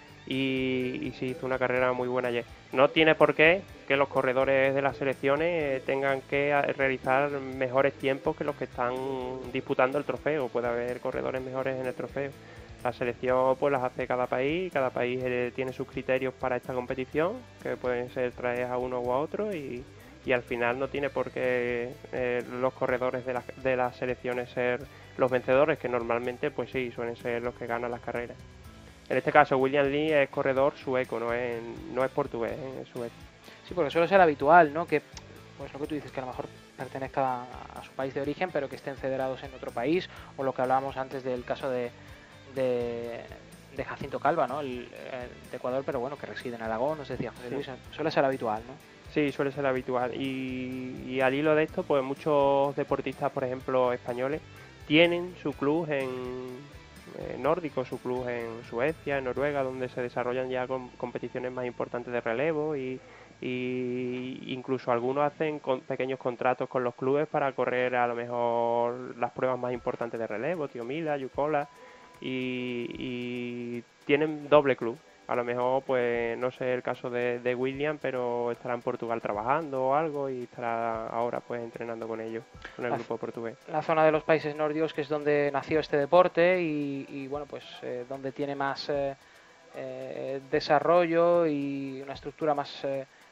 Y sí, hizo una carrera muy buena ayer. No tiene por qué que los corredores de las selecciones tengan que realizar mejores tiempos que los que están disputando el trofeo. Puede haber corredores mejores en el trofeo. La selección pues las hace cada país tiene sus criterios para esta competición, que pueden ser traer a uno o a otro, y al final no tiene por qué los corredores de las selecciones ser los vencedores, que normalmente pues sí, suelen ser los que ganan las carreras. En este caso William Lee es corredor sueco, no es portugués, es sueco. Sí, porque suele ser habitual, ¿no? Que pues lo que tú dices, que a lo mejor pertenezca a su país de origen, pero que estén federados en otro país, o lo que hablábamos antes del caso de Jacinto Calva, ¿no? El de Ecuador, pero bueno, que reside en Aragón, nos decía José Luis. Suele ser habitual, ¿no? Sí, suele ser habitual. Y al hilo de esto, pues muchos deportistas, por ejemplo, españoles, tienen su club nórdico, su club en Suecia, en Noruega, donde se desarrollan ya competiciones más importantes de relevo, y incluso algunos hacen pequeños contratos con los clubes para correr a lo mejor las pruebas más importantes de relevo, Tiomila, Yukola, y tienen doble club. A lo mejor, pues no sé el caso de William, pero estará en Portugal trabajando o algo, y estará ahora pues entrenando con ellos, con el grupo portugués. La zona de los países nórdicos, que es donde nació este deporte y bueno, pues donde tiene más desarrollo y una estructura más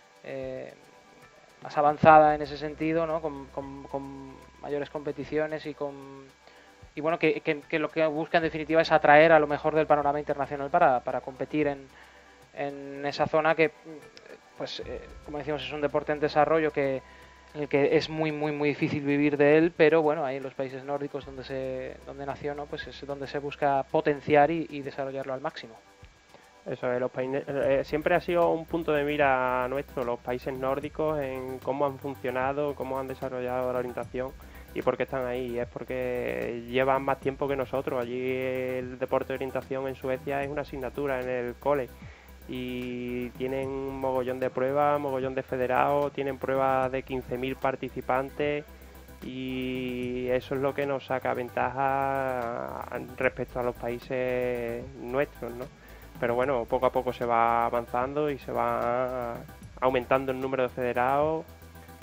avanzada en ese sentido, ¿no? Con mayores competiciones y bueno, que lo que busca en definitiva es atraer a lo mejor del panorama internacional para competir en esa zona que, pues como decimos, es un deporte en desarrollo en el que es muy muy muy difícil vivir de él, pero bueno, ahí en los países nórdicos donde nació, ¿no? Pues es donde se busca potenciar y desarrollarlo al máximo. Eso es, siempre ha sido un punto de mira nuestro, los países nórdicos, en cómo han funcionado, cómo han desarrollado la orientación y por qué están ahí. Y es porque llevan más tiempo que nosotros. Allí el deporte de orientación en Suecia es una asignatura en el cole, y tienen un mogollón de pruebas, mogollón de federados, tienen pruebas de 15.000 participantes, y eso es lo que nos saca ventaja respecto a los países nuestros, ¿no? Pero bueno, poco a poco se va avanzando y se va aumentando el número de federados,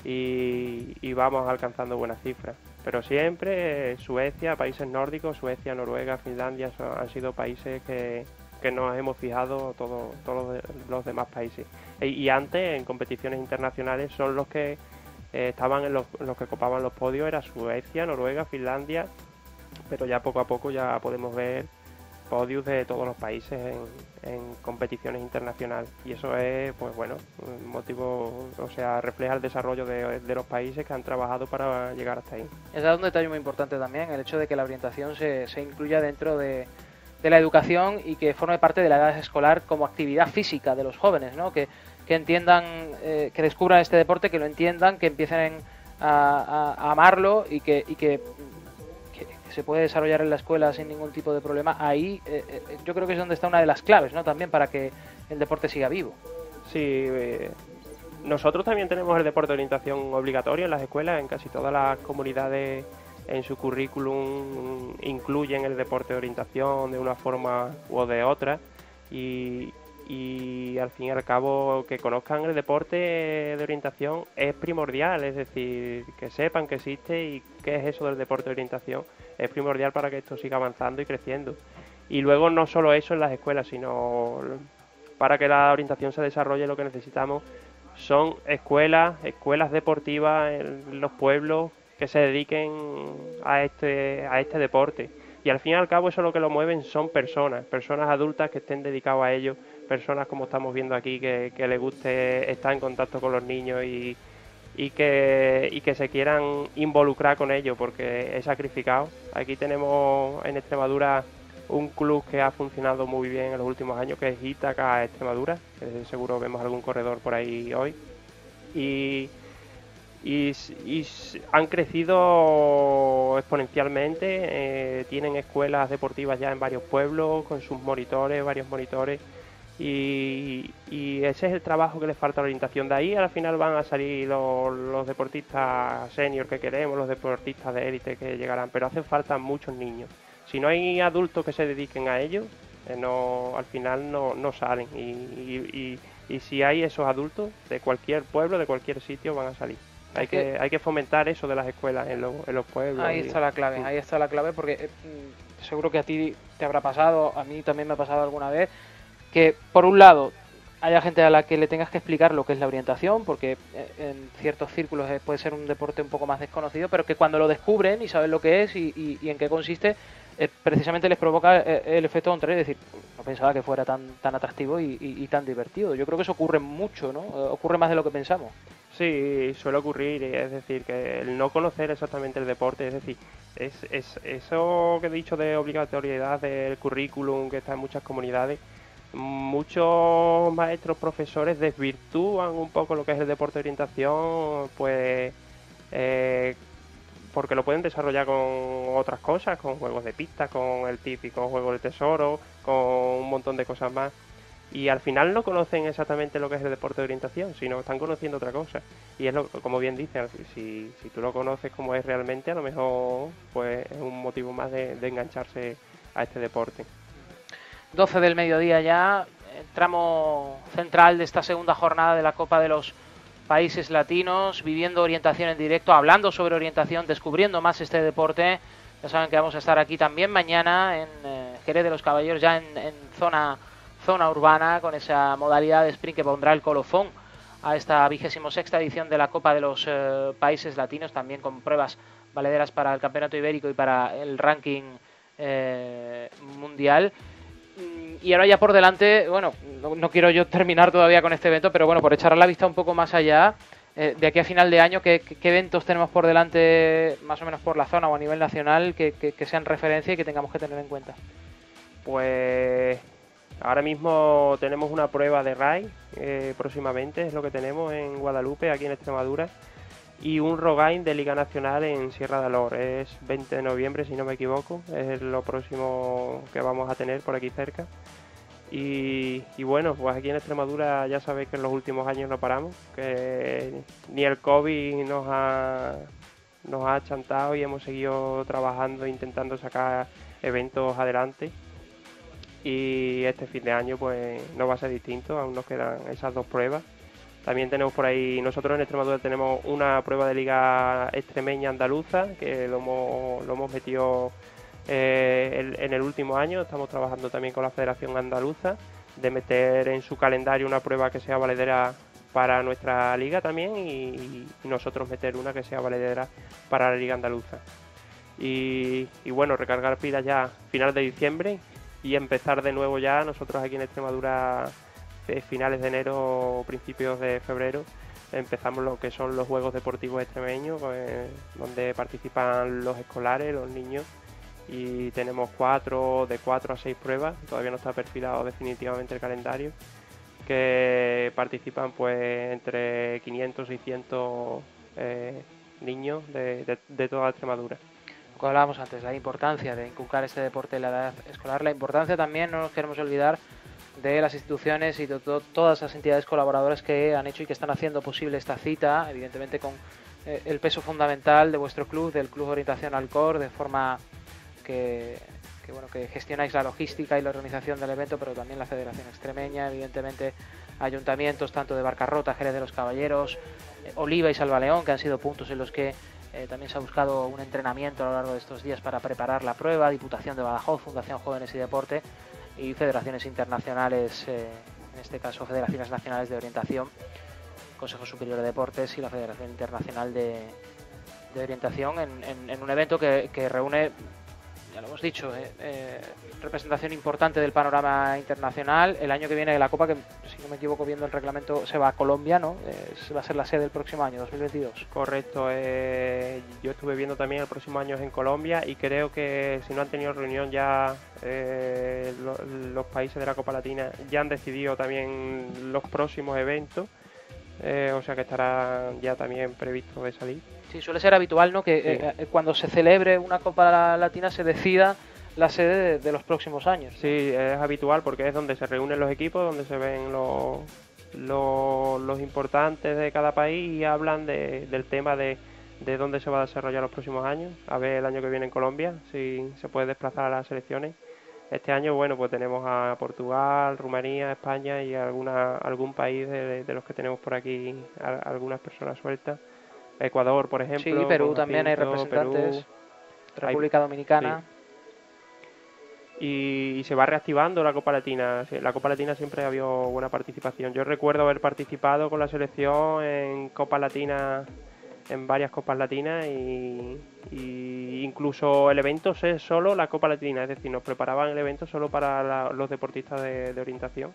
y vamos alcanzando buenas cifras. Pero siempre Suecia, países nórdicos, Suecia, Noruega, Finlandia han sido países que nos hemos fijado todos los demás países. Y antes, en competiciones internacionales, son los que estaban en los que copaban los podios, era Suecia, Noruega, Finlandia, pero ya poco a poco ya podemos ver podios de todos los países en competiciones internacionales, y eso es, pues bueno, un motivo, o sea, refleja el desarrollo de los países que han trabajado para llegar hasta ahí. Es un detalle muy importante también, el hecho de que la orientación se incluya dentro de la educación y que forme parte de la edad escolar como actividad física de los jóvenes, ¿no? Que entiendan, que descubran este deporte, que lo entiendan, que empiecen a amarlo y que se puede desarrollar en la escuela sin ningún tipo de problema. Ahí yo creo que es donde está una de las claves, ¿no? También para que el deporte siga vivo. Sí, nosotros también tenemos el deporte de orientación obligatorio en las escuelas. En casi todas las comunidades en su currículum incluyen el deporte de orientación de una forma u de otra, y al fin y al cabo que conozcan el deporte de orientación es primordial, es decir, que sepan que existe y qué es eso del deporte de orientación es primordial para que esto siga avanzando y creciendo. Y luego no solo eso en las escuelas, sino para que la orientación se desarrolle, lo que necesitamos son escuelas deportivas en los pueblos que se dediquen a este deporte. Y al fin y al cabo eso lo que lo mueven son personas adultas que estén dedicadas a ello, personas como estamos viendo aquí que les guste estar en contacto con los niños y que se quieran involucrar con ellos, porque es sacrificado. Aquí tenemos en Extremadura un club que ha funcionado muy bien en los últimos años, que es Ítaca Extremadura, que seguro vemos algún corredor por ahí hoy, y han crecido exponencialmente, tienen escuelas deportivas ya en varios pueblos con sus varios monitores, y ese es el trabajo que les falta a la orientación. De ahí al final van a salir los deportistas senior que queremos, los deportistas de élite que llegarán, pero hacen falta muchos niños. Si no hay adultos que se dediquen a ello, al final no salen, y si hay esos adultos de cualquier pueblo, de cualquier sitio, van a salir. Hay que fomentar eso de las escuelas en los pueblos. Ahí está la clave, porque seguro que a ti te habrá pasado, a mí también me ha pasado alguna vez, que por un lado haya gente a la que le tengas que explicar lo que es la orientación, porque en ciertos círculos puede ser un deporte un poco más desconocido, pero que cuando lo descubren y saben lo que es y en qué consiste, precisamente les provoca el efecto contrario, es decir, no pensaba que fuera tan atractivo y tan divertido. Yo creo que eso ocurre mucho, ¿no? Ocurre más de lo que pensamos. Sí, suele ocurrir, es decir, que el no conocer exactamente el deporte, es decir, es eso que he dicho de obligatoriedad del currículum que está en muchas comunidades. Muchos maestros, profesores desvirtúan un poco lo que es el deporte de orientación, pues porque lo pueden desarrollar con otras cosas, con juegos de pista, con el típico juego de tesoro, con un montón de cosas más. Y al final no conocen exactamente lo que es el deporte de orientación, sino están conociendo otra cosa. Y es como bien dicen, si tú lo conoces como es realmente, a lo mejor pues es un motivo más de engancharse a este deporte. 12 del mediodía ya, tramo central de esta segunda jornada de la Copa de los Países Latinos, viviendo orientación en directo, hablando sobre orientación, descubriendo más este deporte. Ya saben que vamos a estar aquí también mañana en Jerez de los Caballeros, ya en zona urbana, con esa modalidad de sprint que pondrá el colofón a esta 26ª edición de la Copa de los Países Latinos, también con pruebas valederas para el Campeonato Ibérico y para el ranking mundial. Y ahora ya por delante, bueno, no quiero yo terminar todavía con este evento, pero bueno, por echar la vista un poco más allá, de aquí a final de año, ¿qué eventos tenemos por delante, más o menos por la zona o a nivel nacional, que sean referencia y que tengamos que tener en cuenta? Pues ahora mismo tenemos una prueba de RAI, próximamente es lo que tenemos en Guadalupe, aquí en Extremadura, y un Rogain de Liga Nacional en Sierra de Alor. Es 20 de noviembre, si no me equivoco, es lo próximo que vamos a tener por aquí cerca. Y bueno, pues aquí en Extremadura ya sabéis que en los últimos años no paramos, que ni el COVID nos ha achantado y hemos seguido trabajando, intentando sacar eventos adelante. Y este fin de año pues no va a ser distinto, aún nos quedan esas dos pruebas. También tenemos por ahí, nosotros en Extremadura tenemos una prueba de liga extremeña andaluza, que lo hemos metido en el último año. Estamos trabajando también con la Federación Andaluza, de meter en su calendario una prueba que sea valedera para nuestra liga también, y nosotros meter una que sea valedera para la liga andaluza. Y bueno, recargar pilas ya finales de diciembre y empezar de nuevo ya nosotros aquí en Extremadura finales de enero o principios de febrero. Empezamos lo que son los Juegos Deportivos Extremeños, donde participan los escolares, los niños, y tenemos de 4 a 6 pruebas. Todavía no está perfilado definitivamente el calendario, que participan pues entre 500 y 600 niños de toda Extremadura. Como hablábamos antes, la importancia de inculcar este deporte en la edad escolar, la importancia también, no nos queremos olvidar, de las instituciones y de todas las entidades colaboradoras que han hecho y que están haciendo posible esta cita, evidentemente con el peso fundamental de vuestro club, del Club Orientación Alcor, de forma que gestionáis la logística y la organización del evento, pero también la Federación Extremeña, evidentemente ayuntamientos tanto de Barcarrota, Jerez de los Caballeros, Oliva y Salvaleón, que han sido puntos en los que también se ha buscado un entrenamiento a lo largo de estos días para preparar la prueba, Diputación de Badajoz, Fundación Jóvenes y Deporte, y federaciones internacionales, en este caso Federaciones Nacionales de Orientación, Consejo Superior de Deportes y la Federación Internacional de Orientación, en un evento que reúne, ya lo hemos dicho, representación importante del panorama internacional. El año que viene la Copa, que si no me equivoco viendo el reglamento, se va a Colombia, ¿no? Va a ser la sede del próximo año, 2022. Correcto, yo estuve viendo también el próximo año en Colombia, y creo que si no han tenido reunión ya los países de la Copa Latina ya han decidido también los próximos eventos, o sea que estará ya también previsto de salir. Sí, suele ser habitual, ¿no? Que cuando se celebre una Copa Latina se decida la sede de los próximos años, ¿no? Sí, es habitual porque es donde se reúnen los equipos, donde se ven los importantes de cada país y hablan del tema de dónde se va a desarrollar los próximos años. A ver el año que viene en Colombia, si se puede desplazar a las selecciones. Este año, bueno, pues tenemos a Portugal, Rumanía, España y algún país de los que tenemos por aquí, algunas personas sueltas. Ecuador, por ejemplo. Sí, Perú también hay representantes. Perú, República Dominicana. Sí. Y se va reactivando la Copa Latina. La Copa Latina siempre ha habido buena participación. Yo recuerdo haber participado con la selección en Copa Latina, en varias Copas Latinas, y incluso el evento es solo la Copa Latina, es decir, nos preparaban el evento solo para los deportistas de orientación.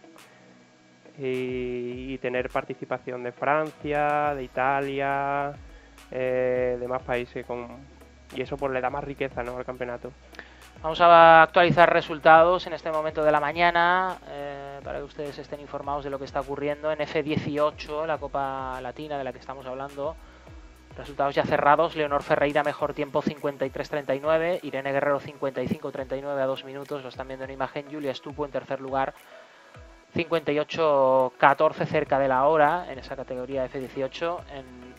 Y tener participación de Francia, de Italia, de más países, y eso pues le da más riqueza, ¿no?, al campeonato. Vamos a actualizar resultados en este momento de la mañana para que ustedes estén informados de lo que está ocurriendo en F18, la Copa Latina de la que estamos hablando. Resultados ya cerrados: Leonor Ferreira mejor tiempo 53.39, Irene Guerrero 55.39 a 2 minutos, lo están viendo en imagen. Julia Stupo en tercer lugar 58.14, cerca de la hora en esa categoría F18. En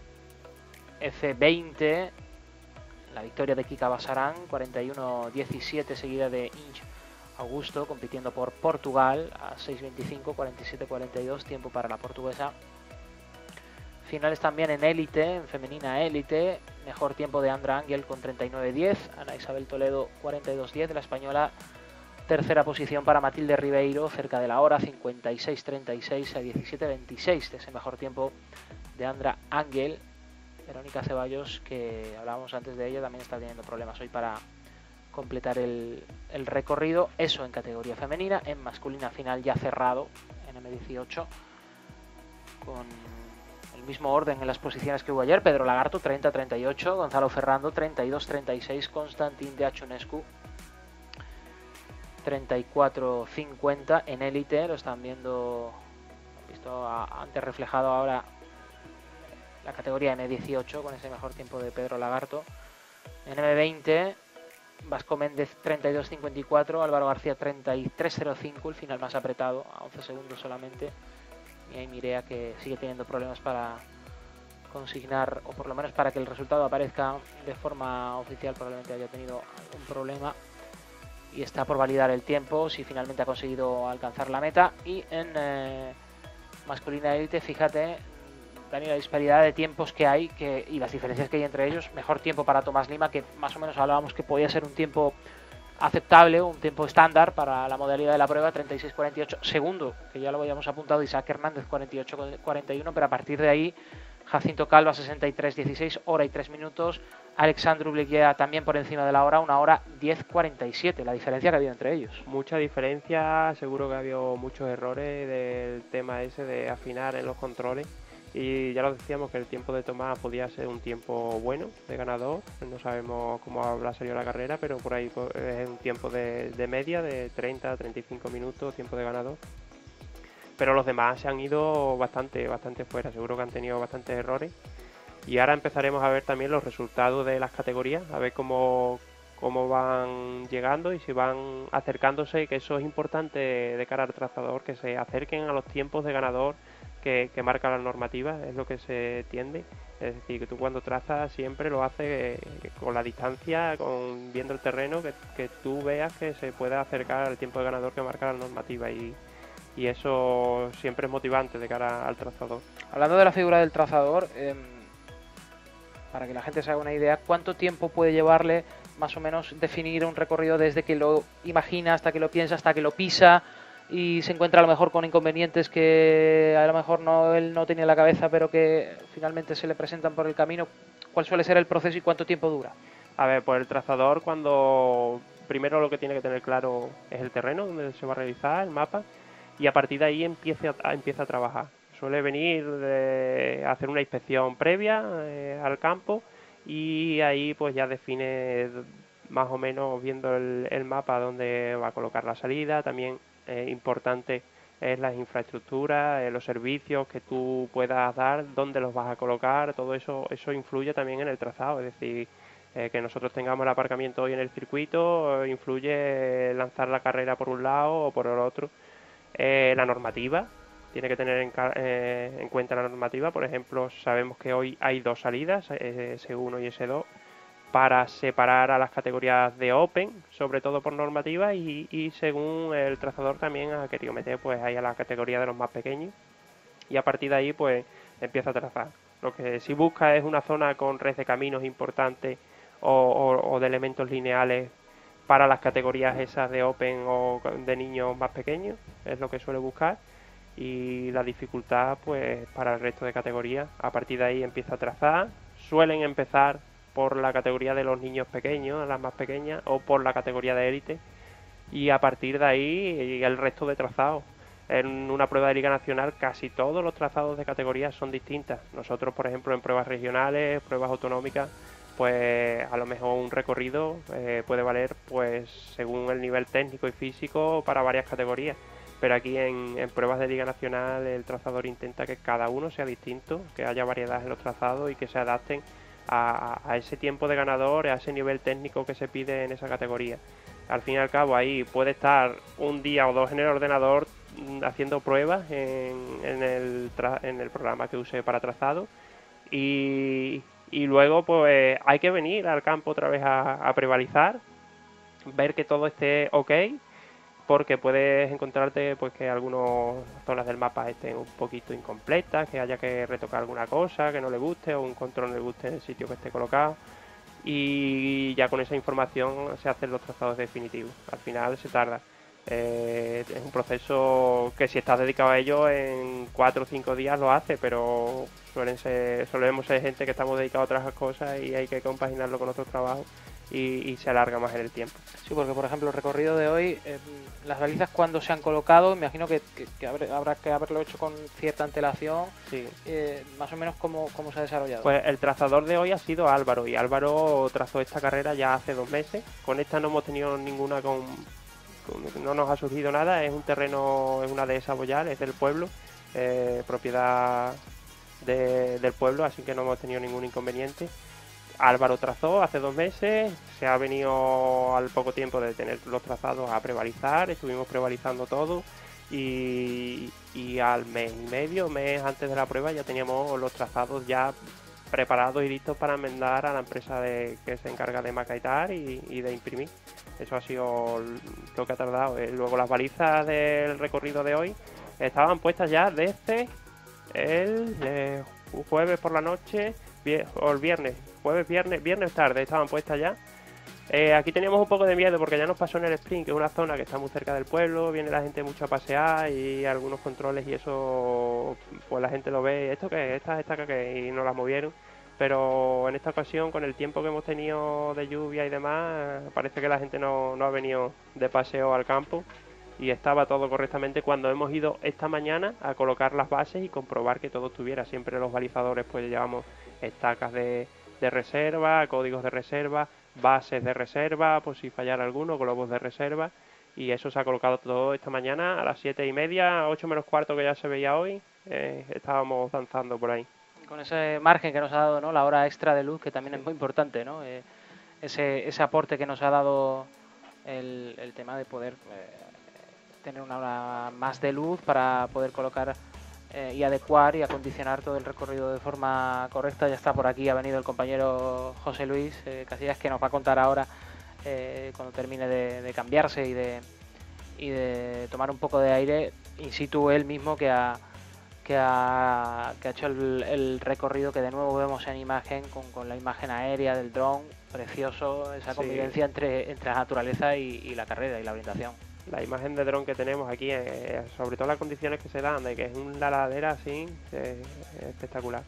F20 la victoria de Kika Basarán 41.17, seguida de Inch Augusto compitiendo por Portugal a 6.25, 47.42, tiempo para la portuguesa. Finales también en élite, en femenina élite, mejor tiempo de Andra Ángel con 39.10, Ana Isabel Toledo 42.10, la española. Tercera posición para Matilde Ribeiro, cerca de la hora, 56.36 a 17.26 de ese mejor tiempo de Andra Ángel. Verónica Ceballos, que hablábamos antes de ella, también está teniendo problemas hoy para completar el recorrido. Eso en categoría femenina. En masculina, final ya cerrado en M18, con el mismo orden en las posiciones que hubo ayer. Pedro Lagarto 30.38, Gonzalo Ferrando 32.36, Constantin de Achunescu 34.50. En élite lo están viendo, visto antes reflejado ahora la categoría M18 con ese mejor tiempo de Pedro Lagarto. En M20 Vasco Méndez 32.54, Álvaro García 33.05, el final más apretado a 11 segundos solamente. Y hay Mirea, que sigue teniendo problemas para consignar, o por lo menos para que el resultado aparezca de forma oficial. Probablemente haya tenido algún problema y está por validar el tiempo si finalmente ha conseguido alcanzar la meta. Y en masculina élite, fíjate, Dani, la disparidad de tiempos que hay y las diferencias que hay entre ellos. Mejor tiempo para Tomás Lima, que más o menos hablábamos que podía ser un tiempo aceptable, un tiempo estándar para la modalidad de la prueba, 36-48. Segundo, que ya lo habíamos apuntado, Isaac Hernández, 48-41, pero a partir de ahí, Jacinto Calva, 63-16, hora y 3 minutos. Alexandru Bliquea también por encima de la hora, 1 hora 10-47, la diferencia que ha habido entre ellos. Mucha diferencia, seguro que ha habido muchos errores del tema ese de afinar en los controles. Y ya lo decíamos que el tiempo de Tomás podía ser un tiempo bueno de ganador. No sabemos cómo habrá salido la carrera, pero por ahí es un tiempo de media de 30-35 minutos, tiempo de ganador. Pero los demás se han ido bastante fuera, seguro que han tenido bastantes errores. Y ahora empezaremos a ver también los resultados de las categorías, a ver cómo van llegando y si van acercándose, que eso es importante de cara al trazador, que se acerquen a los tiempos de ganador que marca la normativa, es lo que se tiende. Es decir, que tú cuando trazas siempre lo haces con la distancia, viendo el terreno, que tú veas que se pueda acercar al tiempo de ganador que marca la normativa, y eso siempre es motivante de cara al trazador. Hablando de la figura del trazador, para que la gente se haga una idea, ¿cuánto tiempo puede llevarle más o menos definir un recorrido desde que lo imagina hasta que lo piensa, hasta que lo pisa y se encuentra a lo mejor con inconvenientes que a lo mejor él no tenía en la cabeza, pero que finalmente se le presentan por el camino? ¿Cuál suele ser el proceso y cuánto tiempo dura? A ver, pues el trazador, cuando primero lo que tiene que tener claro es el terreno donde se va a realizar, el mapa, y a partir de ahí empieza a trabajar. Suele venir a hacer una inspección previa al campo, y ahí pues ya define más o menos, viendo el mapa, dónde va a colocar la salida. También importante es las infraestructuras, los servicios que tú puedas dar, dónde los vas a colocar. Todo eso influye también en el trazado. Es decir, que nosotros tengamos el aparcamiento hoy en el circuito influye lanzar la carrera por un lado o por el otro. La normativa, tiene que tener en cuenta la normativa. Por ejemplo, sabemos que hoy hay 2 salidas, S1 y S2, para separar a las categorías de Open, sobre todo por normativa, y según el trazador también ha querido meter pues ahí a la categoría de los más pequeños, y a partir de ahí pues empieza a trazar. Lo que sí busca es una zona con red de caminos importante o de elementos lineales para las categorías esas de Open o de niños más pequeños, es lo que suele buscar. Y la dificultad pues para el resto de categorías. A partir de ahí empieza a trazar. Suelen empezar por la categoría de los niños pequeños, las más pequeñas, o por la categoría de élite, y a partir de ahí el resto de trazados. En una prueba de Liga Nacional casi todos los trazados de categorías son distintas. Nosotros, por ejemplo, en pruebas regionales, pruebas autonómicas, pues a lo mejor un recorrido puede valer pues según el nivel técnico y físico para varias categorías. Pero aquí en pruebas de Liga Nacional el trazador intenta que cada uno sea distinto, que haya variedad en los trazados y que se adapten a ese tiempo de ganador, a ese nivel técnico que se pide en esa categoría. Al fin y al cabo ahí puede estar un día o 2 en el ordenador haciendo pruebas en el programa que use para trazado, y luego pues hay que venir al campo otra vez a prevalizar, ver que todo esté ok, porque puedes encontrarte pues que algunas zonas del mapa estén un poquito incompletas, que haya que retocar alguna cosa que no le guste, o un control no le guste en el sitio que esté colocado, y ya con esa información se hacen los trazados definitivos. Al final se tarda. Es un proceso que si estás dedicado a ello en 4 o 5 días lo hace, pero solemos ser gente que estamos dedicados a otras cosas y hay que compaginarlo con otros trabajos y se alarga más en el tiempo. Sí, porque por ejemplo el recorrido de hoy, las balizas cuando se han colocado, me imagino que habrá que haberlo hecho con cierta antelación. Sí. Más o menos cómo se ha desarrollado. Pues el trazador de hoy ha sido Álvaro, y Álvaro trazó esta carrera ya hace 2 meses. Con esta no hemos tenido ninguna no nos ha surgido nada. Es un terreno, es una dehesa boyal, es del pueblo, propiedad del pueblo, así que no hemos tenido ningún inconveniente. Álvaro trazó hace 2 meses, se ha venido al poco tiempo de tener los trazados a prevalizar, estuvimos prevalizando todo, y al mes y medio, mes antes de la prueba, ya teníamos los trazados ya preparados y listos para enmendar a la empresa que se encarga de maquetar y de imprimir. Eso ha sido lo que ha tardado. Luego las balizas del recorrido de hoy estaban puestas ya desde el jueves por la noche o el viernes, viernes tarde estaban puestas ya. Aquí teníamos un poco de miedo porque ya nos pasó en el sprint, que es una zona que está muy cerca del pueblo, viene la gente mucho a pasear y algunos controles y eso, pues la gente lo ve, ¿esto qué es? ¿Esta estaca qué es? Y no las movieron. Pero en esta ocasión, con el tiempo que hemos tenido de lluvia y demás, parece que la gente no ha venido de paseo al campo y estaba todo correctamente cuando hemos ido esta mañana a colocar las bases y comprobar que todo estuviera. Siempre los balizadores pues llevamos estacas de reserva, códigos de reserva, bases de reserva, por si fallara alguno, globos de reserva, y eso se ha colocado todo esta mañana a las 7:30, 8 menos cuarto que ya se veía hoy, estábamos danzando por ahí. Con ese margen que nos ha dado, ¿no?, la hora extra de luz, que también es muy importante, ¿no? Ese aporte que nos ha dado el tema de poder tener una hora más de luz para poder colocar y adecuar y acondicionar todo el recorrido de forma correcta. Ya está por aquí, ha venido el compañero José Luis Casillas, que nos va a contar ahora cuando termine de cambiarse y de tomar un poco de aire in situ, él mismo que ha hecho el recorrido que de nuevo vemos en imagen con la imagen aérea del dron, precioso, esa convivencia entre la naturaleza y la carrera y la orientación. La imagen de dron que tenemos aquí, sobre todo las condiciones que se dan, de que es una ladera así, espectacular.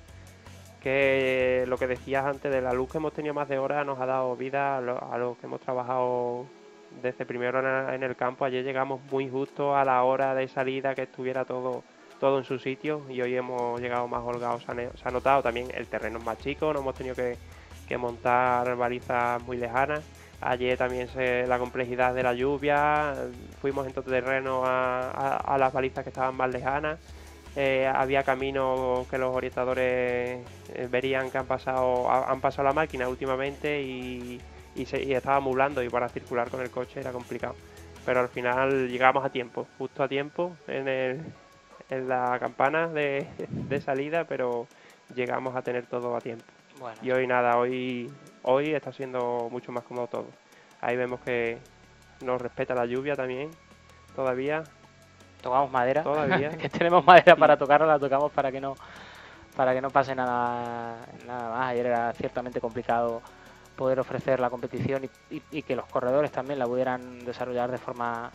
Que lo que decías antes de la luz que hemos tenido más de horas nos ha dado vida a los que hemos trabajado desde primero en el campo. Ayer llegamos muy justo a la hora de salida, que estuviera todo en su sitio, y hoy hemos llegado más holgados. Se ha notado también, el terreno es más chico, no hemos tenido que montar balizas muy lejanas. Ayer también la complejidad de la lluvia, fuimos en todo terreno a las balizas que estaban más lejanas. Había caminos que los orientadores verían que han pasado la máquina últimamente y estaba nublando, y para circular con el coche era complicado. Pero al final llegamos a tiempo, justo a tiempo en la campana de salida, pero llegamos a tener todo a tiempo. Bueno. Y hoy nada, hoy está siendo mucho más cómodo todo. Ahí vemos que nos respeta la lluvia también, todavía. Tocamos madera, todavía. que tenemos madera para tocarla, la tocamos para que no pase nada más. Ayer era ciertamente complicado poder ofrecer la competición y que los corredores también la pudieran desarrollar de forma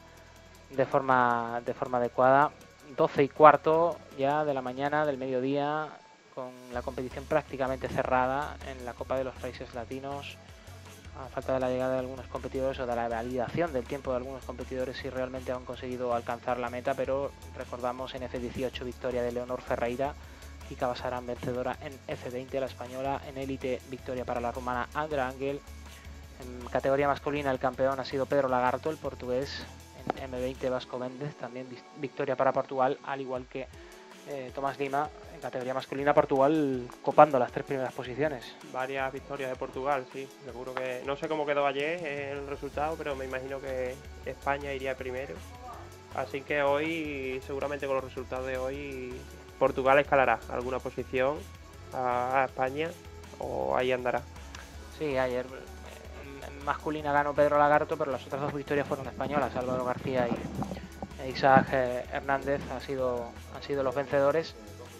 adecuada. 12:15 ya de la mañana, del mediodía, con la competición prácticamente cerrada en la Copa de los Países Latinos, a falta de la llegada de algunos competidores o de la validación del tiempo de algunos competidores si realmente han conseguido alcanzar la meta. Pero recordamos, en F18 victoria de Leonor Ferreira, Kika Basarán vencedora en F20, la española; en élite victoria para la rumana Andra Ángel; en categoría masculina el campeón ha sido Pedro Lagarto, el portugués; en M20 Vasco Méndez, también victoria para Portugal, al igual que Tomás Lima. En categoría masculina, Portugal copando las 3 primeras posiciones. Varias victorias de Portugal, sí. Seguro que no sé cómo quedó ayer el resultado, pero me imagino que España iría primero. Así que hoy, seguramente con los resultados de hoy, Portugal escalará alguna posición a España, o ahí andará. Sí, ayer en masculina ganó Pedro Lagarto, pero las otras 2 victorias fueron españolas. Álvaro García y Isaac Hernández han sido los vencedores.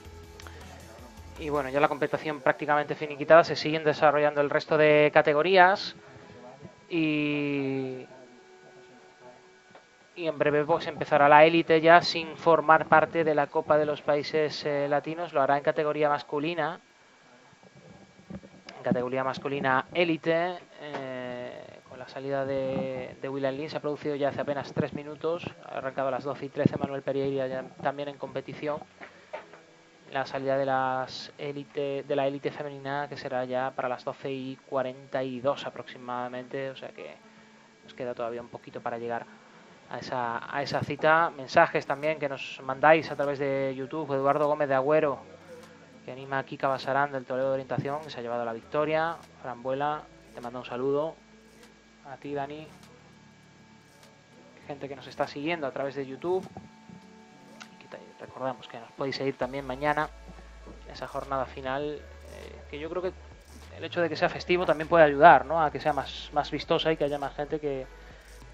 Y bueno, ya la competición prácticamente finiquitada, se siguen desarrollando el resto de categorías y en breve pues empezará la élite, ya sin formar parte de la Copa de los Países Latinos. Lo hará en categoría masculina. En categoría masculina élite, con la salida de William Lin, se ha producido ya hace apenas 3 minutos. Ha arrancado a las 12:13 Manuel Pereira, ya también en competición. La salida de la élite femenina, que será ya para las 12:42 aproximadamente, o sea que nos queda todavía un poquito para llegar a esa cita. Mensajes también que nos mandáis a través de YouTube. Eduardo Gómez de Agüero, que anima a Kika Basarán del Toledo de Orientación, que se ha llevado la victoria. Fran Buela, te manda un saludo. A ti, Dani. Gente que nos está siguiendo a través de YouTube. Recordamos que nos podéis seguir también mañana, esa jornada final, que yo creo que el hecho de que sea festivo también puede ayudar, ¿no?, a que sea más vistosa y que haya más gente que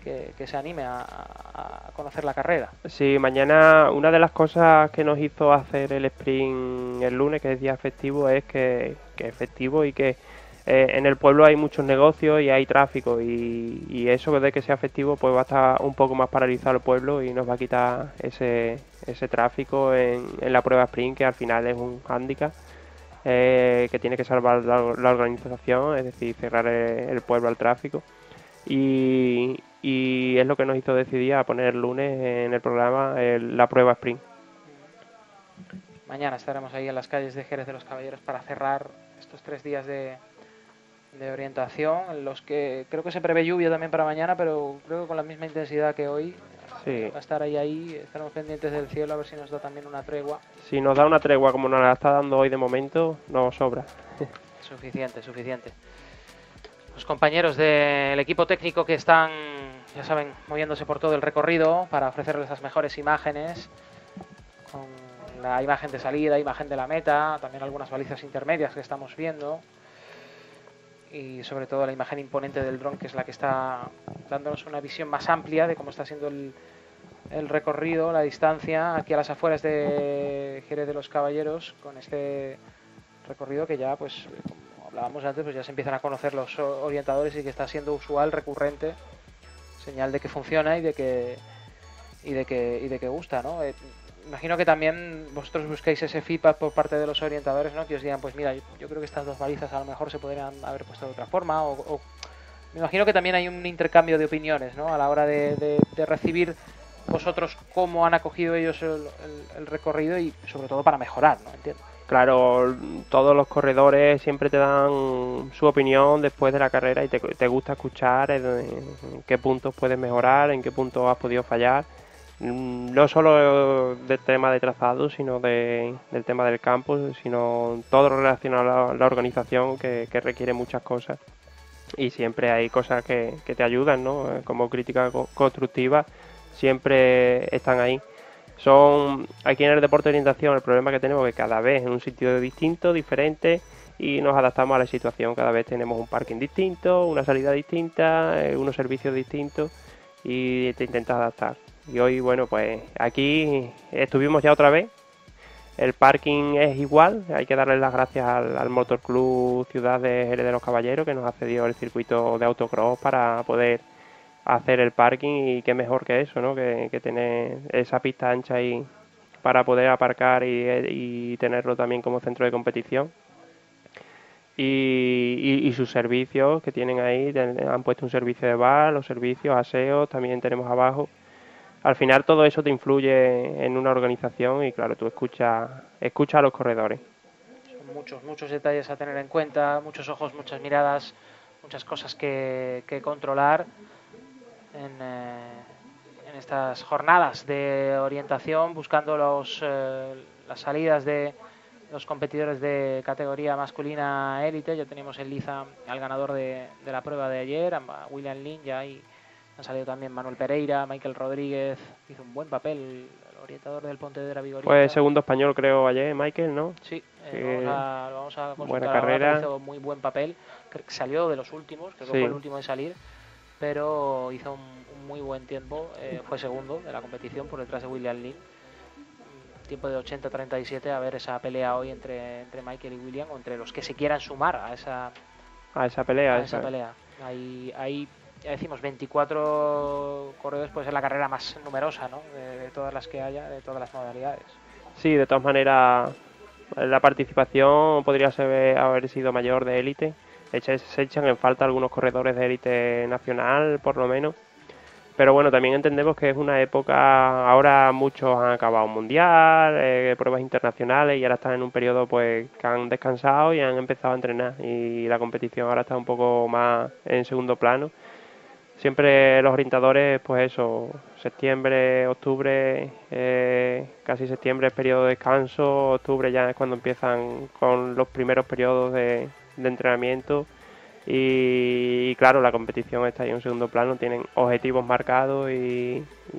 que se anime a conocer la carrera. Sí, mañana una de las cosas que nos hizo hacer el sprint el lunes, que es día festivo, es que es festivo y que en el pueblo hay muchos negocios y hay tráfico y eso de que sea festivo pues va a estar un poco más paralizado el pueblo y nos va a quitar ese tráfico en la prueba sprint, que al final es un hándicap que tiene que salvar la organización, es decir, cerrar el pueblo al tráfico. Y es lo que nos hizo decidir a poner el lunes en el programa la prueba sprint. Mañana estaremos ahí en las calles de Jerez de los Caballeros para cerrar estos 3 días de orientación, en los que creo que se prevé lluvia también para mañana, pero creo que con la misma intensidad que hoy. Sí. Va a estar ahí, estaremos pendientes del cielo a ver si nos da también una tregua. Si nos da una tregua como nos la está dando hoy de momento, nos sobra. Suficiente. Los compañeros del equipo técnico que están, ya saben, moviéndose por todo el recorrido para ofrecerles las mejores imágenes, con la imagen de salida, imagen de la meta, también algunas balizas intermedias que estamos viendo, y sobre todo la imagen imponente del dron, que es la que está dándonos una visión más amplia de cómo está siendo el recorrido, la distancia, aquí a las afueras de Jerez de los Caballeros, con este recorrido que ya, pues, como hablábamos antes, pues ya se empiezan a conocer los orientadores y que está siendo usual, recurrente, señal de que funciona y de que gusta, ¿no? Imagino que también vosotros busquéis ese feedback por parte de los orientadores, ¿no? Que os digan, pues mira, yo creo que estas 2 balizas a lo mejor se podrían haber puesto de otra forma, o me imagino que también hay un intercambio de opiniones, ¿no? A la hora de recibir vosotros cómo han acogido ellos el recorrido y sobre todo para mejorar, ¿no? Entiendo. Claro, todos los corredores siempre te dan su opinión después de la carrera y te gusta escuchar en qué puntos puedes mejorar, en qué puntos has podido fallar. No solo del tema de trazado, sino del tema del campo, sino todo lo relacionado a la organización que requiere muchas cosas. Y siempre hay cosas que te ayudan, ¿no? Como crítica constructiva, siempre están ahí. Aquí en el deporte de orientación el problema que tenemos es que cada vez en un sitio distinto, diferente, y nos adaptamos a la situación. Cada vez tenemos un parking distinto, una salida distinta, unos servicios distintos y te intentas adaptar. Y hoy, bueno, pues aquí estuvimos ya otra vez. El parking es igual, hay que darle las gracias al Motor Club Ciudad de Jerez de los Caballeros, que nos ha cedido el circuito de autocross para poder hacer el parking, y qué mejor que eso, ¿no? Que tener esa pista ancha ahí para poder aparcar y tenerlo también como centro de competición. Y sus servicios que tienen ahí, han puesto un servicio de bar, los servicios, aseo, también tenemos abajo. Al final todo eso te influye en una organización y claro, tú escuchas a los corredores. Son muchos detalles a tener en cuenta, muchos ojos, muchas miradas, muchas cosas que controlar en estas jornadas de orientación, buscando las salidas de los competidores de categoría masculina élite. Ya teníamos en liza al ganador de la prueba de ayer, a William Lin, ya ahí han salido también Manuel Pereira, Michael Rodríguez, hizo un buen papel el orientador del Pontevedra Vigorita. Pues segundo español creo ayer, Michael, ¿no? Sí, lo vamos a consultar. Buena carrera. Ahora, hizo muy buen papel, salió de los últimos, creo que fue el último de salir, pero hizo un muy buen tiempo, fue segundo de la competición por detrás de William Lin. Tiempo de 80-37, a ver esa pelea hoy entre Michael y William, o entre los que se quieran sumar a esa pelea. Ahí ya decimos 24 corredores, puede ser la carrera más numerosa, ¿no? de todas las que haya, de todas las modalidades. Sí, de todas maneras la participación podría haber sido mayor de élite. Se echan en falta algunos corredores de élite nacional, por lo menos. Pero bueno, también entendemos que es una época, ahora muchos han acabado mundial, pruebas internacionales, y ahora están en un periodo pues que han descansado y han empezado a entrenar, y la competición ahora está un poco más en segundo plano. Siempre los orientadores, pues eso, septiembre, octubre, casi septiembre es periodo de descanso, octubre ya es cuando empiezan con los primeros periodos de entrenamiento. Y claro, la competición está ahí en segundo plano, tienen objetivos marcados y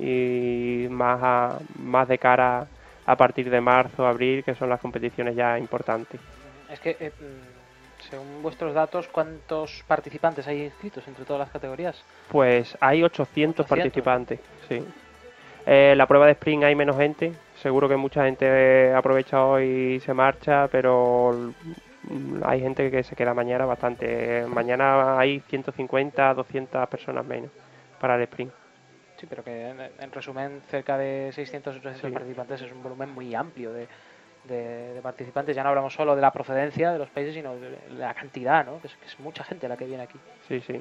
más de cara a partir de marzo, abril, que son las competiciones ya importantes. Es que según vuestros datos, ¿cuántos participantes hay inscritos entre todas las categorías? Pues hay 800 participantes, sí. La prueba de sprint hay menos gente, seguro que mucha gente aprovecha hoy y se marcha, pero hay gente que se queda mañana bastante. Mañana hay 150, 200 personas menos para el sprint. Sí, pero que en resumen, cerca de 600 o 800 Sí. participantes es un volumen muy amplio de participantes. Ya no hablamos solo de la procedencia de los países, sino de la cantidad, ¿no? Que es mucha gente la que viene aquí. Sí, sí.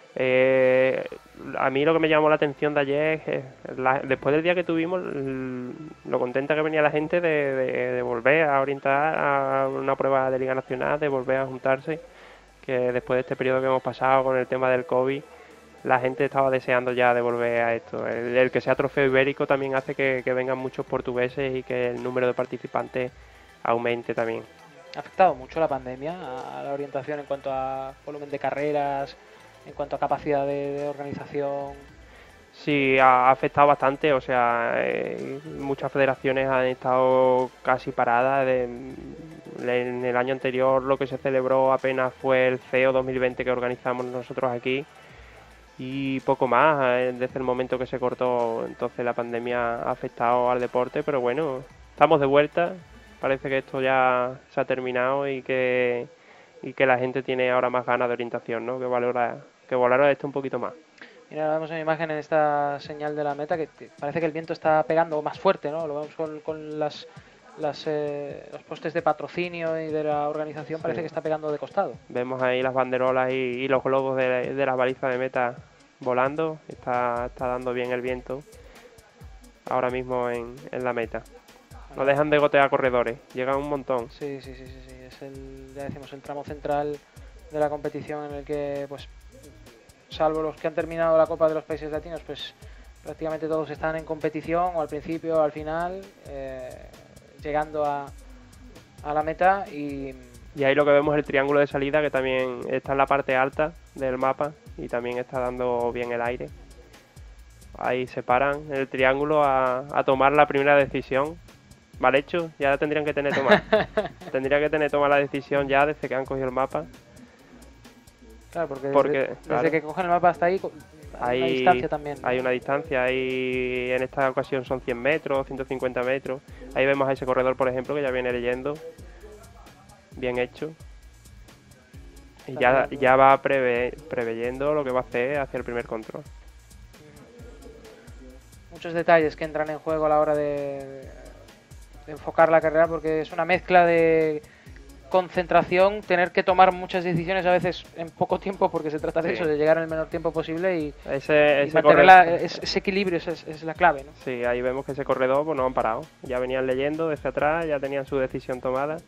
A mí lo que me llamó la atención de ayer es después del día que tuvimos, lo contenta que venía la gente de volver a orientar a una prueba de Liga Nacional, de volver a juntarse, que después de este periodo que hemos pasado con el tema del COVID, la gente estaba deseando ya de volver a esto. El que sea trofeo ibérico también hace que vengan muchos portugueses y que el número de participantes aumente también. ¿Ha afectado mucho la pandemia a la orientación en cuanto a volumen de carreras, en cuanto a capacidad de organización? Sí, ha afectado bastante, o sea, muchas federaciones han estado casi paradas. En el año anterior lo que se celebró apenas fue el CEO 2020 que organizamos nosotros aquí y poco más, desde el momento que se cortó. Entonces la pandemia ha afectado al deporte, pero bueno, estamos de vuelta, parece que esto ya se ha terminado y que la gente tiene ahora más ganas de orientación, ¿no? Que valora esto un poquito más. Mira, vemos en imagen en esta señal de la meta que parece que el viento está pegando más fuerte, ¿no? Lo vemos con los postes de patrocinio y de la organización, parece que está pegando de costado. Vemos ahí las banderolas y los globos de las balizas de meta volando. Está dando bien el viento ahora mismo en la meta. No dejan de gotear corredores, llegan un montón. Sí. Es ya decimos, el tramo central de la competición en el que, pues, salvo los que han terminado la Copa de los Países Latinos, pues prácticamente todos están en competición, o al principio o al final, llegando a la meta. Y ahí lo que vemos es el triángulo de salida, que también está en la parte alta del mapa y también está dando bien el aire. Ahí se paran en el triángulo a tomar la primera decisión. Mal hecho, ya tendrían que tener tomar. La decisión ya desde que han cogido el mapa. Claro, porque desde que cogen el mapa hasta ahí hay una distancia también, ¿no? Hay una distancia, en esta ocasión son 100 metros, 150 metros. Ahí vemos a ese corredor, por ejemplo, que ya viene leyendo. Bien hecho. Y ya va preveyendo lo que va a hacer hacia el primer control. Muchos detalles que entran en juego a la hora de enfocar la carrera, porque es una mezcla de concentración, tener que tomar muchas decisiones a veces en poco tiempo, porque se trata de eso, de llegar en el menor tiempo posible y mantener ese equilibrio es la clave, ¿no? Sí, ahí vemos que ese corredor pues no han parado, ya venían leyendo desde atrás, ya tenían su decisión tomada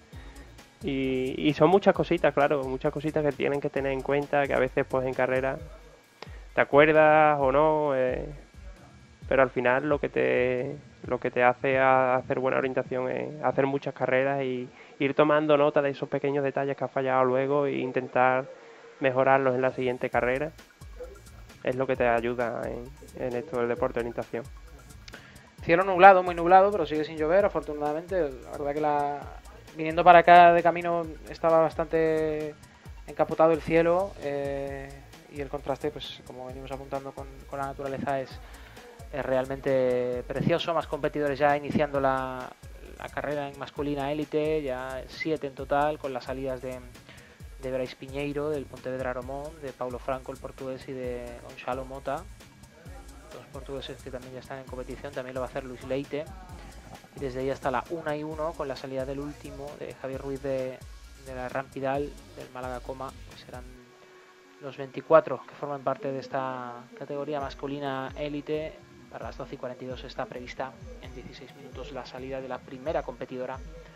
y son muchas cositas, claro, muchas cositas que tienen que tener en cuenta, que a veces pues en carrera te acuerdas o no, pero al final lo que te hace hacer buena orientación es hacer muchas carreras y ir tomando nota de esos pequeños detalles que has fallado luego e intentar mejorarlos en la siguiente carrera. Es lo que te ayuda en esto del deporte de orientación. Cielo nublado, muy nublado, pero sigue sin llover, afortunadamente. La verdad que viniendo para acá de camino estaba bastante encapotado el cielo, y el contraste, pues como venimos apuntando con la naturaleza, es realmente precioso. Más competidores ya iniciando la carrera en masculina élite, ya 7 en total, con las salidas de Brais Piñeiro, del Pontevedra Aromón, de Paulo Franco, el portugués, y de Gonçalo Mota, los portugueses que también ya están en competición. También lo va a hacer Luis Leite, y desde ahí hasta la 1:01 con la salida del último, de Javier Ruiz de la Rampidal, del Málaga Coma. Pues serán los 24 que forman parte de esta categoría masculina élite. Para las 12:42 está prevista en 16 minutos la salida de la primera competidora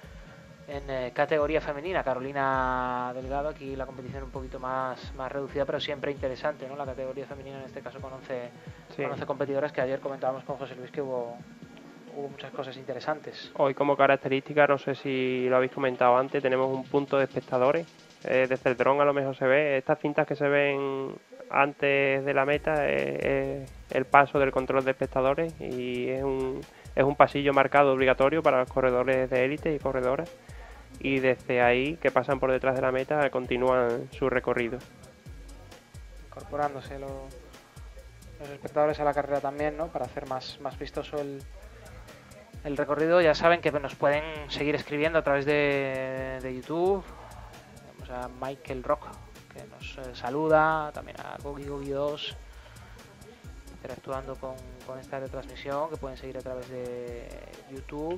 en categoría femenina, Carolina Delgado. Aquí la competición un poquito más reducida, pero siempre interesante, ¿no? La categoría femenina en este caso con 11 competidoras, que ayer comentábamos con José Luis que hubo muchas cosas interesantes. Hoy, como característica, no sé si lo habéis comentado antes, tenemos un punto de espectadores. Desde el dron a lo mejor se ve estas cintas que se ven antes de la meta, el paso del control de espectadores, y es un pasillo marcado obligatorio para los corredores de élite y corredoras, y desde ahí, que pasan por detrás de la meta, continúan su recorrido. Incorporándose los espectadores a la carrera también, ¿no? Para hacer más vistoso el recorrido. Ya saben que nos pueden seguir escribiendo a través de YouTube. Tenemos a Michael Rock, que nos saluda, también a Gogi2, interactuando con esta retransmisión, que pueden seguir a través de YouTube.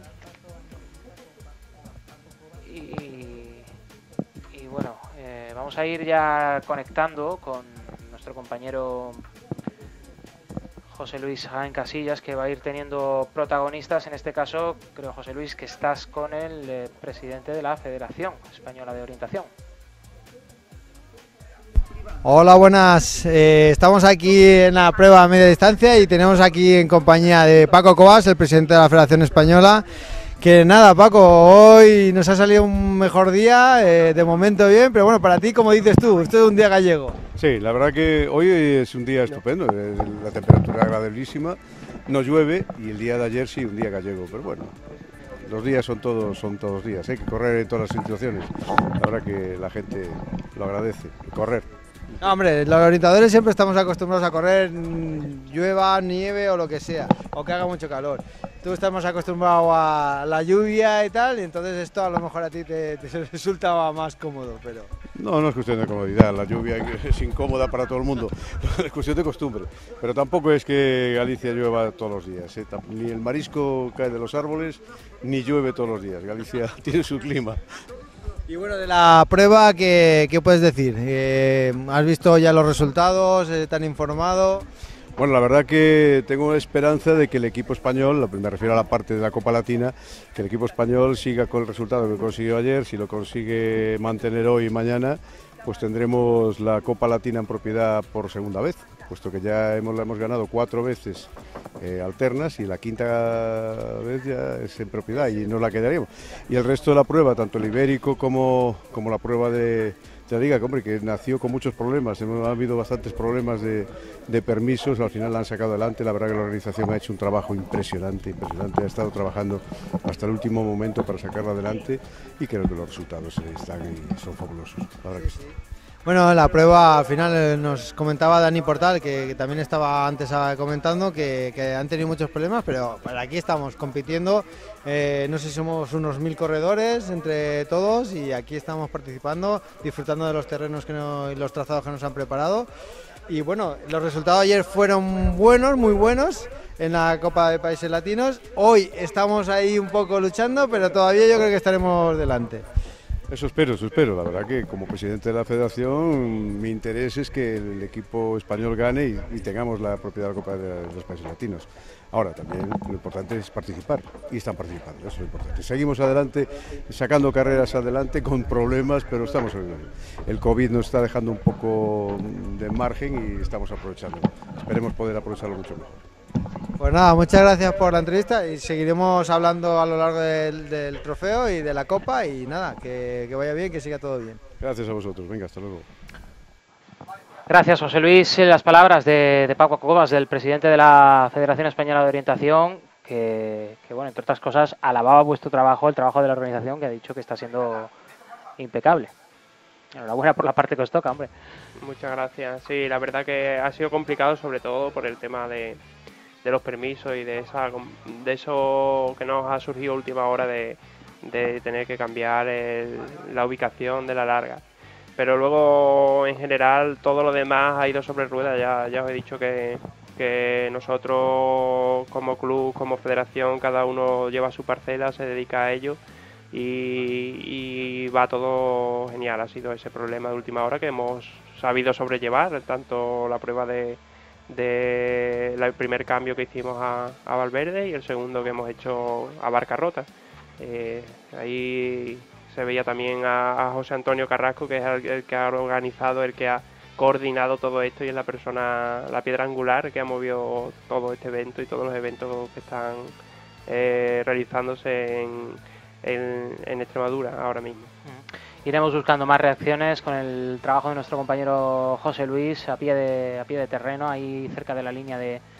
Y bueno, vamos a ir ya conectando con nuestro compañero José Luis Jaén Casillas, que va a ir teniendo protagonistas. En este caso, creo, José Luis, que estás con el presidente de la Federación Española de Orientación. Hola, buenas. Estamos aquí en la prueba a media distancia y tenemos aquí en compañía de Paco Cobas, el presidente de la Federación Española. Que nada, Paco, hoy nos ha salido un mejor día, de momento bien, pero bueno, para ti, como dices tú, esto es un día gallego. Sí, la verdad que hoy es un día estupendo, la temperatura agradabilísima, no llueve y el día de ayer sí, un día gallego, pero bueno, los días son todos días, hay que correr en todas las situaciones, la verdad que la gente lo agradece, correr. No, hombre, los orientadores siempre estamos acostumbrados a correr, llueva, nieve o lo que sea, o que haga mucho calor. Tú estás acostumbrado a la lluvia y tal, y entonces esto a lo mejor a ti te resulta más cómodo, pero... No es cuestión de comodidad, la lluvia es incómoda para todo el mundo, es cuestión de costumbre, pero tampoco es que Galicia llueva todos los días, ni el marisco cae de los árboles, ni llueve todos los días, Galicia tiene su clima. Y bueno, de la prueba, ¿qué puedes decir? ¿Has visto ya los resultados? ¿Te han informado? Bueno, la verdad que tengo esperanza de que el equipo español, me refiero a la parte de la Copa Latina, que el equipo español siga con el resultado que consiguió ayer. Si lo consigue mantener hoy y mañana, pues tendremos la Copa Latina en propiedad por segunda vez, puesto que ya la hemos ganado 4 veces alternas y la quinta vez ya es en propiedad y nos la quedaríamos. Y el resto de la prueba, tanto el ibérico como la prueba de la Liga, que, hombre, que nació con muchos problemas, ha habido bastantes problemas de permisos, al final la han sacado adelante. La verdad que la organización ha hecho un trabajo impresionante, ha estado trabajando hasta el último momento para sacarla adelante y creo que los resultados están y son fabulosos, la verdad que sí. Bueno, la prueba al final nos comentaba Dani Portal, que también estaba antes comentando que han tenido muchos problemas, pero aquí estamos compitiendo, no sé si somos unos 1000 corredores entre todos y aquí estamos participando, disfrutando de los terrenos y los trazados que nos han preparado. Y bueno, los resultados ayer fueron buenos, muy buenos en la Copa de Países Latinos. Hoy estamos ahí un poco luchando, pero todavía yo creo que estaremos delante. Eso espero, la verdad que como presidente de la federación mi interés es que el equipo español gane y tengamos la propiedad de la Copa de los Países Latinos. Ahora también lo importante es participar y están participando, eso es lo importante. Seguimos adelante, sacando carreras adelante con problemas, pero estamos el COVID nos está dejando un poco de margen y estamos aprovechando. Esperemos poder aprovecharlo mucho mejor. Pues nada, muchas gracias por la entrevista y seguiremos hablando a lo largo del trofeo y de la Copa y nada, que vaya bien, que siga todo bien. Gracias a vosotros, venga, hasta luego. Gracias, José Luis. Las palabras de Paco Cobas, del presidente de la Federación Española de Orientación, que bueno, entre otras cosas, alababa vuestro trabajo, el trabajo de la organización, que ha dicho que está siendo impecable. Enhorabuena por la parte que os toca, hombre. Muchas gracias. Sí, la verdad que ha sido complicado, sobre todo por el tema de los permisos y de eso que nos ha surgido a última hora de tener que cambiar la ubicación de la larga. Pero luego, en general, todo lo demás ha ido sobre ruedas. Ya os he dicho que nosotros, como club, como federación, cada uno lleva su parcela, se dedica a ello y va todo genial. Ha sido ese problema de última hora que hemos sabido sobrellevar, tanto la prueba del primer cambio que hicimos a Valverde y el segundo que hemos hecho a Barca Rota. Ahí se veía también a José Antonio Carrasco, que es el que ha organizado, el que ha coordinado todo esto y es la piedra angular que ha movido todo este evento y todos los eventos que están realizándose en Extremadura ahora mismo. Iremos buscando más reacciones con el trabajo de nuestro compañero José Luis a pie de terreno, ahí cerca de la línea de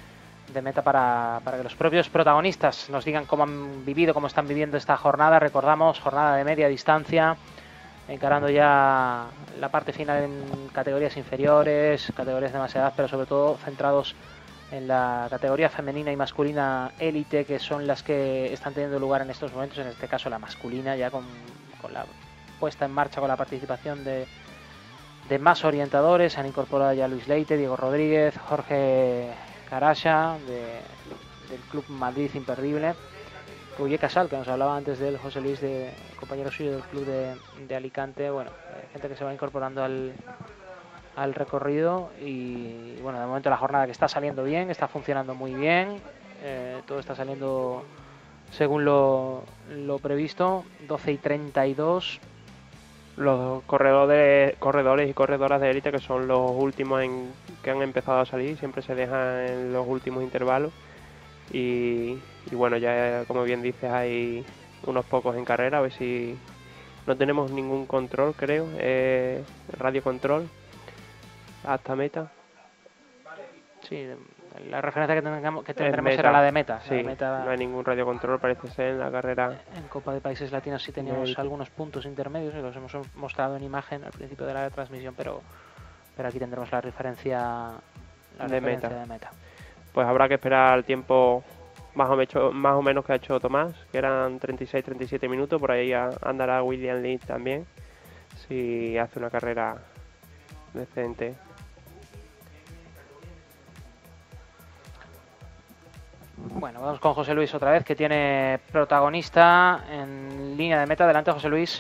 de meta para que los propios protagonistas nos digan cómo han vivido, cómo están viviendo esta jornada. Recordamos, jornada de media distancia, encarando ya la parte final en categorías inferiores, categorías de más edad, pero sobre todo centrados en la categoría femenina y masculina élite, que son las que están teniendo lugar en estos momentos, en este caso la masculina, ya con la puesta en marcha, con la participación de más orientadores. Se han incorporado ya Luis Leite, Diego Rodríguez, Jorge Carasha, del Club Madrid Imperdible, Ruye Casal, que nos hablaba antes de él, José Luis, compañero suyo del Club de Alicante. Bueno, gente que se va incorporando al recorrido y bueno, de momento la jornada que está saliendo bien, está funcionando muy bien, todo está saliendo según lo previsto. 12:32. Los corredores y corredoras de élite, que son los últimos que han empezado a salir, siempre se dejan en los últimos intervalos. Y bueno, ya como bien dices, hay unos pocos en carrera. A ver si no tenemos ningún control, creo, radio control hasta meta. Sí, la referencia que tendremos será la de meta. Sí, meta, no hay ningún radio control, parece ser, en la carrera. En Copa de Países Latinos sí teníamos algunos puntos intermedios y los hemos mostrado en imagen al principio de la transmisión, pero aquí tendremos la referencia de meta. Pues habrá que esperar el tiempo más o menos que ha hecho Tomás, que eran 36-37 minutos. Por ahí andará William Lee también, si hace una carrera decente. Bueno, vamos con José Luis otra vez, que tiene protagonista en línea de meta. Adelante, José Luis.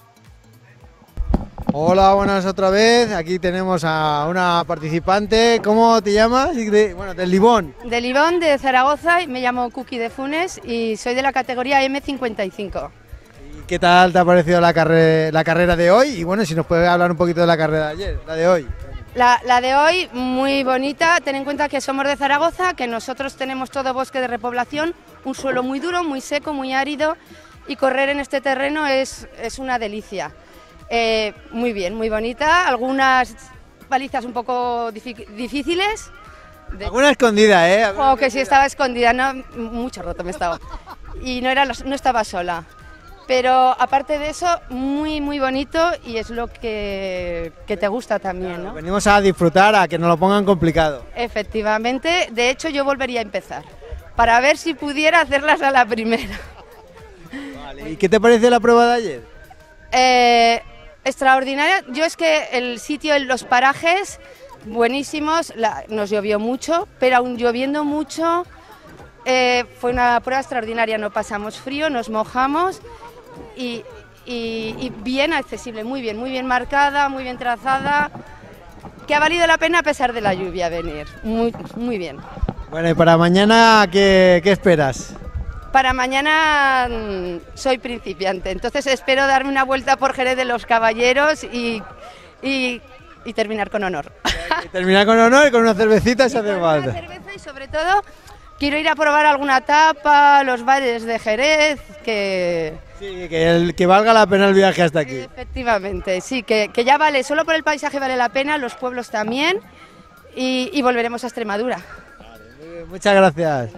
Hola, buenas otra vez. Aquí tenemos a una participante. ¿Cómo te llamas? Del Libón. Del Libón, de Zaragoza. Me llamo Cookie de Funes y soy de la categoría M55. ¿Y qué tal te ha parecido la carrera de hoy? Y bueno, si nos puedes hablar un poquito de la carrera de ayer, la de hoy. La de hoy, muy bonita. Ten en cuenta que somos de Zaragoza, que nosotros tenemos todo bosque de repoblación, un suelo muy duro, muy seco, muy árido, y correr en este terreno es una delicia. Muy bien, muy bonita. Algunas balizas un poco difíciles. Alguna escondida, ¿eh? Oh, que sí estaba escondida, no, mucho roto me estaba. Y no estaba sola. Pero aparte de eso, muy muy bonito, y es lo que te gusta también, ¿no? Claro, venimos a disfrutar, a que nos lo pongan complicado. Efectivamente, de hecho yo volvería a empezar, para ver si pudiera hacerlas a la primera. Vale. ¿Y qué te pareció la prueba de ayer? Extraordinaria. Yo es que el sitio, los parajes, buenísimos. Nos llovió mucho, pero aún lloviendo mucho, fue una prueba extraordinaria. No pasamos frío, nos mojamos y bien accesible, muy bien marcada, muy bien trazada, que ha valido la pena a pesar de la lluvia venir. Muy bien. Bueno, y para mañana, ¿qué esperas? Para mañana soy principiante, entonces espero darme una vuelta por Jerez de los Caballeros y terminar con honor. Y terminar con honor y con una cervecita se hace falta. Una cerveza, y sobre todo quiero ir a probar alguna tapa, los bares de Jerez, Sí, que valga la pena el viaje hasta aquí. Efectivamente, sí, que ya vale, solo por el paisaje vale la pena, los pueblos también, y volveremos a Extremadura. Vale, muy bien, muchas gracias.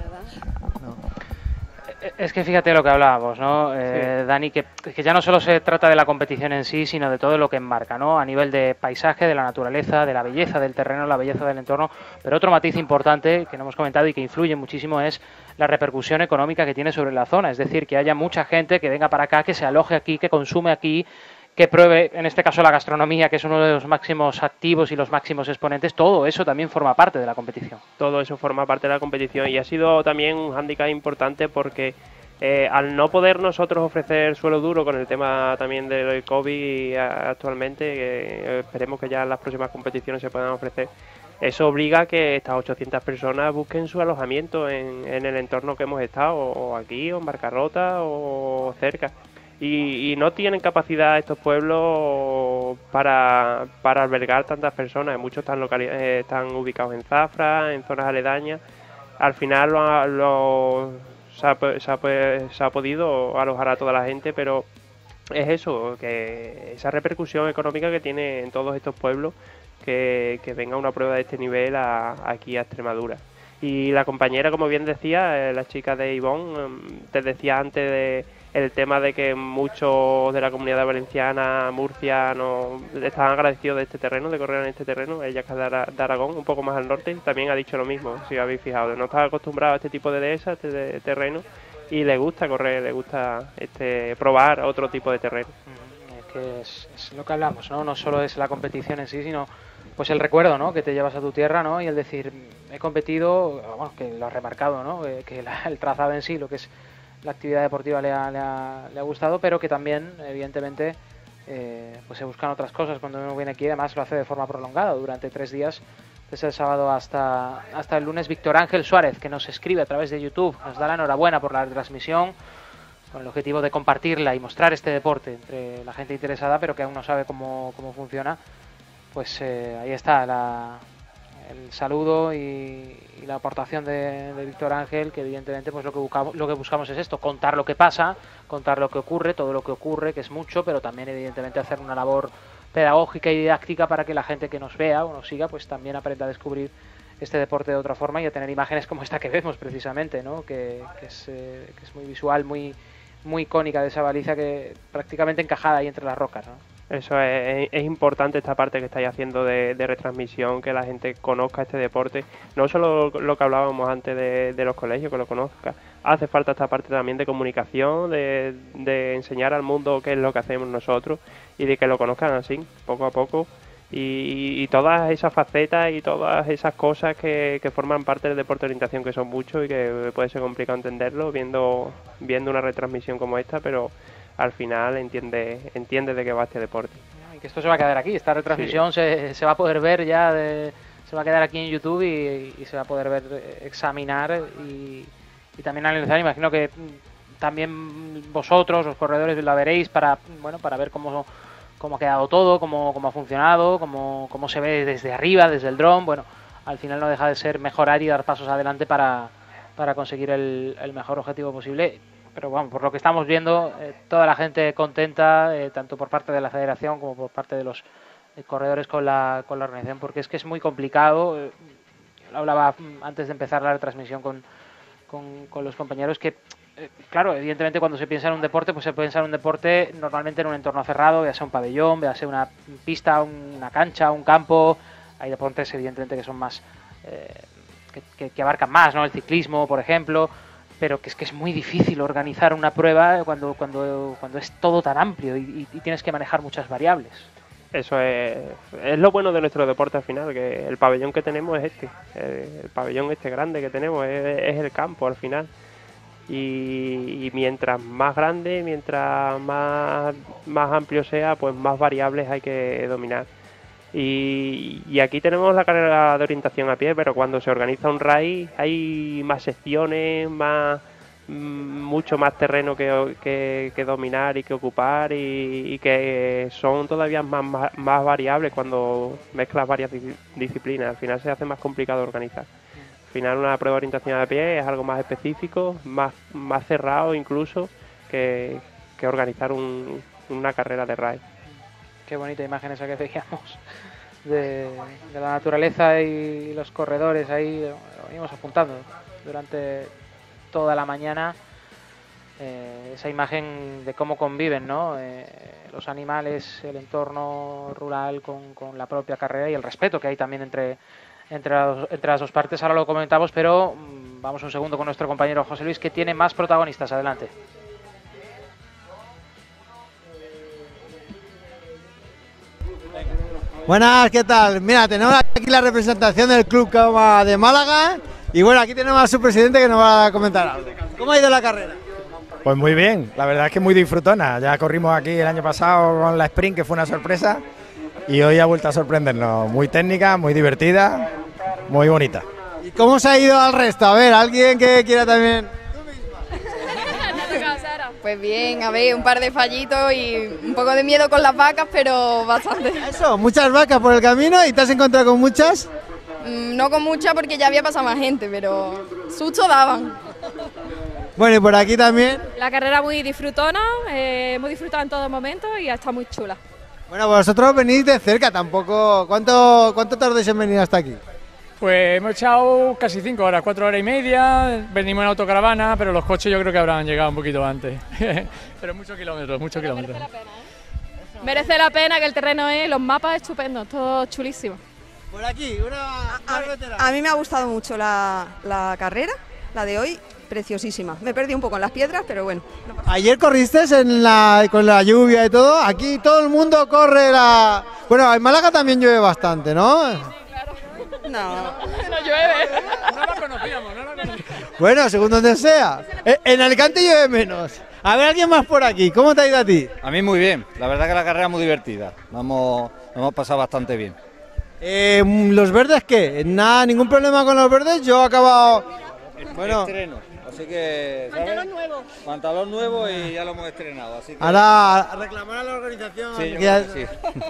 Es que fíjate lo que hablábamos, ¿no? Sí. Dani, que ya no solo se trata de la competición en sí, sino de todo lo que enmarca, ¿no? A nivel de paisaje, de la naturaleza, de la belleza del terreno, la belleza del entorno. Pero otro matiz importante que no hemos comentado y que influye muchísimo es la repercusión económica que tiene sobre la zona. Es decir, que haya mucha gente que venga para acá, que se aloje aquí, que consume aquí, que pruebe, en este caso, la gastronomía, que es uno de los máximos activos y los máximos exponentes. Todo eso también forma parte de la competición. Todo eso forma parte de la competición, y ha sido también un hándicap importante porque al no poder nosotros ofrecer suelo duro con el tema también del COVID actualmente, esperemos que ya en las próximas competiciones se puedan ofrecer, eso obliga a que estas 800 personas busquen su alojamiento en el entorno que hemos estado, o aquí, o en Barcarrota, o cerca. Y no tienen capacidad estos pueblos para albergar tantas personas. Muchos están ubicados en Zafra, en zonas aledañas. Al final se ha podido alojar a toda la gente, pero es eso, que esa repercusión económica que tiene en todos estos pueblos, que venga una prueba de este nivel aquí a Extremadura. Y la compañera, como bien decía, la chica de Ivonne, te decía antes de el tema de que muchos de la comunidad valenciana, Murcia, no estaban agradecidos de este terreno, de correr en este terreno. Ella, que es de Aragón, un poco más al norte, también ha dicho lo mismo, si os habéis fijado. No está acostumbrado a este tipo de dehesa, a este terreno, y le gusta correr, le gusta probar otro tipo de terreno. Que es lo que hablamos, ¿no? No solo es la competición en sí, sino pues el recuerdo, ¿no?, que te llevas a tu tierra, ¿no? Y el decir, he competido, bueno, que lo has remarcado, ¿no?, que el trazado en sí, lo que es la actividad deportiva le ha gustado, pero que también, evidentemente, pues se buscan otras cosas cuando uno viene aquí. Además lo hace de forma prolongada, durante 3 días, desde el sábado hasta el lunes. Víctor Ángel Suárez, que nos escribe a través de YouTube, nos da la enhorabuena por la retransmisión, con el objetivo de compartirla y mostrar este deporte entre la gente interesada, pero que aún no sabe cómo funciona. Pues ahí está el saludo y la aportación de Víctor Ángel, que evidentemente pues lo que buscamos es esto: contar lo que pasa, contar lo que ocurre, todo lo que ocurre, que es mucho, pero también evidentemente hacer una labor pedagógica y didáctica para que la gente que nos vea o nos siga pues también aprenda a descubrir este deporte de otra forma y a tener imágenes como esta que vemos precisamente, ¿no? que es muy visual, muy icónica, de esa baliza que prácticamente encajada ahí entre las rocas, ¿no? Eso es importante, esta parte que estáis haciendo de retransmisión, que la gente conozca este deporte, no solo lo que hablábamos antes de los colegios, que lo conozca, hace falta esta parte también de comunicación, de enseñar al mundo qué es lo que hacemos nosotros y de que lo conozcan así, poco a poco, y todas esas facetas y todas esas cosas que forman parte del deporte de orientación, que son muchos y que puede ser complicado entenderlo viendo una retransmisión como esta, pero al final entiende de qué va este deporte. Y que esto se va a quedar aquí, esta retransmisión sí. se va a poder ver ya, se va a quedar aquí en YouTube y se va a poder ver, examinar y también analizar. Imagino que también vosotros, los corredores, la veréis para ver cómo ha quedado todo, cómo ha funcionado, cómo se ve desde arriba, desde el dron. Bueno, al final no deja de ser mejorar y dar pasos adelante para conseguir el mejor objetivo posible. Pero bueno, por lo que estamos viendo, toda la gente contenta, tanto por parte de la federación como por parte de los corredores con la organización, porque es que es muy complicado. Lo hablaba antes de empezar la retransmisión con los compañeros, que claro, evidentemente cuando se piensa en un deporte, pues se piensa en un deporte normalmente en un entorno cerrado, ya sea un pabellón, ya sea una pista, una cancha, un campo. Hay deportes evidentemente que son más que abarcan más, ¿no? El ciclismo, por ejemplo, pero que es muy difícil organizar una prueba cuando es todo tan amplio y tienes que manejar muchas variables. Eso es lo bueno de nuestro deporte al final, que el pabellón que tenemos es el pabellón grande que tenemos es el campo al final. Y mientras más grande, mientras más amplio sea, pues más variables hay que dominar. Y aquí tenemos la carrera de orientación a pie, pero cuando se organiza un RAI hay más secciones, mucho más terreno que dominar y que ocupar, y que son todavía más variables cuando mezclas varias disciplinas. Al final se hace más complicado organizar. Al final una prueba de orientación a pie es algo más específico, más cerrado incluso que organizar una carrera de RAI. Qué bonita imagen esa que veíamos de la naturaleza y los corredores ahí, lo venimos apuntando durante toda la mañana, esa imagen de cómo conviven, ¿no? Los animales, el entorno rural con la propia carrera y el respeto que hay también entre las dos partes. Ahora lo comentamos, pero vamos un segundo con nuestro compañero José Luis, que tiene más protagonistas. Adelante. Buenas, ¿qué tal? Mira, tenemos aquí la representación del Club Cama de Málaga y bueno, aquí tenemos a su presidente que nos va a comentar algo. ¿Cómo ha ido la carrera? Pues muy bien, la verdad es que muy disfrutona. Ya corrimos aquí el año pasado con la sprint, que fue una sorpresa, y hoy ha vuelto a sorprendernos. Muy técnica, muy divertida, muy bonita. ¿Y cómo se ha ido al resto? A ver, alguien que quiera también... Pues bien, a ver, un par de fallitos y un poco de miedo con las vacas, pero bastante. Eso, muchas vacas por el camino. ¿Y te has encontrado con muchas? No con muchas porque ya había pasado más gente, pero susto daban. Bueno, y por aquí también. La carrera muy disfrutona, hemos disfrutado en todo momento y está muy chula. Bueno, vosotros venís de cerca tampoco. ¿Cuánto tardáis en venir hasta aquí? Pues hemos echado casi 5 horas, 4 horas y media, venimos en autocaravana, pero los coches yo creo que habrán llegado un poquito antes. Pero muchos kilómetros, muchos kilómetros. Merece la pena, que el terreno es, los mapas estupendos, todo chulísimo. Por aquí, una carretera. A mí me ha gustado mucho la carrera, la de hoy, preciosísima. Me perdí un poco en las piedras, pero bueno. No pasa. Ayer corriste con la lluvia y todo. Aquí todo el mundo corre la... Bueno, en Málaga también llueve bastante, ¿no? No. No llueve. No lo conocíamos. Bueno, según donde sea. En Alicante llueve menos. A ver, alguien más por aquí. ¿Cómo te ha ido a ti? A mí muy bien. La verdad que la carrera es muy divertida. Hemos pasado bastante bien. ¿Los verdes qué? Nada, ningún problema con los verdes. Yo he acabado... Bueno, Estreno. Así que, ¿sabes? Pantalón nuevo. Pantalón nuevo y ya lo hemos estrenado. Así que... ahora a reclamar a la organización. Sí, yo que ya- creo que sí.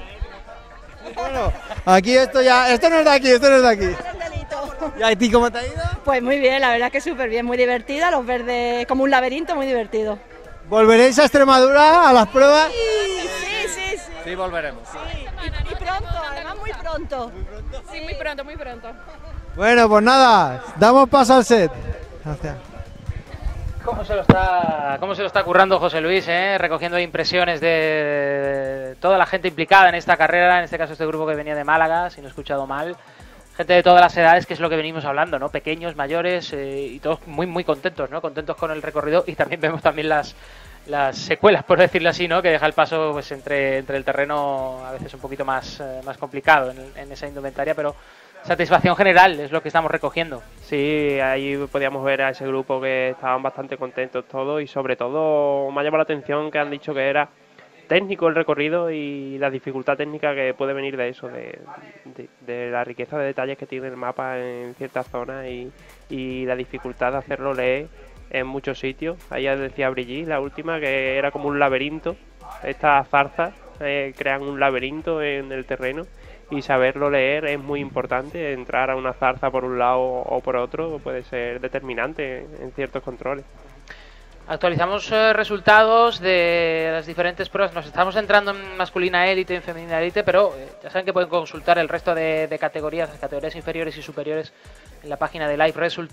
Bueno, aquí esto no es de aquí, esto no es de aquí. ¿Y a ti cómo te ha ido? Pues muy bien, la verdad que súper bien, muy divertida, los verdes como un laberinto, muy divertido. ¿Volveréis a Extremadura a las pruebas? Sí. Sí, volveremos. Y pronto, además muy pronto. Sí, muy pronto, muy pronto. Bueno, pues nada, damos paso al set. Gracias. ¿Cómo se lo está currando José Luis, recogiendo impresiones de toda la gente implicada en esta carrera, en este caso este grupo que venía de Málaga, si no he escuchado mal, gente de todas las edades, que es lo que venimos hablando, ¿no? Pequeños, mayores, y todos muy muy contentos, ¿no? Contentos con el recorrido, y también vemos también las secuelas, por decirlo así, ¿no? Que deja el paso pues entre el terreno a veces un poquito más complicado en esa indumentaria, pero satisfacción general es lo que estamos recogiendo. Sí, ahí podíamos ver a ese grupo que estaban bastante contentos todos y sobre todo me ha llamado la atención que han dicho que era técnico el recorrido y la dificultad técnica que puede venir de eso, de la riqueza de detalles que tiene el mapa en ciertas zonas y la dificultad de hacerlo leer en muchos sitios. Ahí ya decía Brigitte, la última, que era como un laberinto. Estas zarzas crean un laberinto en el terreno y saberlo leer es muy importante. Entrar a una zarza por un lado o por otro puede ser determinante en ciertos controles. Actualizamos resultados de las diferentes pruebas. Nos estamos centrando en masculina élite, en femenina élite, pero ya saben que pueden consultar el resto de categorías, las categorías inferiores y superiores, en la página de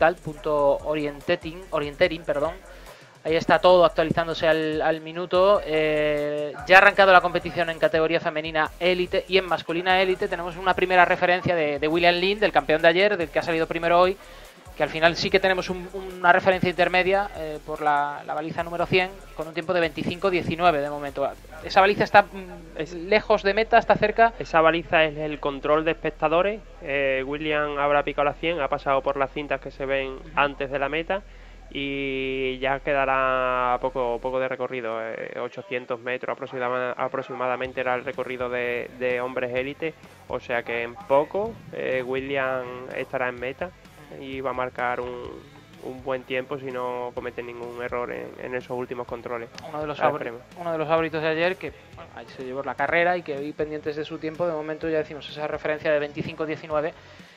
liveresult.orienteering. Ahí está todo actualizándose al minuto. Ya ha arrancado la competición en categoría femenina élite y en masculina élite. Tenemos una primera referencia de William Lind, del campeón de ayer, del que ha salido primero hoy, que al final sí que tenemos una referencia intermedia por la baliza número 100, con un tiempo de 25-19 de momento. Esa baliza está lejos de meta, está cerca. Esa baliza es el control de espectadores. William habrá picado la 100, ha pasado por las cintas que se ven antes de la meta y ya quedará poco de recorrido. 800 metros aproximadamente era el recorrido de hombres élite, o sea que en poco William estará en meta y va a marcar un buen tiempo si no comete ningún error en esos últimos controles. Uno de los favoritos de ayer, que bueno, ahí se llevó la carrera y que vi pendientes de su tiempo. De momento ya decimos esa referencia de 25-19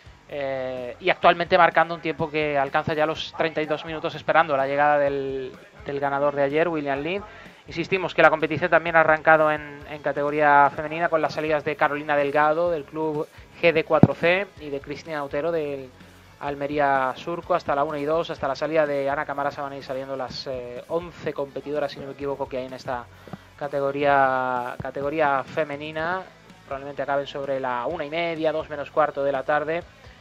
y actualmente marcando un tiempo que alcanza ya los 32 minutos, esperando la llegada del ganador de ayer, William Lind. Insistimos que la competición también ha arrancado en categoría femenina con las salidas de Carolina Delgado del club GD4C y de Cristina Otero del Almería Surco hasta la 1 y 2, hasta la salida de Ana Camarasa van a ir saliendo las 11 competidoras, si no me equivoco, que hay en esta categoría femenina. Probablemente acaben sobre la 1:30, 2 menos cuarto de la tarde.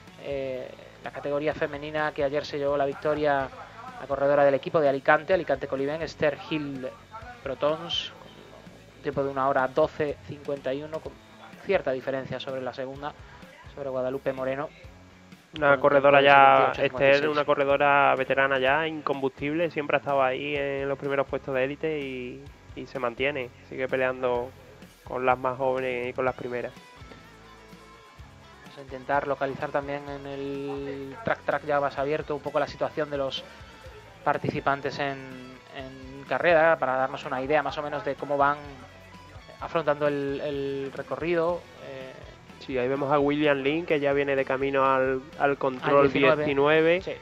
La categoría femenina, que ayer se llevó la victoria la corredora del equipo de Alicante Colibén, Esther Gil Protons, con un tiempo de 1 hora 12:51, con cierta diferencia sobre la segunda, sobre Guadalupe Moreno. Una corredora ya, Esther, una corredora veterana ya, incombustible, siempre ha estado ahí en los primeros puestos de élite y se mantiene, sigue peleando con las más jóvenes y con las primeras. Vamos a intentar localizar también en el track ya más abierto un poco la situación de los participantes en carrera, para darnos una idea más o menos de cómo van afrontando el recorrido. Sí, ahí vemos a William Lind, que ya viene de camino al control 19 sí.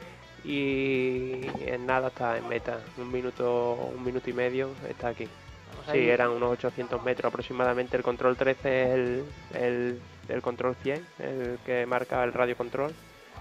Y en nada está en meta, un minuto y medio está aquí. Sí, eran unos 800 metros aproximadamente. El control 13 es el control 100, el que marca el radio control.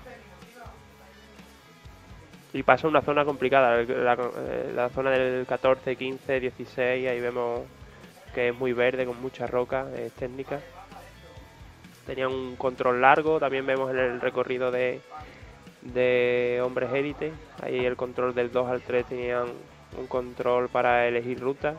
Y pasa una zona complicada, la zona del 14, 15, 16, ahí vemos que es muy verde, con mucha roca, es técnica. Tenía un control largo, también vemos en el recorrido de Hombres Élite, ahí el control del 2 al 3 tenían un control para elegir ruta.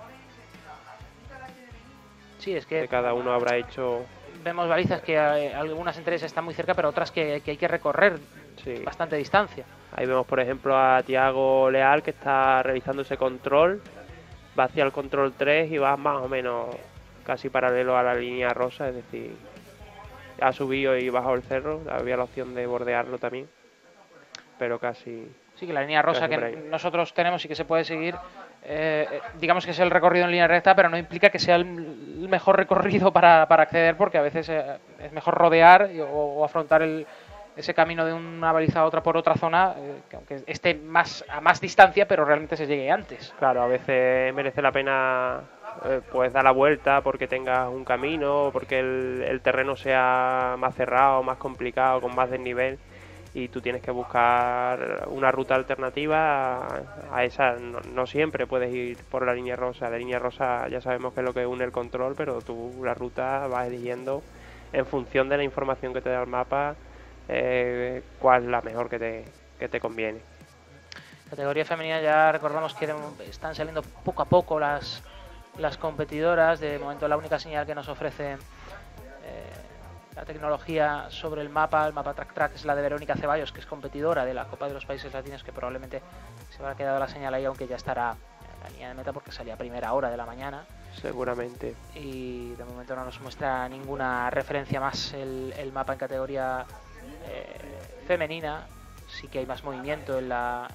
Sí, es que cada uno habrá hecho... Vemos balizas que algunas entre ellas están muy cerca, pero otras que hay que recorrer bastante distancia. Ahí vemos, por ejemplo, a Tiago Leal, que está realizando ese control. Va hacia el control 3 y va más o menos casi paralelo a la línea rosa, es decir, ha subido y bajado el cerro. Había la opción de bordearlo también, pero casi... Sí, que la línea rosa que nosotros tenemos y que se puede seguir, digamos que es el recorrido en línea recta, pero no implica que sea el mejor recorrido para acceder, porque a veces es mejor rodear o afrontar ese camino de una baliza a otra por otra zona, que aunque esté a más distancia, pero realmente se llegue antes. Claro, a veces merece la pena pues dar la vuelta porque tengas un camino, porque el terreno sea más cerrado, más complicado, con más desnivel, y tú tienes que buscar una ruta alternativa a esa. No siempre puedes ir por la línea rosa. La línea rosa ya sabemos que es lo que une el control, pero tú la ruta vas eligiendo en función de la información que te da el mapa, cuál es la mejor que te conviene. Categoría femenina, ya recordamos que están saliendo poco a poco las competidoras. De momento la única señal que nos ofrece la tecnología sobre el mapa Track es la de Verónica Ceballos, que es competidora de la Copa de los Países Latinos, que probablemente se habrá quedado la señal ahí, aunque ya estará en la línea de meta porque salía a primera hora de la mañana. Seguramente. Y de momento no nos muestra ninguna referencia más el mapa en categoría femenina. Sí que hay más movimiento en la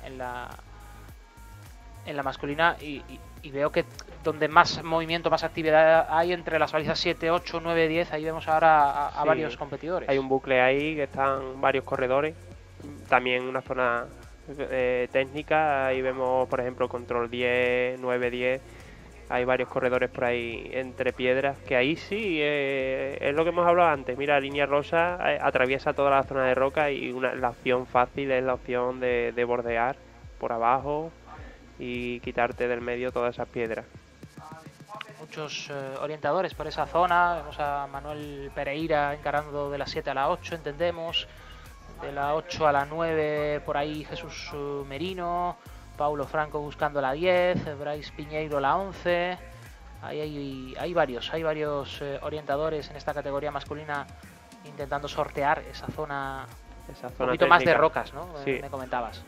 masculina y veo que donde más movimiento, más actividad hay entre las balizas 7, 8, 9, 10, ahí vemos ahora a varios competidores. Hay un bucle ahí que están varios corredores, también una zona técnica, ahí vemos por ejemplo control 10, 9, 10, hay varios corredores por ahí entre piedras, que ahí sí es lo que hemos hablado antes. Mira, la línea rosa atraviesa toda la zona de roca y la opción fácil es la opción de bordear por abajo y quitarte del medio todas esas piedras. Muchos orientadores por esa zona. Vemos a Manuel Pereira encarando de la 7 a la 8, entendemos, de la 8 a la 9 por ahí Jesús Merino, Paulo Franco buscando la 10, Brais Piñeiro la 11. Ahí hay varios orientadores en esta categoría masculina intentando sortear esa zona un poquito técnica. Más de rocas, ¿no? Sí. Me comentabas.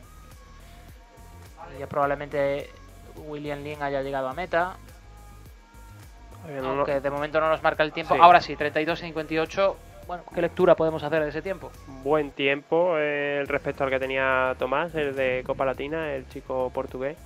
Ya probablemente William Lin haya llegado a meta, aunque de momento no nos marca el tiempo. Sí. Ahora sí, 32-58. Bueno, ¿qué lectura podemos hacer de ese tiempo? Buen tiempo respecto al que tenía Tomás, el de Copa Latina, el chico portugués,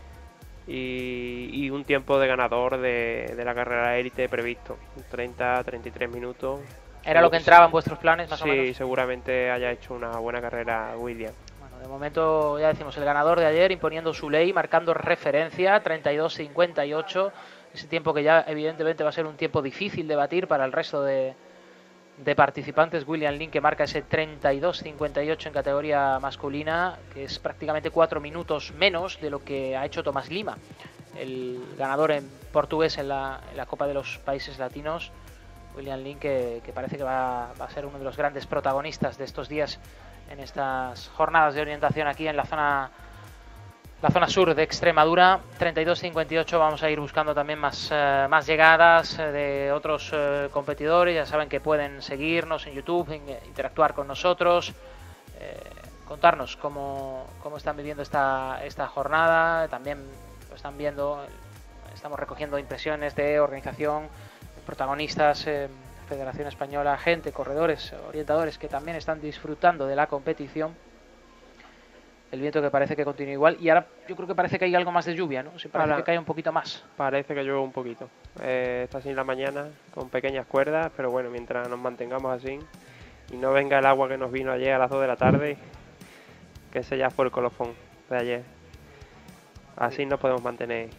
y un tiempo de ganador de la carrera élite previsto, 30-33 minutos. ¿Era lo que entraba en vuestros planes más o menos? Sí, seguramente haya hecho una buena carrera William. De momento, ya decimos, el ganador de ayer imponiendo su ley, marcando referencia, 32-58, ese tiempo que ya evidentemente va a ser un tiempo difícil de batir para el resto de participantes. William Lin, que marca ese 32-58 en categoría masculina, que es prácticamente 4 minutos menos de lo que ha hecho Tomás Lima, el ganador en portugués en la Copa de los Países Latinos. William Lin, que parece que va a ser uno de los grandes protagonistas de estos días en estas jornadas de orientación aquí en la zona sur de Extremadura. 32-58. Vamos a ir buscando también más llegadas de otros competidores. Ya saben que pueden seguirnos en YouTube, interactuar con nosotros, contarnos cómo están viviendo esta jornada. También lo están viendo, estamos recogiendo impresiones de organización, protagonistas, Federación Española, gente, corredores, orientadores que también están disfrutando de la competición. El viento que parece que continúa igual, y ahora yo creo que parece que hay algo más de lluvia, ¿no? Sí, parece que cae un poquito más. Parece que llueve un poquito. Está así en la mañana, con pequeñas cuerdas, pero bueno, mientras nos mantengamos así y no venga el agua que nos vino ayer a las 2 de la tarde, que ese ya fue el colofón de ayer. Así nos podemos mantener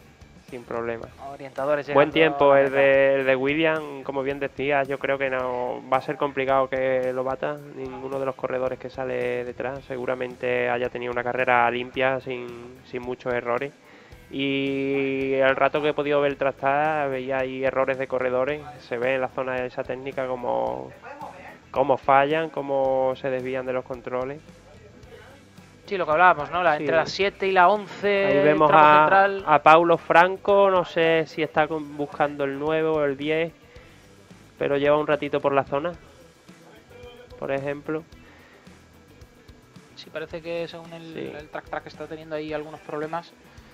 sin problema. Orientadores Buen llegando tiempo a la el de William, como bien decía, yo creo que no va a ser complicado que lo bata ninguno de los corredores que sale detrás, seguramente haya tenido una carrera limpia sin muchos errores. Y el rato que he podido ver el trastada veía ahí errores de corredores, se ve en la zona de esa técnica cómo fallan, cómo se desvían de los controles. Sí, lo que hablábamos, ¿no? Entre las 7 y la 11. Ahí vemos a Paulo Franco, no sé si está buscando el 9 o el 10, pero lleva un ratito por la zona, por ejemplo. Sí, parece que según el track está teniendo ahí algunos problemas.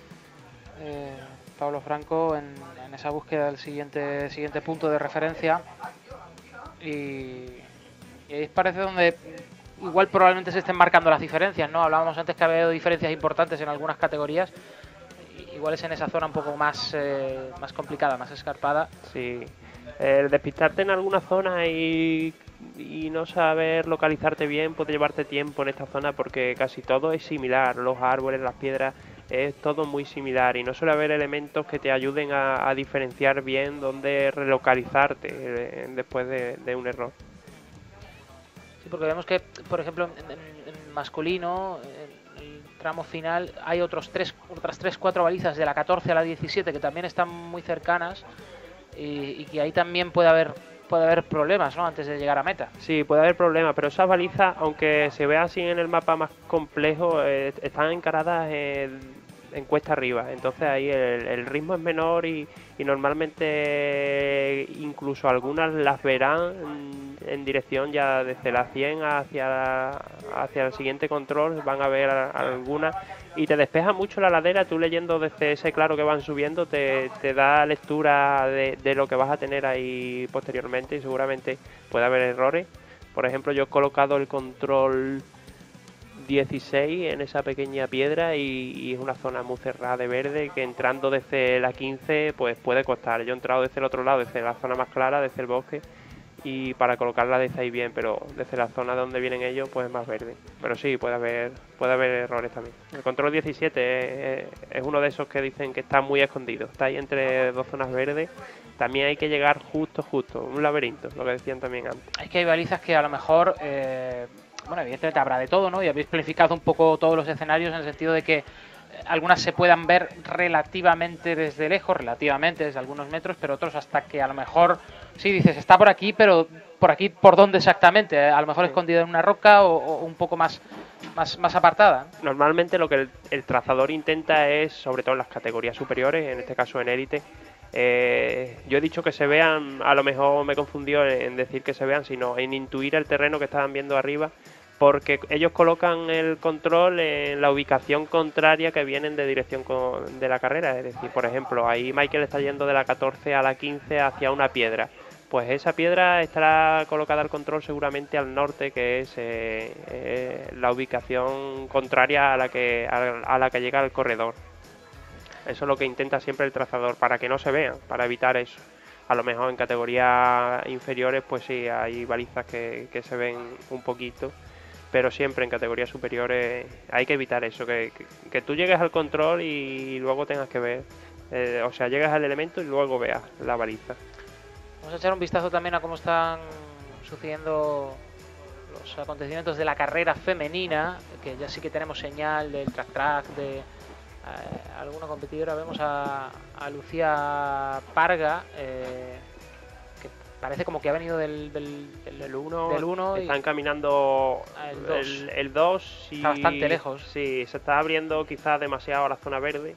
Paulo Franco en esa búsqueda del siguiente punto de referencia. Y ahí parece donde igual probablemente se estén marcando las diferencias, ¿no? Hablábamos antes que había habido diferencias importantes en algunas categorías. Igual es en esa zona un poco más complicada, más escarpada. Sí, el despistarte en alguna zona y no saber localizarte bien puede llevarte tiempo en esta zona, porque casi todo es similar, los árboles, las piedras, es todo muy similar y no suele haber elementos que te ayuden a diferenciar bien dónde relocalizarte después de un error. Sí, porque vemos que, por ejemplo, en masculino, en el tramo final, hay otras 3-4 balizas de la 14 a la 17 que también están muy cercanas y que ahí también puede haber problemas, ¿no? Antes de llegar a meta. Sí, puede haber problemas, pero esas balizas, aunque se vea así en el mapa más complejo, están encaradas en cuesta arriba, entonces ahí el ritmo es menor y normalmente incluso algunas las verán en dirección ya desde la 100 hacia el siguiente control, van a ver algunas y te despeja mucho la ladera. Tú leyendo desde ese claro que van subiendo te da lectura de lo que vas a tener ahí posteriormente y seguramente puede haber errores. Por ejemplo, yo he colocado el control 16 en esa pequeña piedra y es una zona muy cerrada de verde que entrando desde la 15 pues puede costar. Yo he entrado desde el otro lado, desde la zona más clara, desde el bosque, y para colocarla desde ahí bien, pero desde la zona de donde vienen ellos pues es más verde. Pero sí, puede haber errores también. El control 17 es uno de esos que dicen que está muy escondido, está ahí entre dos zonas verdes. También hay que llegar justo, un laberinto, lo que decían también antes. Es que hay balizas que a lo mejor bueno, evidentemente habrá de todo, ¿no? Y habéis planificado un poco todos los escenarios en el sentido de que algunas se puedan ver relativamente desde lejos, desde algunos metros, pero otros hasta que a lo mejor, sí, dices, está por aquí, pero ¿por dónde exactamente? A lo mejor escondida en una roca o un poco más apartada. Normalmente lo que el trazador intenta es, sobre todo en las categorías superiores, en este caso en élite, yo he dicho que se vean, a lo mejor me confundió en decir que se vean, sino en intuir el terreno que estaban viendo arriba, porque ellos colocan el control en la ubicación contraria que vienen de dirección de la carrera. Es decir, por ejemplo, ahí Michael está yendo de la 14 a la 15 hacia una piedra. Pues esa piedra estará colocada al control seguramente al norte, que es la ubicación contraria a la que llega el corredor. Eso es lo que intenta siempre el trazador, para que no se vean, para evitar eso. A lo mejor en categorías inferiores pues sí, hay balizas que se ven un poquito, pero siempre en categorías superiores hay que evitar eso, que tú llegues al control y luego tengas que ver, o sea, llegas al elemento y luego veas la baliza. Vamos a echar un vistazo también a cómo están sucediendo los acontecimientos de la carrera femenina, que ya sí que tenemos señal del track de alguna competidora. Vemos a Lucía Parga, que parece como que ha venido del 1. Están caminando el 2 y está bastante lejos. Sí, se está abriendo quizás demasiado la zona verde.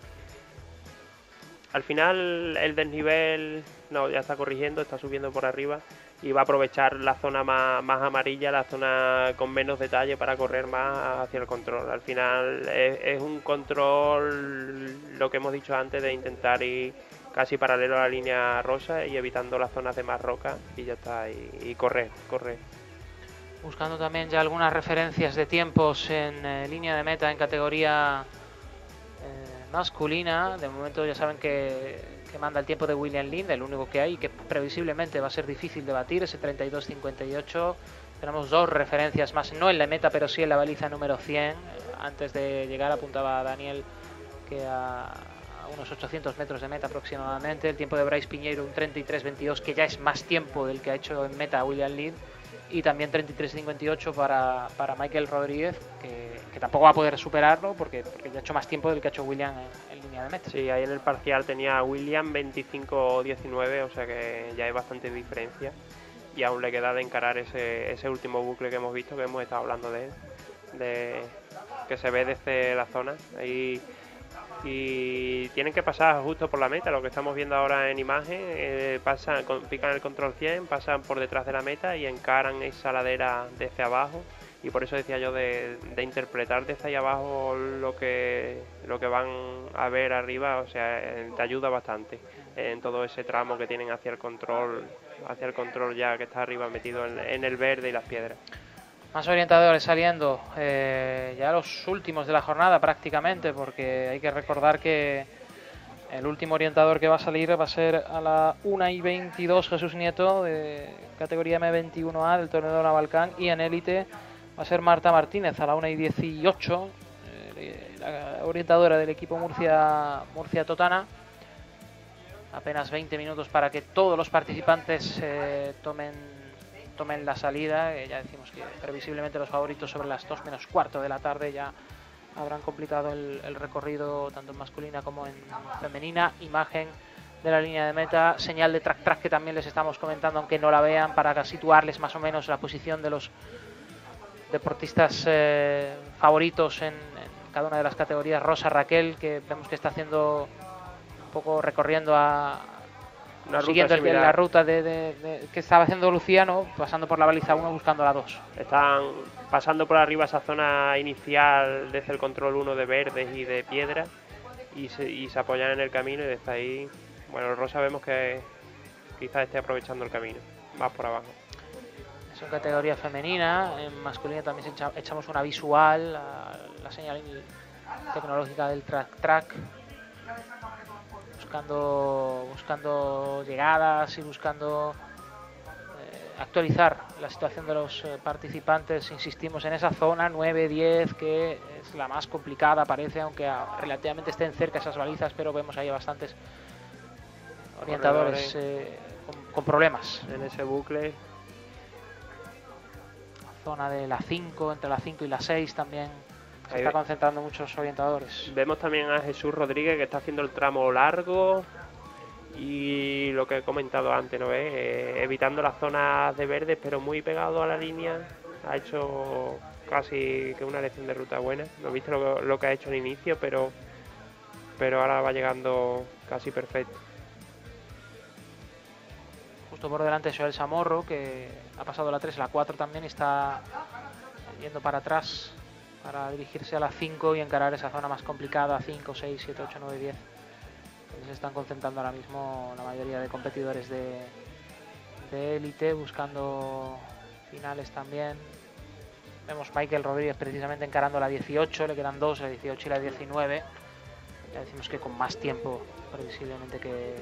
Al final el desnivel ya está corrigiendo, está subiendo por arriba y va a aprovechar la zona más amarilla, la zona con menos detalle, para correr más hacia el control. Al final es un control, lo que hemos dicho antes, de intentar ir casi paralelo a la línea rosa y evitando las zonas de más roca, y ya está, y correr. Buscando también ya algunas referencias de tiempos en línea de meta en categoría masculina. De momento ya saben que manda el tiempo de William Lind, el único que hay, y que previsiblemente va a ser difícil de batir, ese 32.58. Tenemos dos referencias más, no en la meta, pero sí en la baliza número 100. Antes de llegar apuntaba a Daniel que a unos 800 metros de meta aproximadamente. El tiempo de Bryce Piñeiro un 33.22, que ya es más tiempo del que ha hecho en meta William Lin. Y también 33.58 para Michael Rodríguez, que tampoco va a poder superarlo porque ya ha hecho más tiempo del que ha hecho William en línea de meta. Sí, ahí en el parcial tenía William 25.19, o sea que ya hay bastante diferencia. Y aún le queda de encarar ese último bucle que hemos visto, que hemos estado hablando de él, que se ve desde la zona. Ahí, y tienen que pasar justo por la meta, lo que estamos viendo ahora en imagen, pican el control 100, pasan por detrás de la meta y encaran esa ladera desde abajo. Y por eso decía yo de interpretar desde ahí abajo lo que van a ver arriba, o sea, te ayuda bastante en todo ese tramo que tienen hacia el control ya que está arriba metido en el verde y las piedras. Más orientadores saliendo, ya los últimos de la jornada prácticamente, porque hay que recordar que el último orientador que va a salir va a ser a la 1:22 Jesús Nieto, de categoría M21A del torneo de Navalcán, y en élite va a ser Marta Martínez a la 1:18, la orientadora del equipo Murcia Totana. Apenas 20 minutos para que todos los participantes tomen la salida. Ya decimos que previsiblemente los favoritos sobre las 2 menos cuarto de la tarde ya habrán completado el recorrido tanto en masculina como en femenina. Imagen de la línea de meta, señal de track que también les estamos comentando, aunque no la vean, para situarles más o menos la posición de los deportistas favoritos en cada una de las categorías. Rosa Raquel, que vemos que está haciendo un poco recorriendo siguiendo la ruta que estaba haciendo Luciano, pasando por la baliza 1 buscando la 2. Están pasando por arriba esa zona inicial desde el control 1 de verdes y de piedra y se apoyan en el camino, y desde ahí, bueno, Rosa vemos que quizás esté aprovechando el camino más por abajo. Es una categoría femenina. En masculina también echamos una visual, la señal tecnológica del track, buscando llegadas y buscando actualizar la situación de los participantes. Insistimos en esa zona 9-10, que es la más complicada, parece, aunque relativamente estén cerca esas balizas, pero vemos ahí bastantes orientadores con problemas en ese bucle. Zona de la 5, entre la 5 y la 6 también se está concentrando muchos orientadores. Vemos también a Jesús Rodríguez, que está haciendo el tramo largo, y lo que he comentado antes, ¿no ves? Evitando las zonas de verde, pero muy pegado a la línea. Ha hecho casi que una elección de ruta buena. No he visto lo que ha hecho en inicio, pero ahora va llegando casi perfecto. Justo por delante Joel Samorro, que ha pasado la 3, la 4 también, y está yendo para atrás para dirigirse a la 5 y encarar esa zona más complicada, 5, 6, 7, 8, 9, 10. Donde se están concentrando ahora mismo la mayoría de competidores de élite, buscando finales también. Vemos Michael Rodríguez precisamente encarando la 18, le quedan 2, la 18 y la 19. Ya decimos que con más tiempo previsiblemente que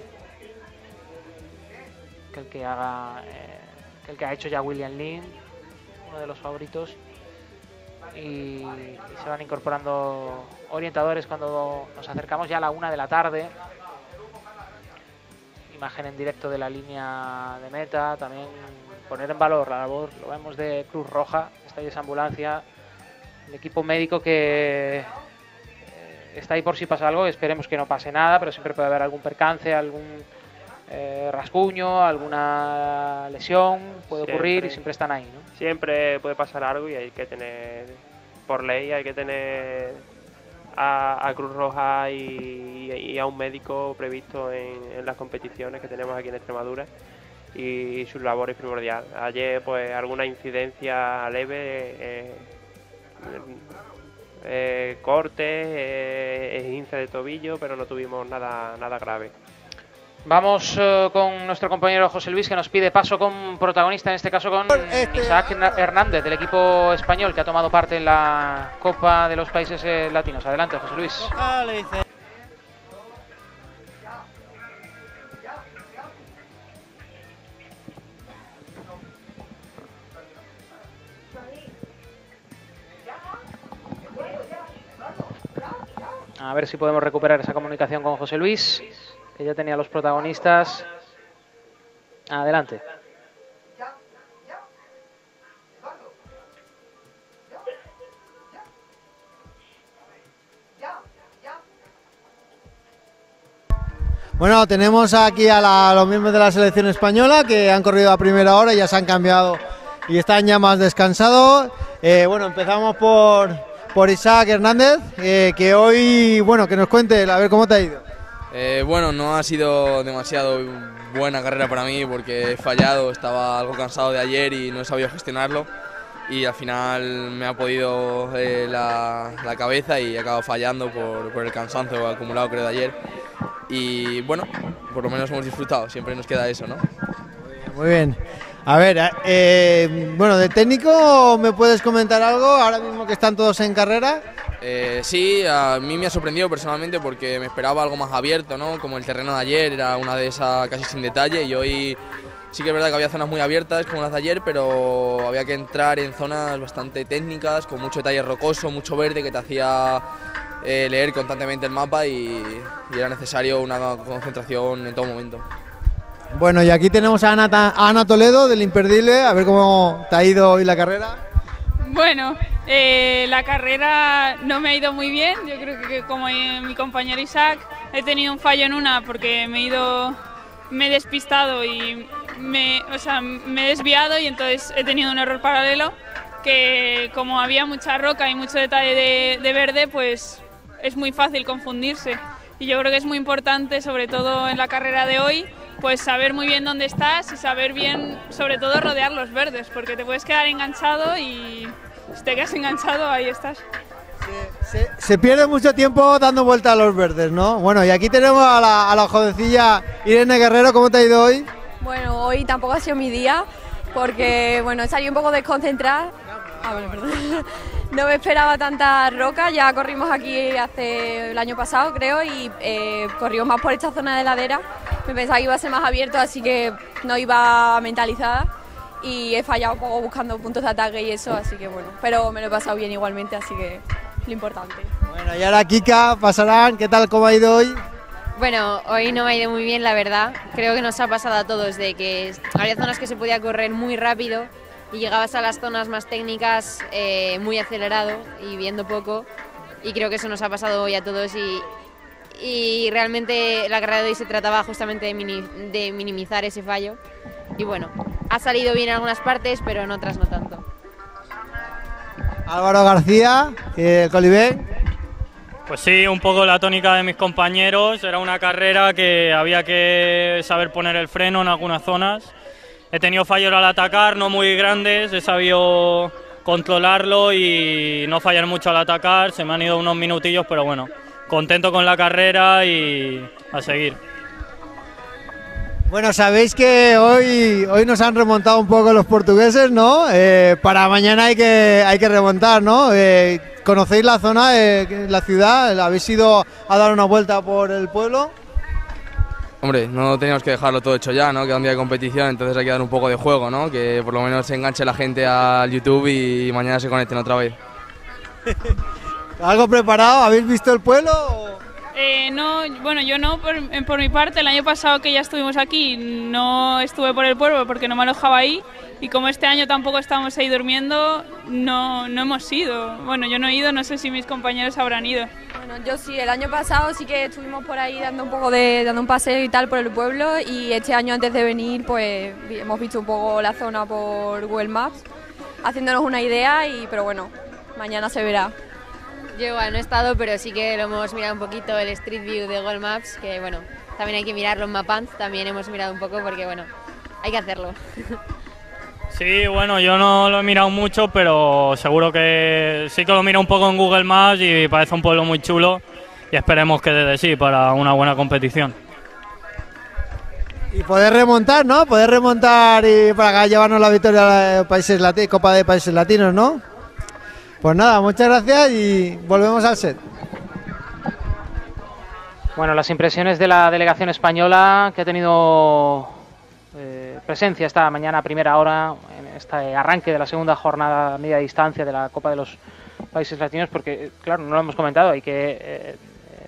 el que ha hecho ya William Lin, uno de los favoritos. Y se van incorporando orientadores cuando nos acercamos ya a la 1 de la tarde. Imagen en directo de la línea de meta. También poner en valor la labor, lo vemos, de Cruz Roja, está ahí esa ambulancia, el equipo médico que está ahí por si pasa algo. Esperemos que no pase nada, pero siempre puede haber algún percance, algún rasguño, alguna lesión, puede ocurrir, y siempre están ahí, ¿no? Siempre puede pasar algo, y hay que tener, por ley, hay que tener a Cruz Roja y a un médico previsto en las competiciones que tenemos aquí en Extremadura, y su labor es primordial. Ayer pues alguna incidencia leve, cortes, esguince de tobillo, pero no tuvimos nada grave. Vamos con nuestro compañero José Luis, que nos pide paso con protagonista, en este caso con Isaac Hernández, del equipo español que ha tomado parte en la Copa de los Países Latinos. Adelante, José Luis. A ver si podemos recuperar esa comunicación con José Luis, que ya tenía los protagonistas. Adelante. Bueno, tenemos aquí a los miembros de la selección española que han corrido a primera hora y ya se han cambiado y están ya más descansados. Bueno, empezamos por Isaac Hernández, que hoy, bueno, que nos cuente, a ver cómo te ha ido. Bueno, no ha sido demasiado buena carrera para mí porque he fallado, estaba algo cansado de ayer y no he sabido gestionarlo y al final me ha podido la cabeza y he acabado fallando por el cansancio acumulado creo de ayer y bueno, por lo menos hemos disfrutado, siempre nos queda eso, ¿no? Muy bien. A ver, bueno, de técnico, ¿me puedes comentar algo ahora mismo que están todos en carrera? Sí, a mí me ha sorprendido personalmente porque me esperaba algo más abierto, ¿no? Como el terreno de ayer, era una de esas casi sin detalle y hoy sí que es verdad que había zonas muy abiertas como las de ayer, pero había que entrar en zonas bastante técnicas, con mucho detalle rocoso, mucho verde que te hacía leer constantemente el mapa y era necesario una concentración en todo momento. Bueno, y aquí tenemos a Ana Toledo del Imperdible, a ver cómo te ha ido hoy la carrera. Bueno, la carrera no me ha ido muy bien, yo creo que como mi compañero Isaac he tenido un fallo en una porque me he despistado y me he desviado y entonces he tenido un error paralelo que como había mucha roca y mucho detalle de verde, pues es muy fácil confundirse y yo creo que es muy importante, sobre todo en la carrera de hoy, pues saber muy bien dónde estás y saber bien, sobre todo, rodear los verdes, porque te puedes quedar enganchado y si te quedas enganchado, ahí estás. Se pierde mucho tiempo dando vuelta a los verdes, ¿no? Bueno, y aquí tenemos a la jovencilla Irene Guerrero, ¿cómo te ha ido hoy? Bueno, hoy tampoco ha sido mi día, porque bueno, he salido un poco desconcentrada. Bueno, perdón. No me esperaba tanta roca, ya corrimos aquí el año pasado creo y corrimos más por esta zona de ladera. Me pensaba que iba a ser más abierto, así que no iba mentalizada y he fallado un poco buscando puntos de ataque y eso, así que bueno, pero me lo he pasado bien igualmente, así que lo importante. Bueno, y ahora Kika, pasarán, ¿qué tal, cómo ha ido hoy? Bueno, hoy no me ha ido muy bien, la verdad. Creo que nos ha pasado a todos de que había zonas que se podía correr muy rápido y llegabas a las zonas más técnicas muy acelerado y viendo poco, y creo que eso nos ha pasado hoy a todos y realmente la carrera de hoy se trataba justamente de minimizar ese fallo y bueno, ha salido bien en algunas partes pero en otras no tanto. Álvaro García, Colibé. Pues sí, un poco la tónica de mis compañeros, era una carrera que había que saber poner el freno en algunas zonas. He tenido fallos al atacar, no muy grandes, he sabido controlarlo y no fallar mucho al atacar, se me han ido unos minutillos, pero bueno, contento con la carrera y a seguir. Bueno, sabéis que hoy nos han remontado un poco los portugueses, ¿no? Para mañana hay que remontar, ¿no? ¿Conocéis la zona, la ciudad? ¿Habéis ido a dar una vuelta por el pueblo? Hombre, no teníamos que dejarlo todo hecho ya, ¿no? Que es un día de competición, entonces hay que dar un poco de juego, ¿no? Que por lo menos se enganche la gente al YouTube y mañana se conecten otra vez. ¿Algo preparado? ¿Habéis visto el pueblo? No, bueno, yo no, por mi parte, el año pasado que ya estuvimos aquí no estuve por el pueblo porque no me alojaba ahí y como este año tampoco estábamos ahí durmiendo, no hemos ido. Bueno, yo no he ido, no sé si mis compañeros habrán ido. Bueno, yo sí, el año pasado sí que estuvimos por ahí dando un paseo y tal por el pueblo y este año antes de venir pues hemos visto un poco la zona por Google Maps, haciéndonos una idea pero bueno, mañana se verá. Yo igual no he estado, pero sí que lo hemos mirado un poquito, el Street View de Google Maps, que bueno, también hay que mirarlo en Mapant, también hemos mirado un poco porque bueno, hay que hacerlo. Sí, bueno, yo no lo he mirado mucho, pero seguro que sí que lo miro un poco en Google Maps y parece un pueblo muy chulo y esperemos que dé de sí para una buena competición. Y poder remontar, ¿no? Poder remontar y para llevarnos la victoria a la Copa de Países Latinos, ¿no? Pues nada, muchas gracias y volvemos al set. Bueno, las impresiones de la delegación española que ha tenido presencia esta mañana a primera hora en este arranque de la segunda jornada a media distancia de la Copa de los Países Latinos, porque claro, no lo hemos comentado, hay que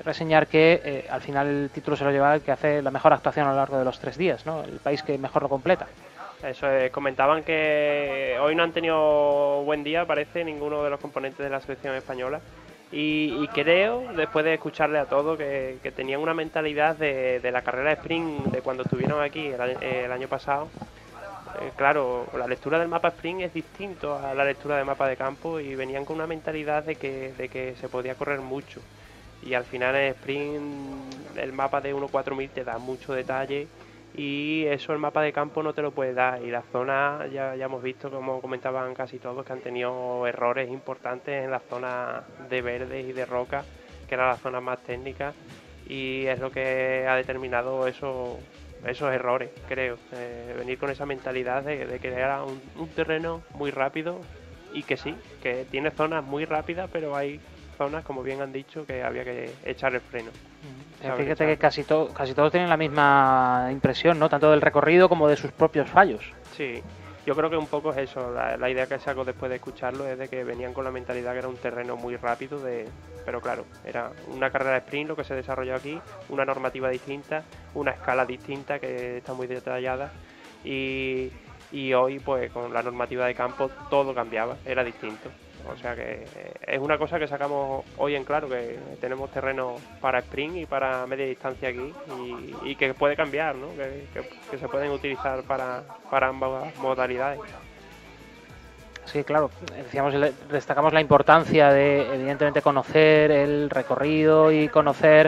reseñar que al final el título se lo lleva el que hace la mejor actuación a lo largo de los 3 días, ¿no? El país que mejor lo completa. Eso es, comentaban que hoy no han tenido buen día, parece, ninguno de los componentes de la selección española. Y creo, después de escucharle a todos, que tenían una mentalidad de la carrera de sprint de cuando estuvieron aquí el año pasado. Claro, la lectura del mapa sprint es distinto a la lectura del mapa de campo y venían con una mentalidad de que se podía correr mucho. Y al final en sprint el mapa de 1.4000 te da mucho detalle y eso el mapa de campo no te lo puede dar. Y la zona, ya hemos visto, como comentaban casi todos, que han tenido errores importantes en la zona de verdes y de roca, que era la zona más técnica, y es lo que ha determinado esos errores, creo. Venir con esa mentalidad de que era un terreno muy rápido y que sí, que tiene zonas muy rápidas, pero hay zonas, como bien han dicho, que había que echar el freno. Fíjate que casi todos tienen la misma impresión, ¿no? Tanto del recorrido como de sus propios fallos. Sí, yo creo que un poco es eso. La idea que saco después de escucharlo es de que venían con la mentalidad que era un terreno muy rápido, pero claro, era una carrera de sprint lo que se desarrolló aquí, una normativa distinta, una escala distinta que está muy detallada y hoy pues con la normativa de campo todo cambiaba, era distinto. O sea que es una cosa que sacamos hoy en claro, que tenemos terreno para sprint y para media distancia aquí y que puede cambiar, ¿no? Que se pueden utilizar para ambas modalidades. Sí, claro, destacamos la importancia de, evidentemente, conocer el recorrido y conocer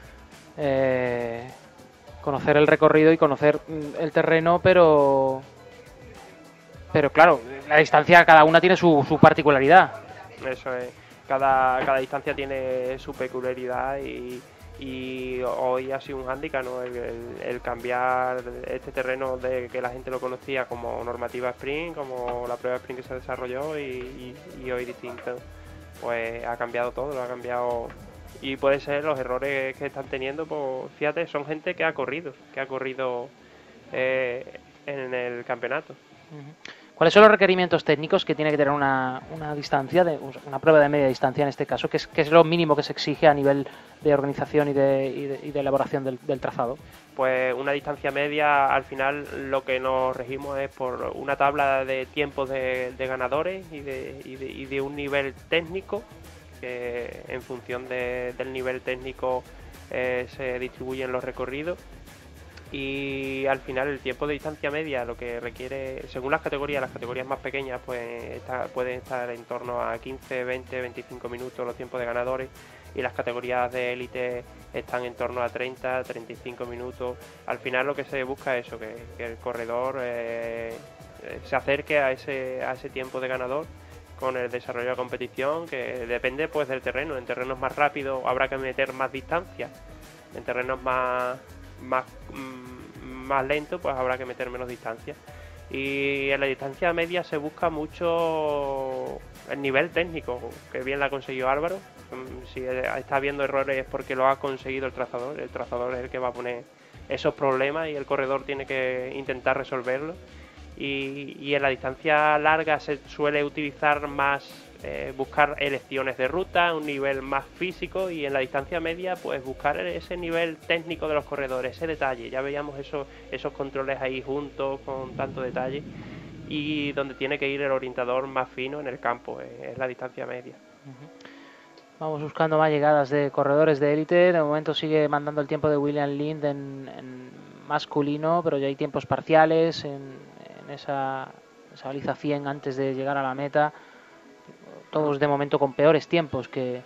el recorrido y conocer el terreno, pero claro, la distancia cada una tiene su particularidad. Eso es, cada distancia tiene su peculiaridad y hoy ha sido un hándicap, ¿no? El cambiar este terreno de que la gente lo conocía como normativa sprint, como la prueba sprint que se desarrolló y hoy distinto. Pues ha cambiado todo, lo ha cambiado. Y puede ser los errores que están teniendo, pues fíjate, son gente que ha corrido en el campeonato. ¿Cuáles son los requerimientos técnicos que tiene que tener una distancia, una prueba de media distancia en este caso? ¿Qué es lo mínimo que se exige a nivel de organización y de elaboración del trazado? Pues una distancia media, al final lo que nos regimos es por una tabla de tiempos de ganadores y de un nivel técnico, que en función del nivel técnico se distribuyen los recorridos. Y al final el tiempo de distancia media, lo que requiere, según las categorías más pequeñas, pues pueden estar en torno a 15, 20, 25 minutos los tiempos de ganadores, y las categorías de élite están en torno a 30, 35 minutos. Al final lo que se busca es eso, que el corredor se acerque a ese tiempo de ganador con el desarrollo de la competición, que depende pues del terreno. En terrenos más rápidos habrá que meter más distancia, en terrenos más lento, pues habrá que meter menos distancia. Y en la distancia media se busca mucho el nivel técnico, que bien la ha conseguido Álvaro. Si está habiendo errores es porque lo ha conseguido el trazador es el que va a poner esos problemas y el corredor tiene que intentar resolverlos. Y en la distancia larga se suele utilizar más buscar elecciones de ruta, un nivel más físico, y en la distancia media pues buscar ese nivel técnico de los corredores, ese detalle. Ya veíamos esos controles ahí juntos con tanto detalle, y donde tiene que ir el orientador más fino en el campo es la distancia media. Vamos buscando más llegadas de corredores de élite. De momento sigue mandando el tiempo de William Lind en masculino, pero ya hay tiempos parciales en esa baliza 100 antes de llegar a la meta, todos de momento con peores tiempos que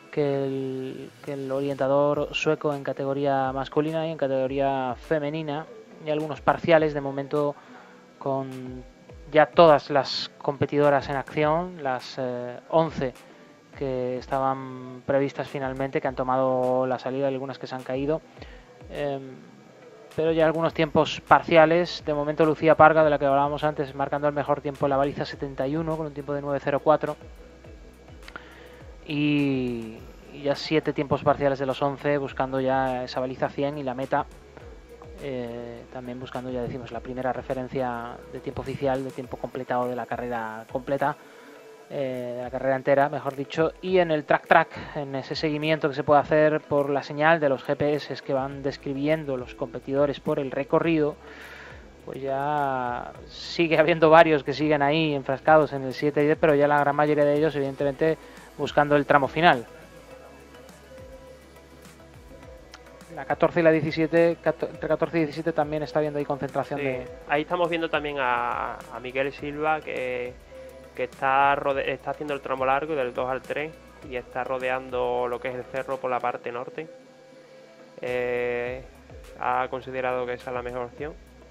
el orientador sueco en categoría masculina y en categoría femenina, y algunos parciales de momento con ya todas las competidoras en acción, las 11 que estaban previstas finalmente, que han tomado la salida, algunas que se han caído, pero ya algunos tiempos parciales. De momento Lucía Parga, de la que hablábamos antes, marcando el mejor tiempo en la baliza 71 con un tiempo de 9.04, y ya 7 tiempos parciales de los 11 buscando ya esa baliza 100 y la meta, también buscando, ya decimos, la primera referencia de tiempo oficial, de tiempo completado de la carrera completa, de la carrera entera, mejor dicho, y en el track, en ese seguimiento que se puede hacer por la señal de los GPS que van describiendo los competidores por el recorrido, pues ya sigue habiendo varios que siguen ahí enfrascados en el 7 y 10, pero ya la gran mayoría de ellos, evidentemente, buscando el tramo final. La 14 y la 17, entre 14 y 17 también está viendo ahí concentración de... Ahí estamos viendo también a Miguel Silva que está haciendo el tramo largo del 2 al 3 y está rodeando lo que es el cerro por la parte norte. Ha considerado que esa es la mejor opción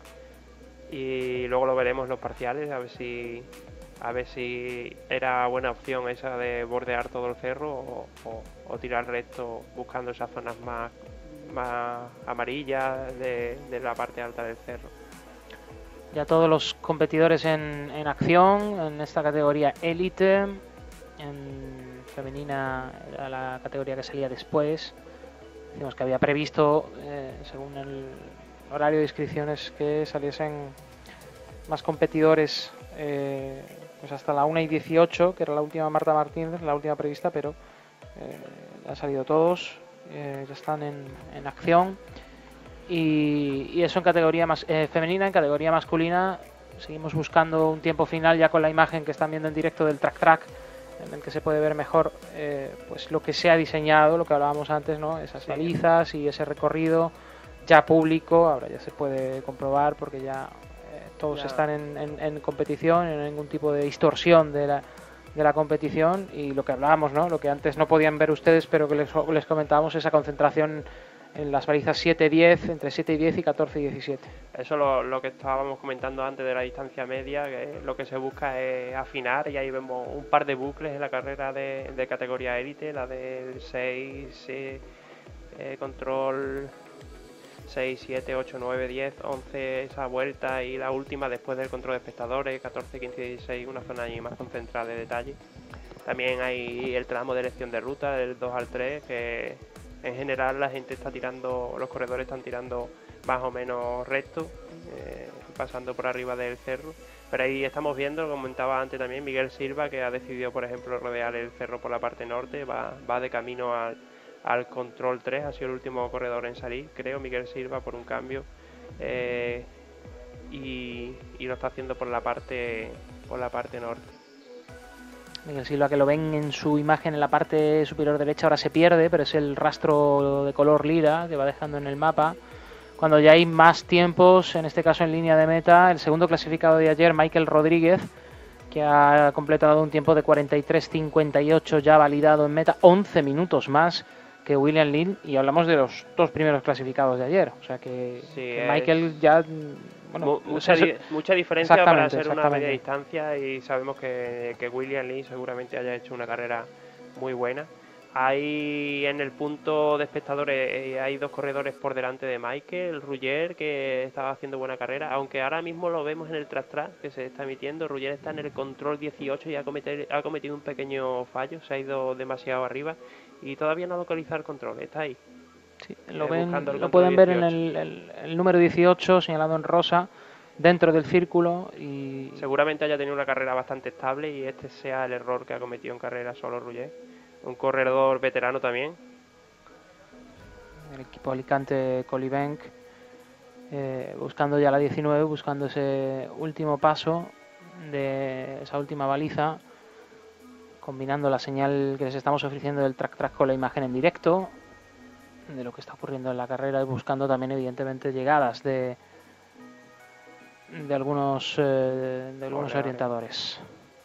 y luego lo veremos en los parciales a ver si era buena opción esa de bordear todo el cerro o tirar recto buscando esas zonas más amarillas de la parte alta del cerro. Ya todos los competidores en acción en esta categoría élite. En femenina era la categoría que salía después. Decimos que había previsto, según el horario de inscripciones, que saliesen más competidores pues hasta la 1:18, que era la última Marta Martínez, la última prevista, pero han salido todos, ya están en acción. Y eso en categoría femenina. En categoría masculina seguimos buscando un tiempo final ya con la imagen que están viendo en directo del track en el que se puede ver mejor pues lo que se ha diseñado, lo que hablábamos antes, ¿no? Esas balizas y ese recorrido ya público. Ahora ya se puede comprobar porque ya todos están en competición, en ningún tipo de distorsión de la competición, y lo que hablábamos, ¿no? Lo que antes no podían ver ustedes, pero que les comentábamos, esa concentración en las balizas 7-10, entre 7 y 10 y 14 y 17. Eso lo que estábamos comentando antes de la distancia media, que lo que se busca es afinar, y ahí vemos un par de bucles en la carrera de categoría élite, la del 6, control 6, 7, 8, 9, 10, 11, esa vuelta, y la última después del control de espectadores, 14, 15 y 16, una zona ahí más concentrada de detalle. También hay el tramo de elección de ruta, del 2 al 3, que en general la gente está tirando, los corredores están tirando más o menos recto, pasando por arriba del cerro. Pero ahí estamos viendo, lo comentaba antes también, Miguel Silva, que ha decidido, por ejemplo, rodear el cerro por la parte norte, va de camino al control 3, ha sido el último corredor en salir, creo, Miguel Silva, por un cambio, y lo está haciendo por la parte norte. Miguel Silva, que lo ven en su imagen en la parte superior derecha, ahora se pierde, pero es el rastro de color lila que va dejando en el mapa. Cuando ya hay más tiempos, en este caso en línea de meta, el segundo clasificado de ayer, Michael Rodríguez, que ha completado un tiempo de 43.58 ya validado en meta, 11 minutos más que William Lin, y hablamos de los dos primeros clasificados de ayer. O sea que, Michael ya... Bueno, mucha diferencia para ser una media distancia, y sabemos que William Lee seguramente haya hecho una carrera muy buena. Hay en el punto de espectadores hay dos corredores por delante de Michael, Rugger, que estaba haciendo buena carrera, aunque ahora mismo lo vemos en el track que se está emitiendo. Rugger está en el control 18 y ha cometido un pequeño fallo, se ha ido demasiado arriba y todavía no localiza el control, está ahí. Sí, lo pueden ver en el número 18 señalado en rosa dentro del círculo, y seguramente haya tenido una carrera bastante estable y este sea el error que ha cometido en carrera solo Rugger, un corredor veterano también. El equipo Alicante Colibank buscando ya la 19, buscando ese último paso de esa última baliza, combinando la señal que les estamos ofreciendo del track con la imagen en directo de lo que está ocurriendo en la carrera, y buscando también evidentemente llegadas de algunos orientadores.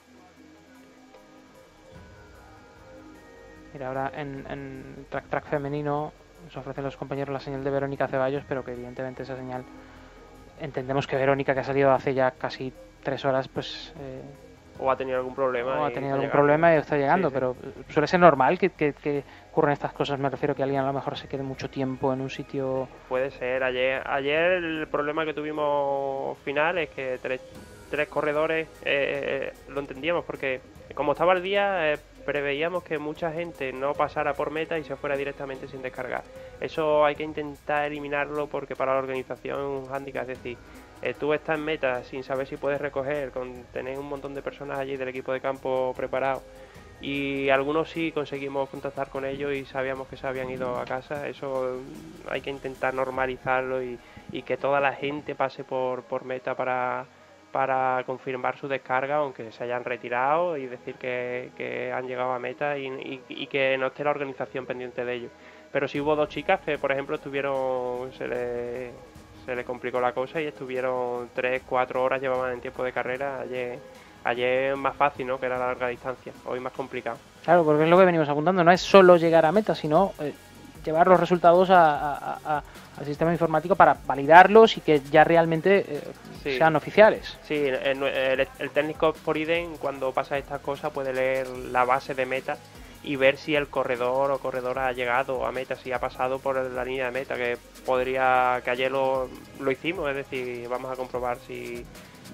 Mira, ahora en track femenino nos ofrecen los compañeros la señal de Verónica Ceballos, pero que evidentemente esa señal, entendemos que Verónica, que ha salido hace ya casi 3 horas, pues o ha tenido algún problema y está llegando, sí. Pero suele ser normal que ocurran estas cosas. Me refiero que alguien a lo mejor se quede mucho tiempo en un sitio. Puede ser. Ayer el problema que tuvimos final es que tres corredores lo entendíamos, porque como estaba el día preveíamos que mucha gente no pasara por meta y se fuera directamente sin descargar. Eso hay que intentar eliminarlo, porque para la organización es un hándicap, es decir, tú estás en meta sin saber si puedes recoger, con tener un montón de personas allí del equipo de campo preparado, y algunos sí conseguimos contactar con ellos y sabíamos que se habían ido a casa. Eso hay que intentar normalizarlo y que toda la gente pase por meta para confirmar su descarga, aunque se hayan retirado, y decir que han llegado a meta y que no esté la organización pendiente de ello. Pero sí hubo 2 chicas que, por ejemplo, se le complicó la cosa y estuvieron 3-4 horas, llevaban en tiempo de carrera. Ayer más fácil, ¿no?, que era la larga distancia, hoy más complicado. Claro, porque es lo que venimos apuntando, no es solo llegar a meta, sino llevar los resultados al sistema informático para validarlos y que ya realmente sean oficiales. Sí, el técnico por IDEN, cuando pasa estas cosas, puede leer la base de meta y ver si el corredor o corredora ha llegado a meta, si ha pasado por la línea de meta, que ayer lo hicimos, es decir, vamos a comprobar si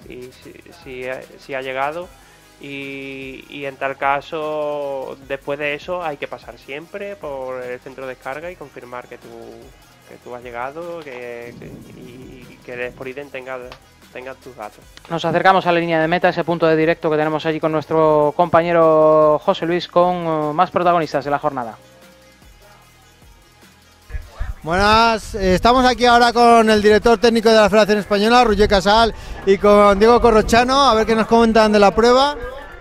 ha llegado, y en tal caso, después de eso, hay que pasar siempre por el centro de descarga y confirmar que tú has llegado y que el Sporiden tenga tus datos. Nos acercamos a la línea de meta, ese punto de directo que tenemos allí con nuestro compañero José Luis, con más protagonistas de la jornada. Buenas, estamos aquí ahora con el director técnico de la Federación Española, Roger Casal, y con Diego Corrochano, a ver qué nos comentan de la prueba.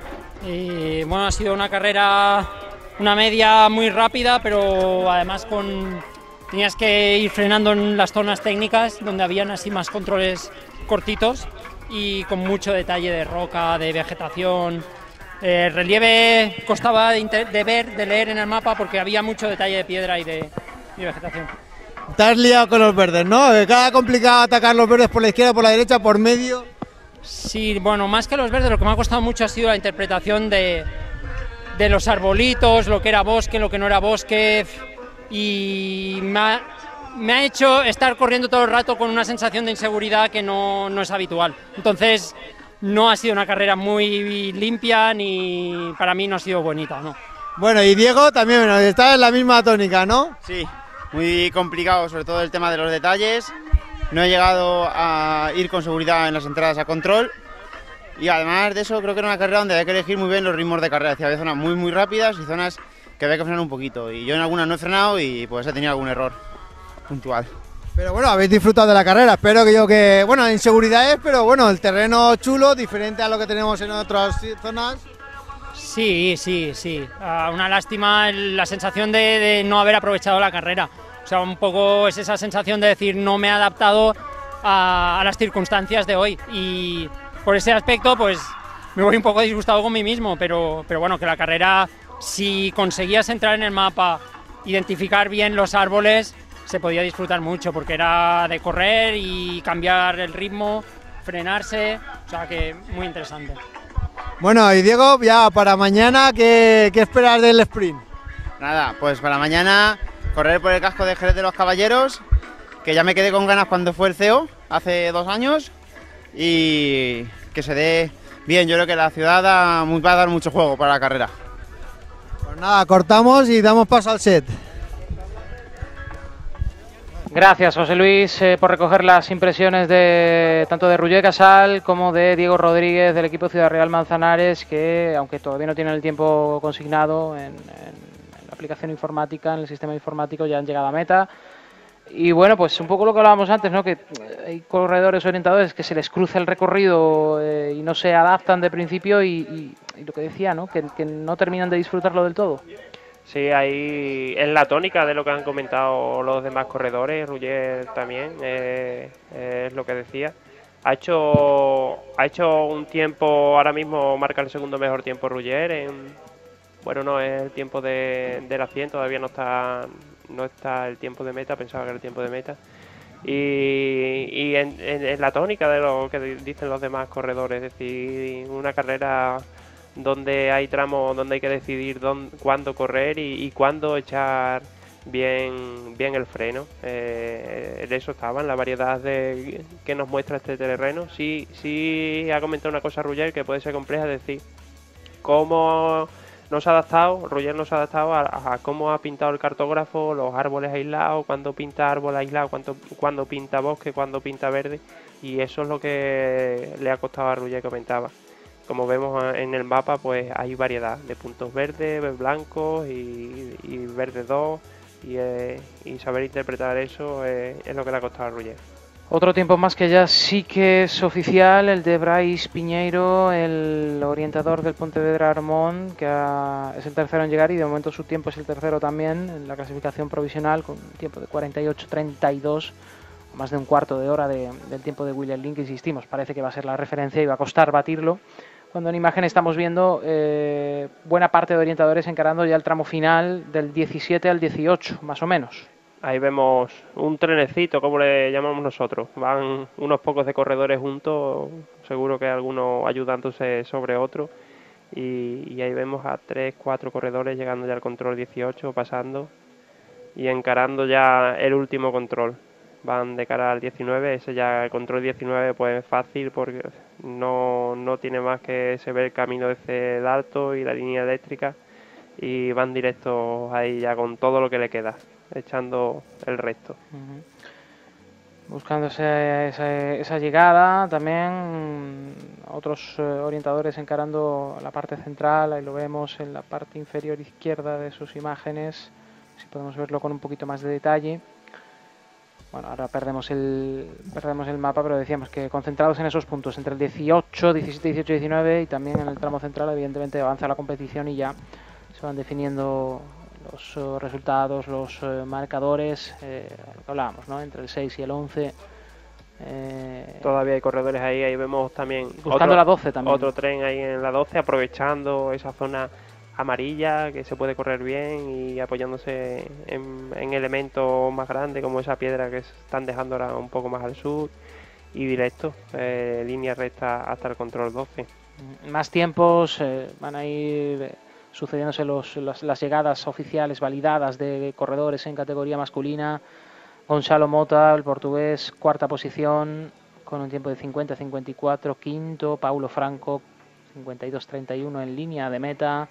Y bueno, ha sido una carrera, una media muy rápida, pero además tenías que ir frenando en las zonas técnicas, donde habían así más controles cortitos y con mucho detalle de roca, de vegetación. El relieve costaba de leer en el mapa, porque había mucho detalle de piedra y de vegetación. Te has liado con los verdes, ¿no? Cada complicado atacar los verdes por la izquierda, por la derecha, por medio. Sí, bueno, más que los verdes, lo que me ha costado mucho ha sido la interpretación de los arbolitos, lo que era bosque, lo que no era bosque, y me ha hecho estar corriendo todo el rato con una sensación de inseguridad que no es habitual. Entonces, no ha sido una carrera muy limpia, ni para mí no ha sido bonita, ¿no? Bueno, y Diego también, bueno, está en la misma tónica, ¿no? Sí, muy complicado, sobre todo el tema de los detalles. No he llegado a ir con seguridad en las entradas a control, y además de eso creo que era una carrera donde hay que elegir muy bien los ritmos de carrera. Había zonas muy rápidas y zonas que había que frenar un poquito, y yo en algunas no he frenado y pues he tenido algún error puntual. Pero bueno, habéis disfrutado de la carrera, espero que bueno, inseguridad es, pero bueno, el terreno chulo, diferente a lo que tenemos en otras zonas. Sí. Una lástima la sensación de no haber aprovechado la carrera. O sea, un poco es esa sensación de decir, no me he adaptado a las circunstancias de hoy. Y por ese aspecto, pues me voy un poco disgustado con mí mismo. Pero bueno, que la carrera, si conseguías entrar en el mapa, identificar bien los árboles, se podía disfrutar mucho, porque era de correr y cambiar el ritmo, frenarse. O sea, que muy interesante. Bueno, y Diego, ya para mañana, ¿qué esperas del sprint? Nada, pues para mañana correr por el casco de Jerez de los Caballeros, que ya me quedé con ganas cuando fue el CEO, hace 2 años, y que se dé bien. Yo creo que la ciudad va a dar mucho juego para la carrera. Pues nada, cortamos y damos paso al set. Gracias, José Luis, por recoger las impresiones tanto de Roger Casal como de Diego Rodríguez, del equipo Ciudad Real Manzanares, que aunque todavía no tienen el tiempo consignado en la aplicación informática, en el sistema informático, ya han llegado a meta. Y bueno, pues un poco lo que hablábamos antes, ¿no? Que hay corredores orientadores que se les cruza el recorrido y no se adaptan de principio, y lo que decía, ¿no? Que no terminan de disfrutarlo del todo. Sí, ahí es la tónica de lo que han comentado los demás corredores. Roger también es lo que decía. Ha hecho un tiempo, ahora mismo marca el segundo mejor tiempo Roger. Bueno, no es el tiempo de la 100, todavía no está el tiempo de meta, pensaba que era el tiempo de meta. Y en la tónica de lo que dicen los demás corredores, es decir, una carrera donde hay tramos donde hay que decidir cuándo correr y cuándo echar bien el freno. En eso estaba, en la variedad que nos muestra este terreno. Sí ha comentado una cosa Roger que puede ser compleja, es decir, cómo no se ha adaptado, Roger no se ha adaptado a cómo ha pintado el cartógrafo, los árboles aislados, cuando pinta árbol aislado, cuando pinta bosque, cuando pinta verde, y eso es lo que le ha costado a Roger, comentaba. Como vemos en el mapa, pues hay variedad de puntos verdes, blancos y verdes 2, y saber interpretar eso es lo que le ha costado a Roger. Otro tiempo más que ya sí que es oficial, el de Brais Piñeiro, el orientador del Pontevedra Armón, que es el tercero en llegar y de momento su tiempo es el tercero también en la clasificación provisional, con un tiempo de 48.32, más de un cuarto de hora del tiempo de William Link. Insistimos, parece que va a ser la referencia y va a costar batirlo, cuando en imagen estamos viendo buena parte de orientadores encarando ya el tramo final del 17 al 18, más o menos. Ahí vemos un trenecito, como le llamamos nosotros. Van unos pocos de corredores juntos, seguro que algunos ayudándose sobre otro. Y ahí vemos a 3-4 corredores llegando ya al control 18, pasando y encarando ya el último control. Van de cara al 19, ese ya el control 19 pues es fácil porque no tiene más que se ve el camino de el alto y la línea eléctrica, y van directos ahí ya con todo lo que le queda, echando el resto. Buscando esa llegada, también otros orientadores encarando la parte central, ahí lo vemos en la parte inferior izquierda de sus imágenes, si podemos verlo con un poquito más de detalle. Bueno, ahora perdemos el mapa, pero decíamos que concentrados en esos puntos, entre el 18, 17, 18 y 19, y también en el tramo central, evidentemente avanza la competición y ya se van definiendo los resultados, los marcadores, lo que hablábamos, ¿no? Entre el 6 y el 11. Todavía hay corredores ahí vemos también buscando la 12 también. Otro tren ahí en la 12, aprovechando esa zona amarilla que se puede correr bien y apoyándose en elementos más grandes como esa piedra que están dejando ahora un poco más al sur, y directo, línea recta hasta el control 12. Más tiempos, van a ir sucediéndose las llegadas oficiales validadas de corredores en categoría masculina. Gonzalo Mota, el portugués, cuarta posición con un tiempo de 50-54, quinto Paulo Franco, 52-31 en línea de meta.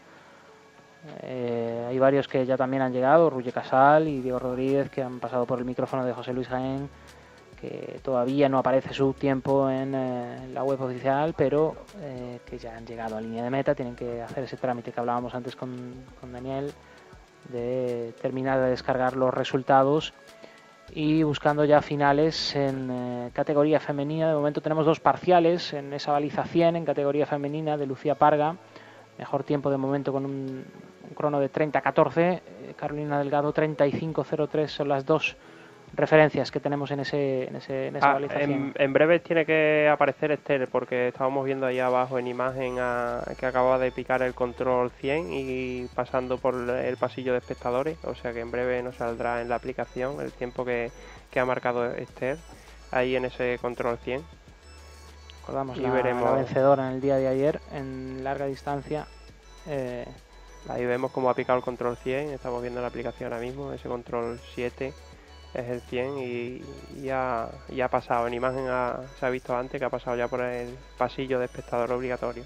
Hay varios que ya también han llegado, Ruye Casal y Diego Rodríguez, que han pasado por el micrófono de José Luis Jaén, que todavía no aparece su tiempo en la web oficial, pero que ya han llegado a línea de meta. Tienen que hacer ese trámite que hablábamos antes con Daniel, de terminar de descargar los resultados, y buscando ya finales en categoría femenina. De momento tenemos dos parciales en esa baliza 100 en categoría femenina de Lucía Parga, mejor tiempo de momento con un crono de 30-14, Carolina Delgado 35-03, son las dos referencias que tenemos en esa balización. En breve tiene que aparecer Esther, porque estábamos viendo ahí abajo en imagen que acaba de picar el control 100 y pasando por el pasillo de espectadores, o sea que en breve nos saldrá en la aplicación el tiempo que ha marcado Esther ahí en ese control 100. Recordamos la vencedora en el día de ayer en larga distancia. Ahí vemos cómo ha picado el control 100, estamos viendo la aplicación ahora mismo, ese control 7 es el 100 y ha pasado. En imagen se ha visto antes que ha pasado ya por el pasillo de espectador obligatorio.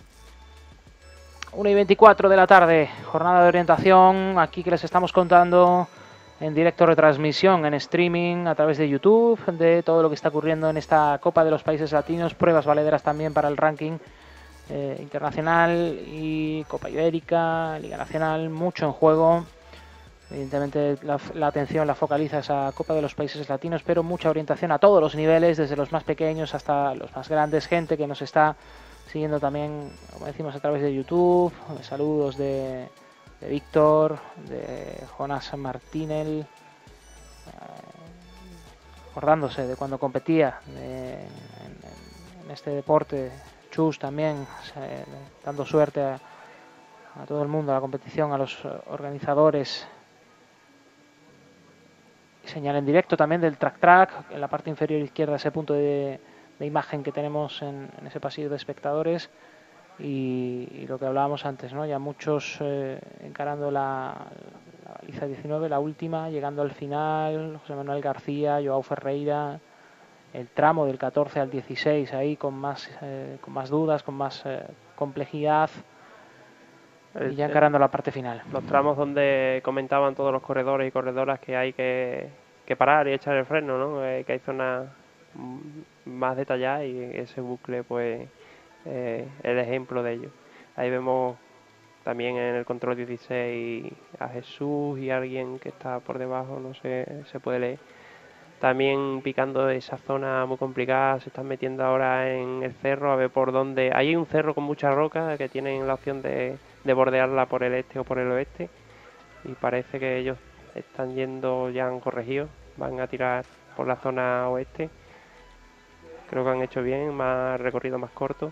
1:24 de la tarde, jornada de orientación, aquí que les estamos contando en directo, retransmisión en streaming a través de YouTube de todo lo que está ocurriendo en esta Copa de los Países Latinos, pruebas valederas también para el ranking internacional y Copa Ibérica, Liga Nacional, mucho en juego. Evidentemente la atención la focaliza esa Copa de los Países Latinos, pero mucha orientación a todos los niveles, desde los más pequeños hasta los más grandes, gente que nos está siguiendo también, como decimos, a través de YouTube. Saludos de Víctor, de Jonas Martínez, acordándose de cuando competía en este deporte. Chus también, dando suerte a todo el mundo, a la competición, a los organizadores. Señal en directo también del track en la parte inferior izquierda, ese punto de imagen que tenemos en ese pasillo de espectadores, y lo que hablábamos antes, ¿no? Ya muchos encarando la baliza 19, la última, llegando al final, José Manuel García, Joao Ferreira, el tramo del 14 al 16 ahí con más dudas, con más complejidad. Y ya encarando la parte final. Los tramos donde comentaban todos los corredores y corredoras que hay que parar y echar el freno, ¿no? Que hay zonas más detalladas y ese bucle pues es el ejemplo de ello. Ahí vemos también en el control 16 a Jesús y alguien que está por debajo, no sé, se puede leer. También picando esa zona muy complicada, se están metiendo ahora en el cerro a ver por dónde. Hay un cerro con mucha roca que tienen la opción de bordearla por el este o por el oeste y parece que ellos están yendo, ya han corregido, van a tirar por la zona oeste. Creo que han hecho bien, más recorrido más corto.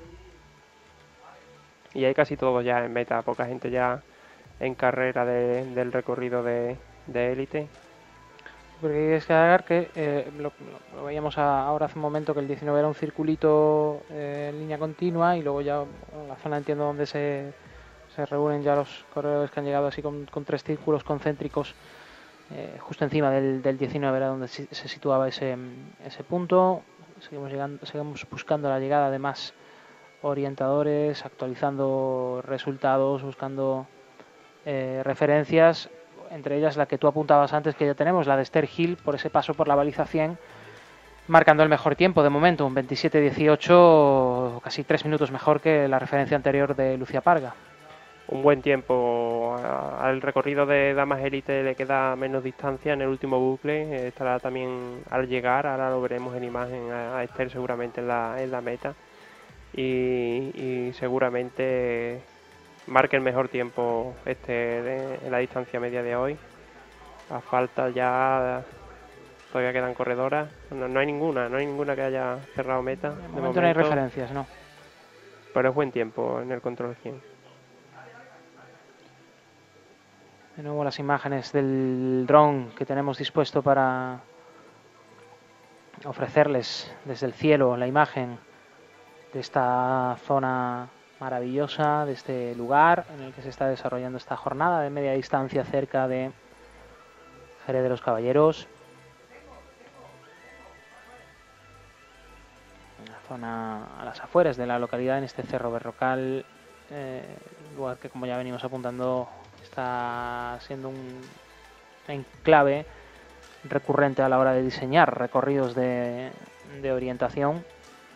Y hay casi todos ya en meta, poca gente ya en carrera del recorrido de élite. Porque hay que destacar que lo veíamos ahora hace un momento, que el 19 era un circulito en línea continua y luego ya en la zona, entiendo, donde se reúnen ya los corredores que han llegado así con 3 círculos concéntricos justo encima del 19 era donde se situaba ese punto. Seguimos buscando la llegada de más orientadores, actualizando resultados, buscando referencias, entre ellas la que tú apuntabas antes, que ya tenemos, la de Esther Gil, por ese paso por la baliza 100, marcando el mejor tiempo de momento, un 27-18, casi 3 minutos mejor que la referencia anterior de Lucía Parga. Un buen tiempo. Al recorrido de Damas Élite le queda menos distancia en el último bucle, estará también al llegar, ahora lo veremos en imagen a Esther seguramente en la meta y seguramente marque el mejor tiempo en la distancia media de hoy. A falta ya, todavía quedan corredoras, no hay ninguna que haya cerrado meta. De momento no hay referencias, ¿no? Pero es buen tiempo en el control 100. De nuevo las imágenes del dron que tenemos dispuesto para ofrecerles desde el cielo la imagen de esta zona maravillosa, de este lugar en el que se está desarrollando esta jornada de media distancia cerca de Jerez de los Caballeros. Una zona a las afueras de la localidad, en este Cerro Berrocal, lugar que, como ya venimos apuntando, está siendo un enclave recurrente a la hora de diseñar recorridos de orientación.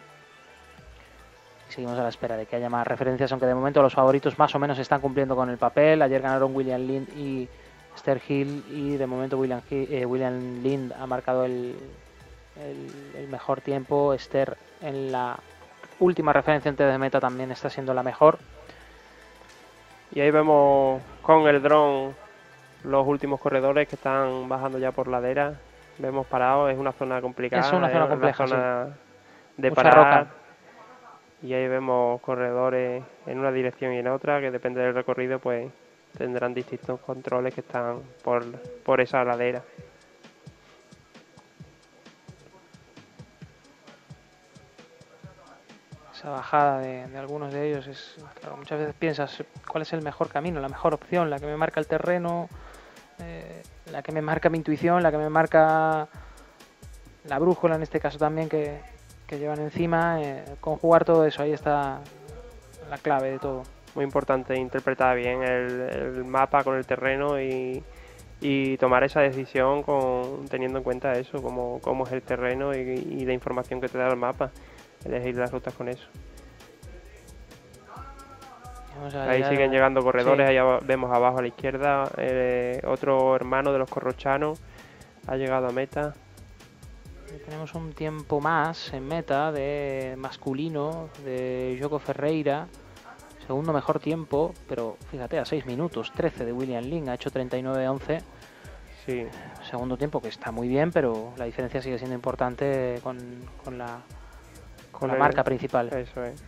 Y seguimos a la espera de que haya más referencias, aunque de momento los favoritos más o menos están cumpliendo con el papel. Ayer ganaron William Lind y Esther Gil, y de momento William Lind ha marcado el mejor tiempo. Esther, en la última referencia antes de meta, también está siendo la mejor. Y ahí vemos con el dron los últimos corredores que están bajando ya por ladera. Vemos parados, es una zona complicada. Es una zona compleja, una zona sí, de mucha parar. roca. Y ahí vemos corredores en una dirección y en otra, que depende del recorrido, pues tendrán distintos controles que están por esa ladera. Esa bajada de algunos de ellos es, claro, muchas veces piensas cuál es el mejor camino, la mejor opción, la que me marca el terreno, la que me marca mi intuición, la que me marca la brújula en este caso también que llevan encima. Conjugar todo eso, ahí está la clave de todo. Muy importante interpretar bien el mapa con el terreno y tomar esa decisión teniendo en cuenta eso, cómo es el terreno y la información que te da el mapa. Elegir las rutas con eso. Ahí siguen llegando corredores, sí. Ahí vemos abajo a la izquierda otro hermano de los corrochanos ha llegado a meta. Tenemos un tiempo más en meta de masculino de Joko Ferreira, segundo mejor tiempo, pero fíjate, a 6 minutos 13 de William Lind, ha hecho 39-11. Sí. Segundo tiempo que está muy bien, pero la diferencia sigue siendo importante con la marca principal. Eso es.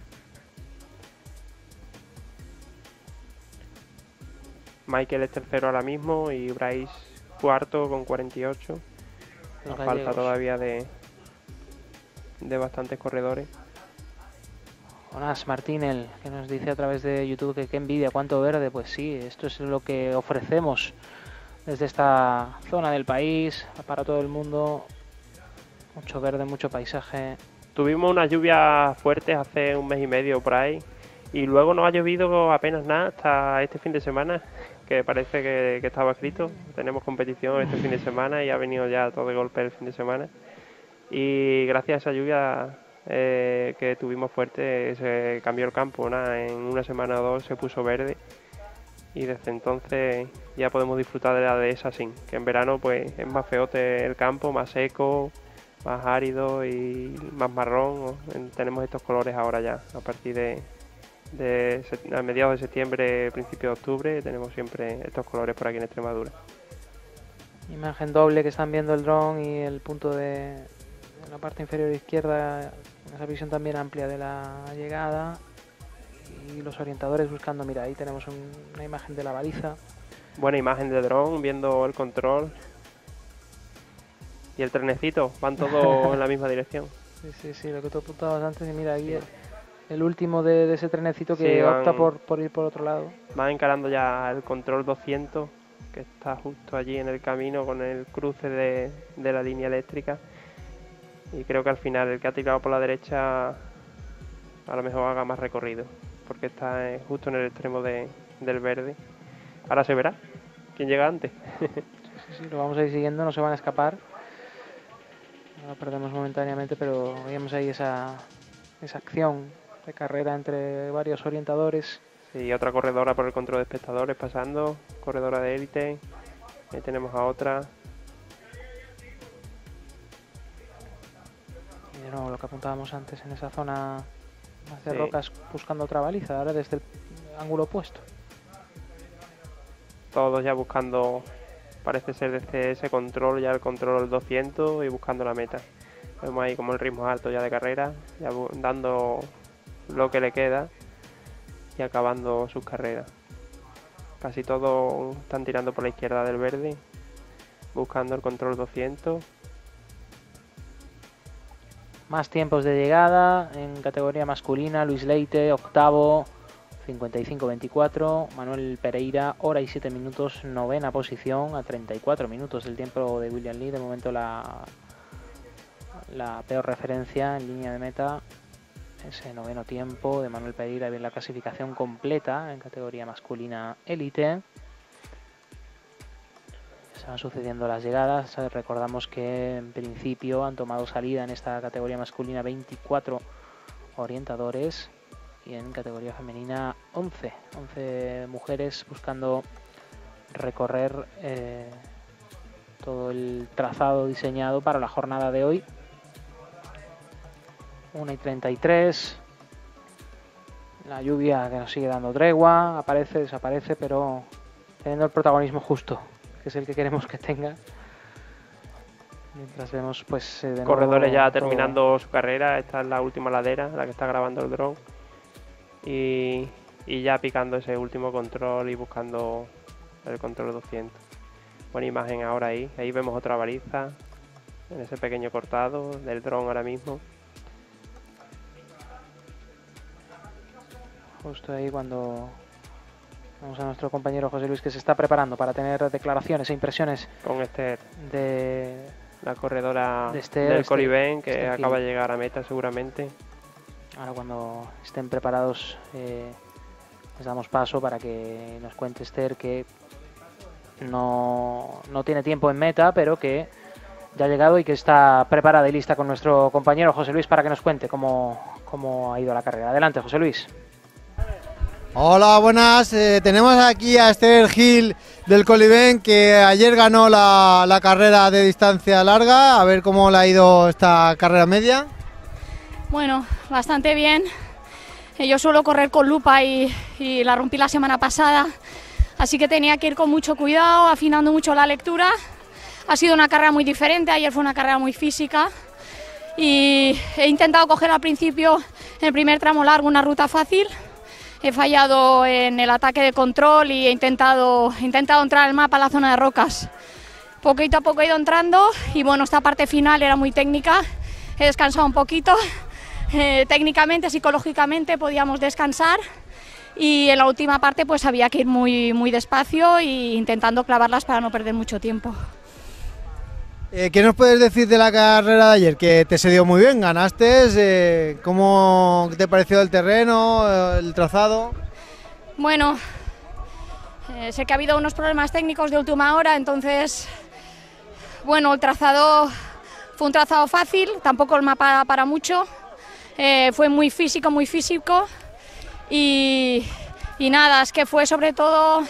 Michael es tercero ahora mismo y Bryce cuarto con 48. Nos falta todavía de bastantes corredores. Jonás Martínez, que nos dice a través de YouTube que qué envidia, cuánto verde. Pues sí, esto es lo que ofrecemos desde esta zona del país para todo el mundo. Mucho verde, mucho paisaje. Tuvimos unas lluvias fuertes hace un mes y medio por ahí Y luego no ha llovido apenas nada hasta este fin de semana, que parece que estaba escrito. Tenemos competición este fin de semana y ha venido ya todo de golpe el fin de semana. Y gracias a esa lluvia que tuvimos fuerte se cambió el campo, en una semana o dos se puso verde. Y desde entonces ya podemos disfrutar de la dehesa sin, que en verano pues es más feote el campo, más seco, más árido y más marrón. Tenemos estos colores ahora ya, a partir a mediados de septiembre, principio de octubre, tenemos siempre estos colores por aquí en Extremadura. Imagen doble que están viendo el dron y el punto de la parte inferior izquierda, esa visión también amplia de la llegada. Y los orientadores buscando, mira, ahí tenemos una imagen de la baliza. Buena imagen de dron, viendo el control. Y el trenecito, van todos en la misma dirección. Sí, lo que tú apuntabas antes, y mira, ahí el último de ese trenecito que opta por ir por otro lado. Van encarando ya el control 200, que está justo allí en el camino con el cruce de la línea eléctrica. Y creo que al final el que ha tirado por la derecha a lo mejor haga más recorrido, porque está justo en el extremo del verde. Ahora se verá quién llega antes. Sí, lo vamos a ir siguiendo, no se van a escapar. Lo perdemos momentáneamente, pero veíamos ahí esa acción de carrera entre varios orientadores. Sí, otra corredora por el control de espectadores pasando, corredora de élite. Ahí tenemos a otra. Y de nuevo lo que apuntábamos antes en esa zona de rocas, buscando otra baliza, ahora desde el ángulo opuesto. Todos ya buscando, parece ser desde ese control, ya el control 200 y buscando la meta. Vemos ahí como el ritmo alto ya de carrera, ya dando lo que le queda y acabando sus carreras. Casi todos están tirando por la izquierda del verde, buscando el control 200. Más tiempos de llegada en categoría masculina: Luis Leite, octavo, 55-24. Manuel Pereira, hora y 7 minutos, novena posición, a 34 minutos del tiempo de William Lee. De momento la peor referencia en línea de meta, ese noveno tiempo de Manuel Pereira. Bien, la clasificación completa en categoría masculina élite. Se van sucediendo las llegadas. Recordamos que en principio han tomado salida en esta categoría masculina 24 orientadores y en categoría femenina 11 mujeres buscando recorrer todo el trazado diseñado para la jornada de hoy. 1:33. La lluvia que nos sigue dando tregua, aparece, desaparece, pero teniendo el protagonismo justo, que es el que queremos que tenga. Mientras vemos pues de corredores nuevo ya terminando su carrera. Esta es la última ladera, la que está grabando el dron, y ya picando ese último control y buscando el control 200. Buena imagen ahora ahí vemos otra baliza en ese pequeño cortado del dron ahora mismo. Justo ahí cuando vamos a nuestro compañero José Luis, que se está preparando para tener declaraciones e impresiones con Esther, de la corredora de Esther, del Colibén, que acaba de llegar a meta seguramente. Ahora cuando estén preparados les damos paso para que nos cuente Esther, que no tiene tiempo en meta, pero que ya ha llegado y que está preparada y lista con nuestro compañero José Luis para que nos cuente cómo ha ido la carrera. Adelante, José Luis. Hola, buenas. Tenemos aquí a Esther Gil del Colibén, que ayer ganó la carrera de distancia larga. A ver cómo le ha ido esta carrera media. Bueno, bastante bien. Yo suelo correr con lupa y la rompí la semana pasada, así que tenía que ir con mucho cuidado, afinando mucho la lectura. Ha sido una carrera muy diferente, ayer fue una carrera muy física y he intentado coger al principio, en el primer tramo largo, una ruta fácil. He fallado en el ataque de control y he intentado entrar al mapa a la zona de rocas. Poquito a poco he ido entrando y bueno, esta parte final era muy técnica. He descansado un poquito, técnicamente, psicológicamente podíamos descansar y en la última parte pues había que ir muy despacio e intentando clavarlas para no perder mucho tiempo. ¿Qué nos puedes decir de la carrera de ayer? Que te se dio muy bien, ganaste, ¿cómo te pareció el terreno, el trazado? Bueno, sé que ha habido unos problemas técnicos de última hora, entonces, bueno, el trazado fue un trazado fácil, tampoco el mapa para mucho, fue muy físico y nada, es que fue sobre todo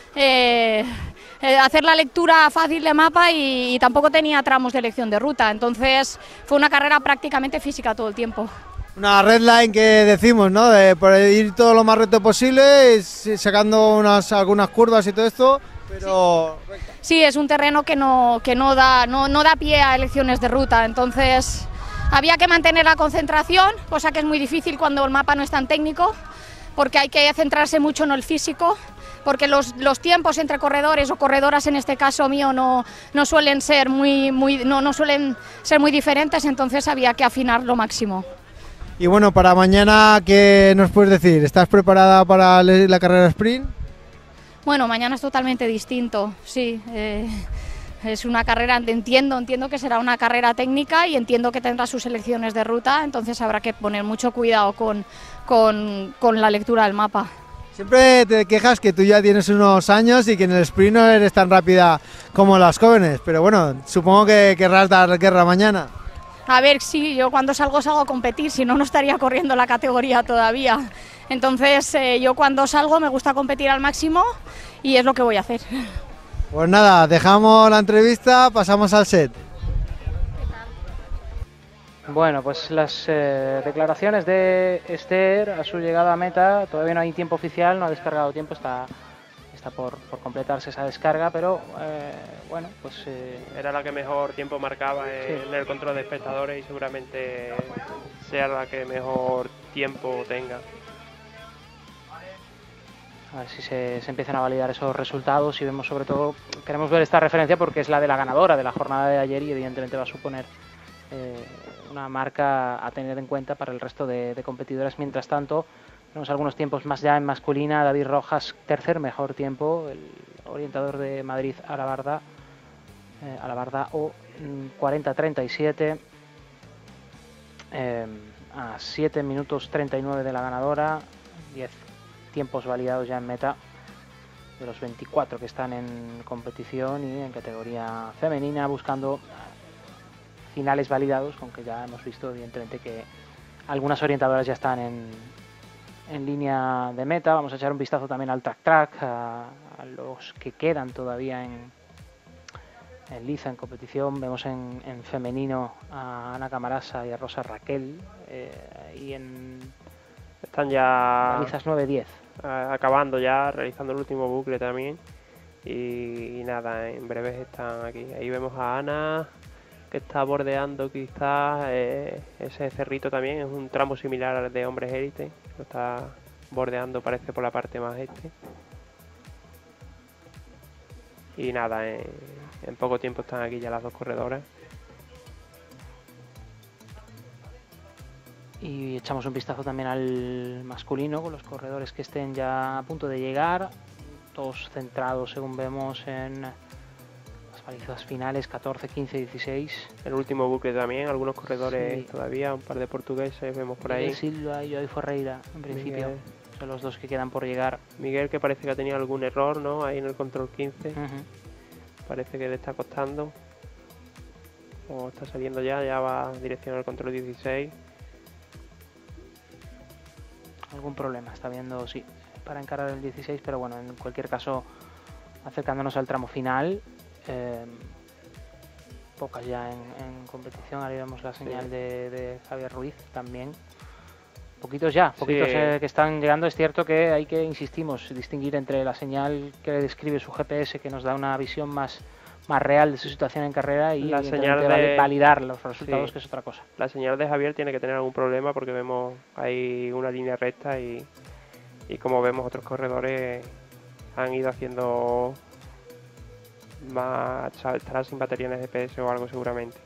hacer la lectura fácil de mapa y tampoco tenía tramos de elección de ruta, entonces fue una carrera prácticamente física todo el tiempo. Una red line que decimos, ¿no? Por ir todo lo más recto posible, sacando algunas curvas y todo esto, pero... Sí, es un terreno que no da pie a elecciones de ruta, entonces había que mantener la concentración, cosa que es muy difícil cuando el mapa no es tan técnico, porque hay que centrarse mucho en el físico, porque los tiempos entre corredores o corredoras, en este caso mío, no suelen ser muy diferentes, entonces había que afinar lo máximo. Y bueno, para mañana, ¿qué nos puedes decir? ¿Estás preparada para la carrera sprint? Bueno, mañana es totalmente distinto, sí. Es una carrera, entiendo que será una carrera técnica y entiendo que tendrá sus elecciones de ruta, entonces habrá que poner mucho cuidado con la lectura del mapa. Siempre te quejas que tú ya tienes unos años y que en el sprint no eres tan rápida como las jóvenes, pero bueno, supongo que querrás dar guerra mañana. A ver, sí, yo cuando salgo a competir, si no, no estaría corriendo la categoría todavía. Entonces, yo cuando salgo me gusta competir al máximo y es lo que voy a hacer. Pues nada, dejamos la entrevista, pasamos al set. Bueno, pues las declaraciones de Esther a su llegada a meta, todavía no hay tiempo oficial, no ha descargado tiempo, está por completarse esa descarga, pero bueno, pues... Era la que mejor tiempo marcaba en el control de espectadores y seguramente sea la que mejor tiempo tenga. A ver si se empiezan a validar esos resultados y vemos sobre todo, queremos ver esta referencia porque es la de la ganadora de la jornada de ayer y evidentemente va a suponer una marca a tener en cuenta para el resto de competidoras. Mientras tanto, tenemos algunos tiempos más ya en masculina. David Rojas, tercer mejor tiempo, el orientador de Madrid Alabarda o 40-37 a 7 minutos 39 de la ganadora, 10 tiempos validados ya en meta de los 24 que están en competición y en categoría femenina buscando finales validados, aunque ya hemos visto evidentemente que algunas orientadoras ya están en línea de meta. Vamos a echar un vistazo también al track a los que quedan todavía en liza en competición. Vemos en femenino a Ana Camarasa y a Rosa Raquel y están ya lizas 9-10 acabando ya, realizando el último bucle también y nada, en breves están aquí. Ahí vemos a Ana que está bordeando quizás ese cerrito también, es un tramo similar al de hombres élite, lo está bordeando parece por la parte más este. Y nada, en poco tiempo están aquí ya las dos corredoras. Y echamos un vistazo también al masculino con los corredores que estén ya a punto de llegar, todos centrados según vemos en las balizas finales 14, 15, 16. El último bucle también, algunos corredores sí. Todavía, un par de portugueses vemos por Miguel ahí. Silva y Joy Ferreira en principio. Miguel. Son los dos que quedan por llegar. Miguel, que parece que ha tenido algún error, ¿no? Ahí en el control 15. Parece que le está costando. O está saliendo ya va dirección al control 16. Algún problema está viendo, sí, para encarar el 16, pero bueno, en cualquier caso, acercándonos al tramo final. Pocas ya en competición. Ahora vemos la señal sí. de Javier Ruiz también. Poquitos ya, poquitos sí. Que están llegando. Es cierto que hay que, insistimos, distinguir entre la señal que describe su GPS, que nos da una visión más real de su situación en carrera, y la señal de validar los resultados, sí. Que es otra cosa. La señal de Javier tiene que tener algún problema porque vemos hay una línea recta y como vemos otros corredores han ido haciendo más, estará sin batería en el GPS o algo seguramente.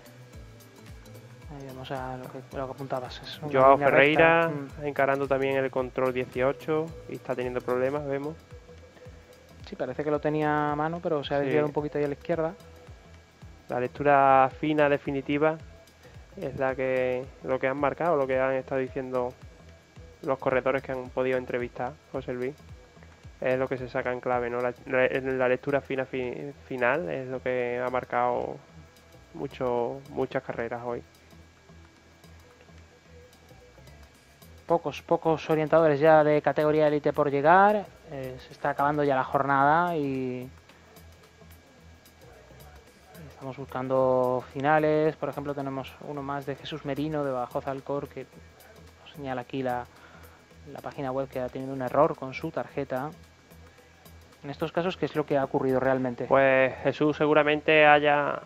Ahí vemos a lo que apuntabas. Es Joao Ferreira encarando también el control 18 y está teniendo problemas, vemos. Sí, parece que lo tenía a mano, pero se ha desviado un poquito ahí a la izquierda. La lectura fina, definitiva, es lo que han marcado, lo que han estado diciendo los corredores que han podido entrevistar, José Luis. Es lo que se saca en clave, ¿no? La lectura fina final es lo que ha marcado muchas carreras hoy. Pocos orientadores ya de categoría élite por llegar. Se está acabando ya la jornada y estamos buscando finales. Por ejemplo, tenemos uno más de Jesús Merino de Badajoz Alcor, que nos señala aquí la página web que ha tenido un error con su tarjeta. En estos casos, ¿qué es lo que ha ocurrido realmente? Pues Jesús seguramente haya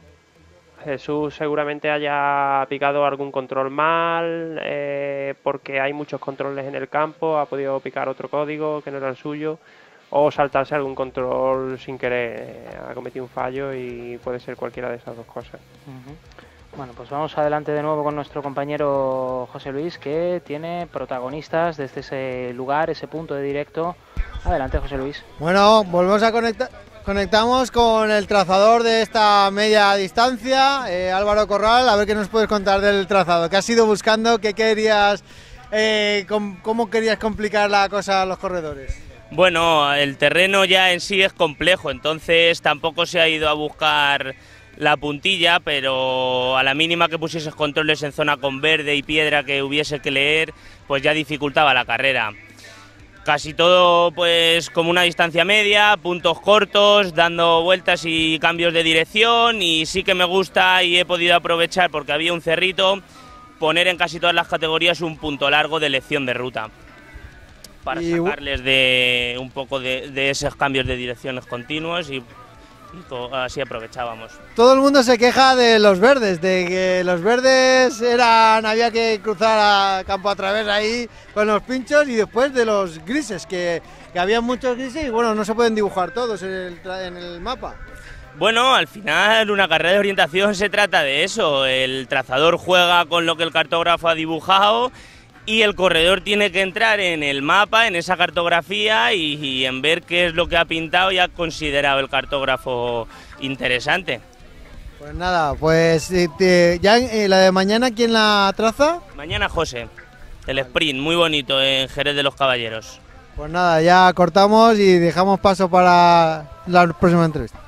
picado algún control mal, porque hay muchos controles en el campo, ha podido picar otro código que no era el suyo, o saltarse algún control sin querer, ha cometido un fallo y puede ser cualquiera de esas dos cosas. Bueno, pues vamos adelante de nuevo con nuestro compañero José Luis, que tiene protagonistas desde ese lugar, ese punto de directo. Adelante, José Luis. Bueno, volvemos a conectamos con el trazador de esta media distancia, Álvaro Corral. A ver qué nos puedes contar del trazado. ¿Qué has ido buscando? ¿Qué querías? ¿Cómo querías complicar la cosa a los corredores? Bueno, el terreno ya en sí es complejo, entonces tampoco se ha ido a buscar la puntilla, pero a la mínima que pusieses controles en zona con verde y piedra que hubiese que leer, pues ya dificultaba la carrera. Casi todo pues como una distancia media, puntos cortos, dando vueltas y cambios de dirección, y sí que me gusta y he podido aprovechar, porque había un cerrito, poner en casi todas las categorías un punto largo de elección de ruta, para sacarles de un poco de esos cambios de direcciones continuos y así aprovechábamos. Todo el mundo se queja de los verdes, de que los verdes había que cruzar a campo a través ahí con los pinchos, y después de los grises, que había muchos grises y bueno, no se pueden dibujar todos en el mapa. Bueno, al final una carrera de orientación se trata de eso, el trazador juega con lo que el cartógrafo ha dibujado y el corredor tiene que entrar en el mapa, en esa cartografía y en ver qué es lo que ha pintado y ha considerado el cartógrafo interesante. Pues nada, pues ya la de mañana, ¿quién la traza? Mañana José, el sprint, muy bonito en Jerez de los Caballeros. Pues nada, ya cortamos y dejamos paso para la próxima entrevista.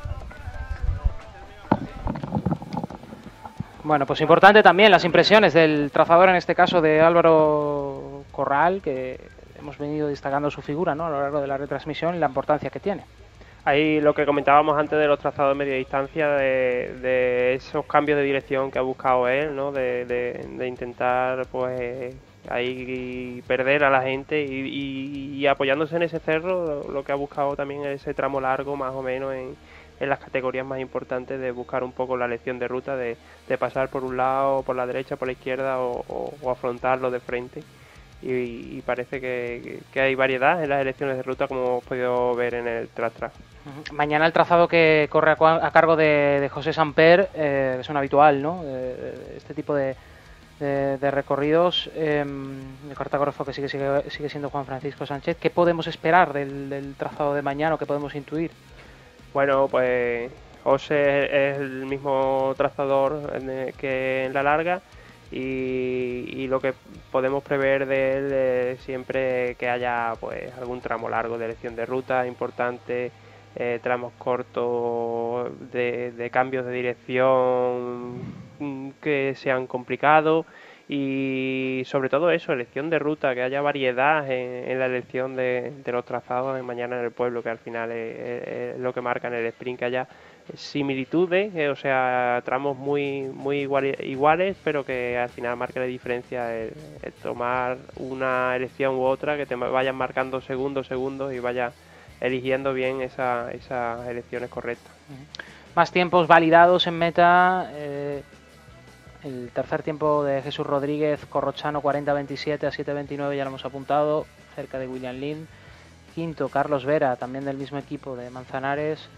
Bueno, pues importante también las impresiones del trazador, en este caso de Álvaro Corral, que hemos venido destacando su figura, ¿no?, a lo largo de la retransmisión y la importancia que tiene. Ahí lo que comentábamos antes de los trazados de media distancia, de esos cambios de dirección que ha buscado él, ¿no?, de intentar pues ahí perder a la gente y apoyándose en ese cerro, lo que ha buscado también es ese tramo largo más o menos en las categorías más importantes, de buscar un poco la elección de ruta, de pasar por un lado, por la derecha, por la izquierda o afrontarlo de frente. Y parece que hay variedad en las elecciones de ruta, como hemos podido ver en el tras-tras. Mañana el trazado que corre a cargo de José Samper, que es un habitual, ¿no?, este tipo de recorridos. El cartógrafo que sigue siendo Juan Francisco Sánchez. ¿Qué podemos esperar del trazado de mañana o qué podemos intuir? Bueno, pues José es el mismo trazador que en la larga, y lo que podemos prever de él es siempre que haya pues algún tramo largo de elección de ruta importante, tramos cortos de cambios de dirección que sean complicados, y sobre todo eso, elección de ruta, que haya variedad en la elección de los trazados de mañana en el pueblo, que al final es lo que marca en el sprint, que haya similitudes, o sea, tramos muy iguales, pero que al final marque la diferencia el tomar una elección u otra, que te vayan marcando segundos y vaya eligiendo bien esas elecciones correctas. Más tiempos validados en meta. El tercer tiempo de Jesús Rodríguez Corrochano, 40-27 a 7-29, ya lo hemos apuntado, cerca de William Lin. Quinto, Carlos Vera, también del mismo equipo de Manzanares,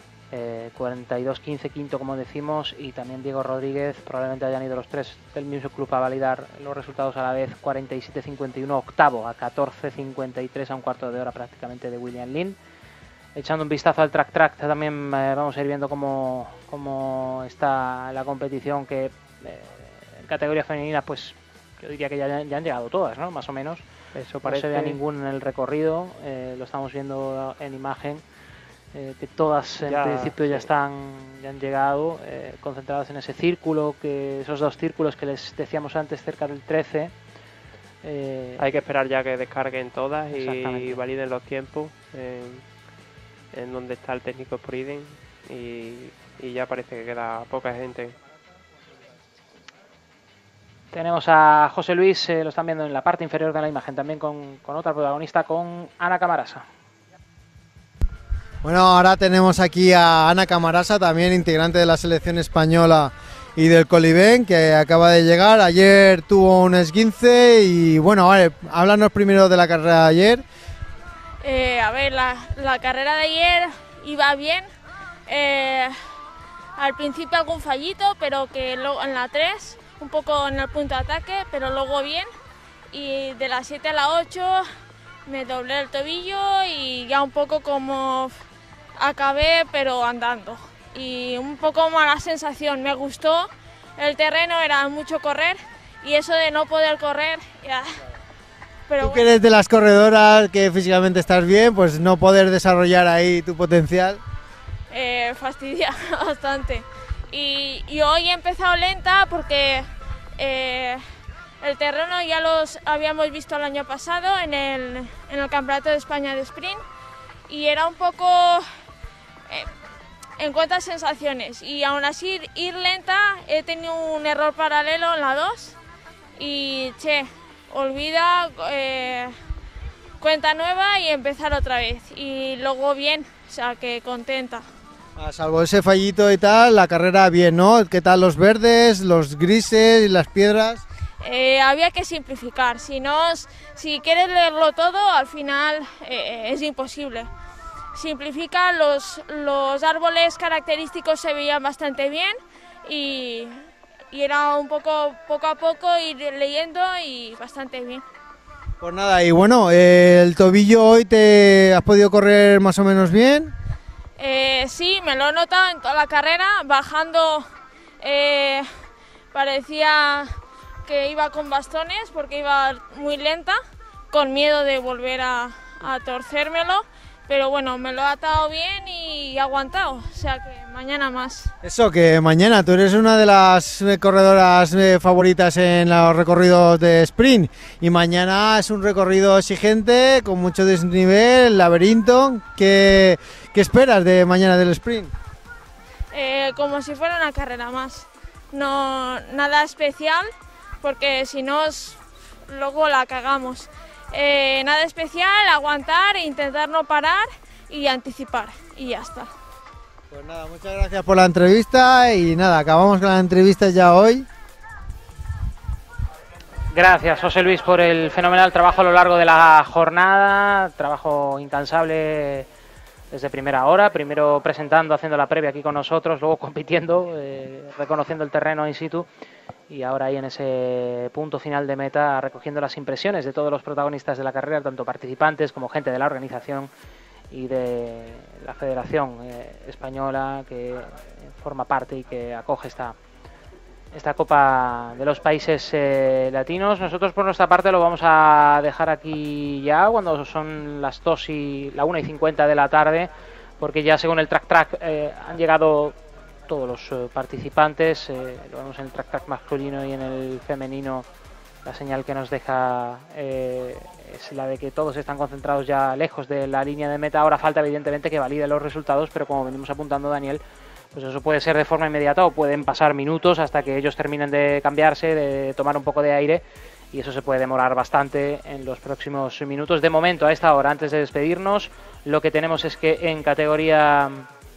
42-15, quinto como decimos, y también Diego Rodríguez, probablemente hayan ido los tres del mismo club a validar los resultados a la vez, 47-51, octavo a 14-53, a un cuarto de hora prácticamente de William Lin. echando un vistazo al track también vamos a ir viendo cómo está la competición, que en categoría femenina pues yo diría que ya han llegado todas, ¿no? Más o menos. Eso No se ve a ninguna en el recorrido, lo estamos viendo en imagen, que todas en principio ya han llegado, concentradas en ese círculo, esos 2 círculos que les decíamos antes cerca del 13. Hay que esperar ya que descarguen todas y validen los tiempos en donde está el técnico Spriden, y ya parece que queda poca gente. Tenemos a José Luis, lo están viendo en la parte inferior de la imagen, también con otra protagonista, con Ana Camarasa. Bueno, ahora tenemos aquí a Ana Camarasa, también integrante de la selección española y del Colibén, que acaba de llegar. Ayer tuvo un esguince y bueno, vale, háblanos primero de la carrera de ayer. A ver, la carrera de ayer iba bien. Al principio algún fallito, pero que luego en la 3... un poco en el punto de ataque, pero luego bien, y de la 7 a la 8 me doblé el tobillo y ya un poco como acabé, pero andando, y un poco mala sensación. Me gustó el terreno, era mucho correr, y eso de no poder correr, ya. Pero tú que eres de las corredoras, que físicamente estás bien, pues no poder desarrollar ahí tu potencial. Fastidia bastante. Y hoy he empezado lenta porque el terreno ya los habíamos visto el año pasado en el Campeonato de España de Sprint, y era un poco en cuanto a sensaciones, y aún así ir lenta he tenido un error paralelo en la 2 y olvida, cuenta nueva y empezar otra vez, y luego bien, o sea que contenta. Salvo ese fallito y tal, la carrera bien, ¿no? ¿Qué tal los verdes, los grises y las piedras? Había que simplificar, si quieres leerlo todo, al final es imposible. Simplifica, los árboles característicos se veían bastante bien, y era un poco a poco ir leyendo y bastante bien. Pues nada, y bueno, el tobillo hoy te has podido correr más o menos bien. Sí, me lo he notado en toda la carrera, bajando parecía que iba con bastones porque iba muy lenta, con miedo de volver a torcérmelo, pero bueno, me lo he atado bien y he aguantado, o sea que mañana más. Eso, que mañana tú eres una de las corredoras favoritas en los recorridos de sprint, y mañana es un recorrido exigente, con mucho desnivel, laberinto. ¿Qué esperas de mañana del sprint? Como si fuera una carrera más, no nada especial, porque si no luego la cagamos. Nada especial, aguantar, intentar no parar y anticipar, y ya está. Pues nada, muchas gracias por la entrevista, y nada, acabamos con la entrevista ya hoy. Gracias, José Luis, por el fenomenal trabajo a lo largo de la jornada, trabajo incansable desde primera hora, primero presentando, haciendo la previa aquí con nosotros, luego compitiendo, reconociendo el terreno in situ, y ahora ahí en ese punto final de meta recogiendo las impresiones de todos los protagonistas de la carrera, tanto participantes como gente de la organización y de la Federación Española, que forma parte y que acoge esta Copa de los Países Latinos. Nosotros por nuestra parte lo vamos a dejar aquí ya cuando son las 1:50 de la tarde, porque ya según el track han llegado todos los participantes. Lo vemos en el track masculino y en el femenino. La señal que nos deja es la de que todos están concentrados ya lejos de la línea de meta. Ahora falta evidentemente que validen los resultados, pero como venimos apuntando, Daniel, pues eso puede ser de forma inmediata o pueden pasar minutos hasta que ellos terminen de cambiarse, de tomar un poco de aire, y eso se puede demorar bastante en los próximos minutos. De momento, a esta hora, antes de despedirnos, lo que tenemos es que en categoría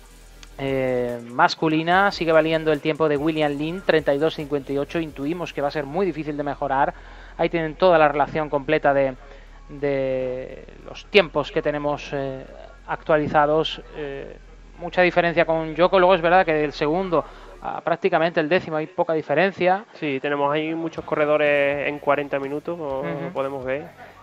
masculina sigue valiendo el tiempo de William Lin, 32.58. Intuimos que va a ser muy difícil de mejorar. Ahí tienen toda la relación completa de los tiempos que tenemos actualizados. Mucha diferencia con Yoko. Luego es verdad que del segundo a prácticamente el décimo hay poca diferencia. Sí, tenemos ahí muchos corredores en 40 minutos, como podemos ver.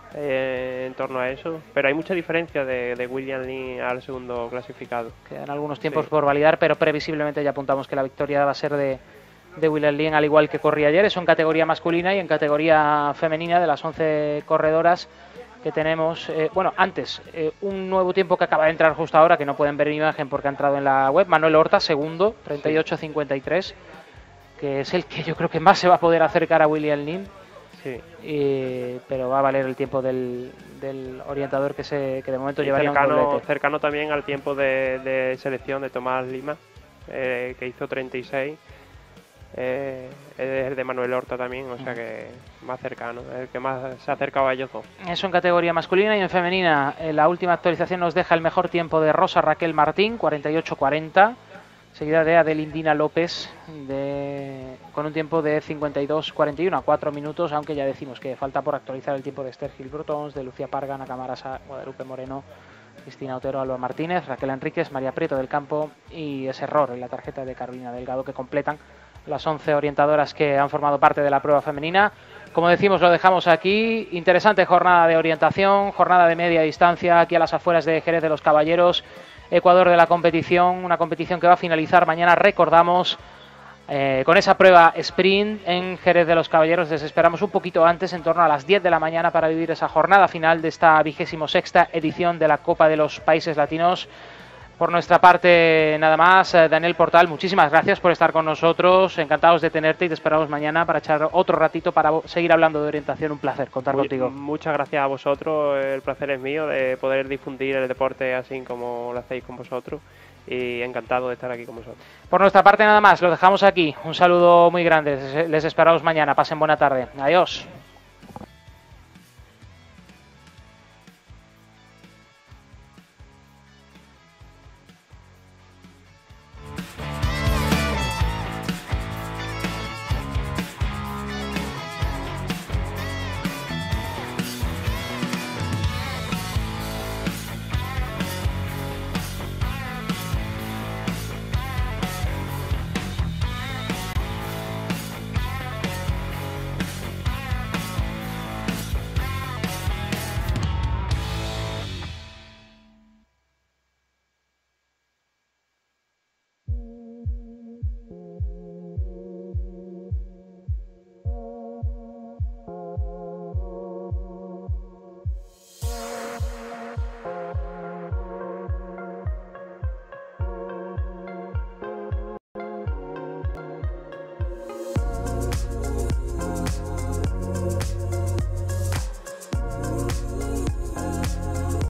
en torno a eso, pero hay mucha diferencia de William Lin al segundo clasificado. Quedan algunos tiempos por validar, pero previsiblemente ya apuntamos que la victoria va a ser de William Lin, al igual que corría ayer. Eso en categoría masculina, y en categoría femenina, de las 11 corredoras que tenemos, antes, un nuevo tiempo que acaba de entrar justo ahora, que no pueden ver en imagen porque ha entrado en la web. Manuel Horta, segundo, 38.53, que es el que yo creo que más se va a poder acercar a William Lin. Sí. Pero va a valer el tiempo del orientador que de momento llevaría un doblete. Cercano también al tiempo de selección de Tomás Lima, que hizo 36. Es el de Manuel Horta también, o sea que más cercano, el que más se ha acercado a ellos dos. Eso en categoría masculina. Y en femenina, la última actualización nos deja el mejor tiempo de Rosa Raquel Martín, 48.40, seguida de Adelindina López con un tiempo de 52.41, a 4 minutos, aunque ya decimos que falta por actualizar el tiempo de Esther Gil Brotons, de Lucía Parga, Nakamara Guadalupe Moreno, Cristina Otero, Alba Martínez, Raquel Enríquez, María Prieto del Campo, y ese error en la tarjeta de Carolina Delgado, que completan las 11 orientadoras que han formado parte de la prueba femenina. Como decimos, lo dejamos aquí. Interesante jornada de orientación, jornada de media distancia aquí a las afueras de Jerez de los Caballeros, Ecuador de la competición, una competición que va a finalizar mañana, recordamos, con esa prueba sprint en Jerez de los Caballeros. Les esperamos un poquito antes, en torno a las 10 de la mañana, para vivir esa jornada final de esta 26ª edición de la Copa de los Países Latinos. Por nuestra parte, nada más. Daniel Portal, muchísimas gracias por estar con nosotros. Encantados de tenerte y te esperamos mañana para echar otro ratito para seguir hablando de orientación. Un placer contar contigo. Muchas gracias a vosotros. El placer es mío de poder difundir el deporte así como lo hacéis con vosotros. Y encantado de estar aquí con vosotros. Por nuestra parte, nada más. Lo dejamos aquí. Un saludo muy grande. Les esperamos mañana. Pasen buena tarde. Adiós.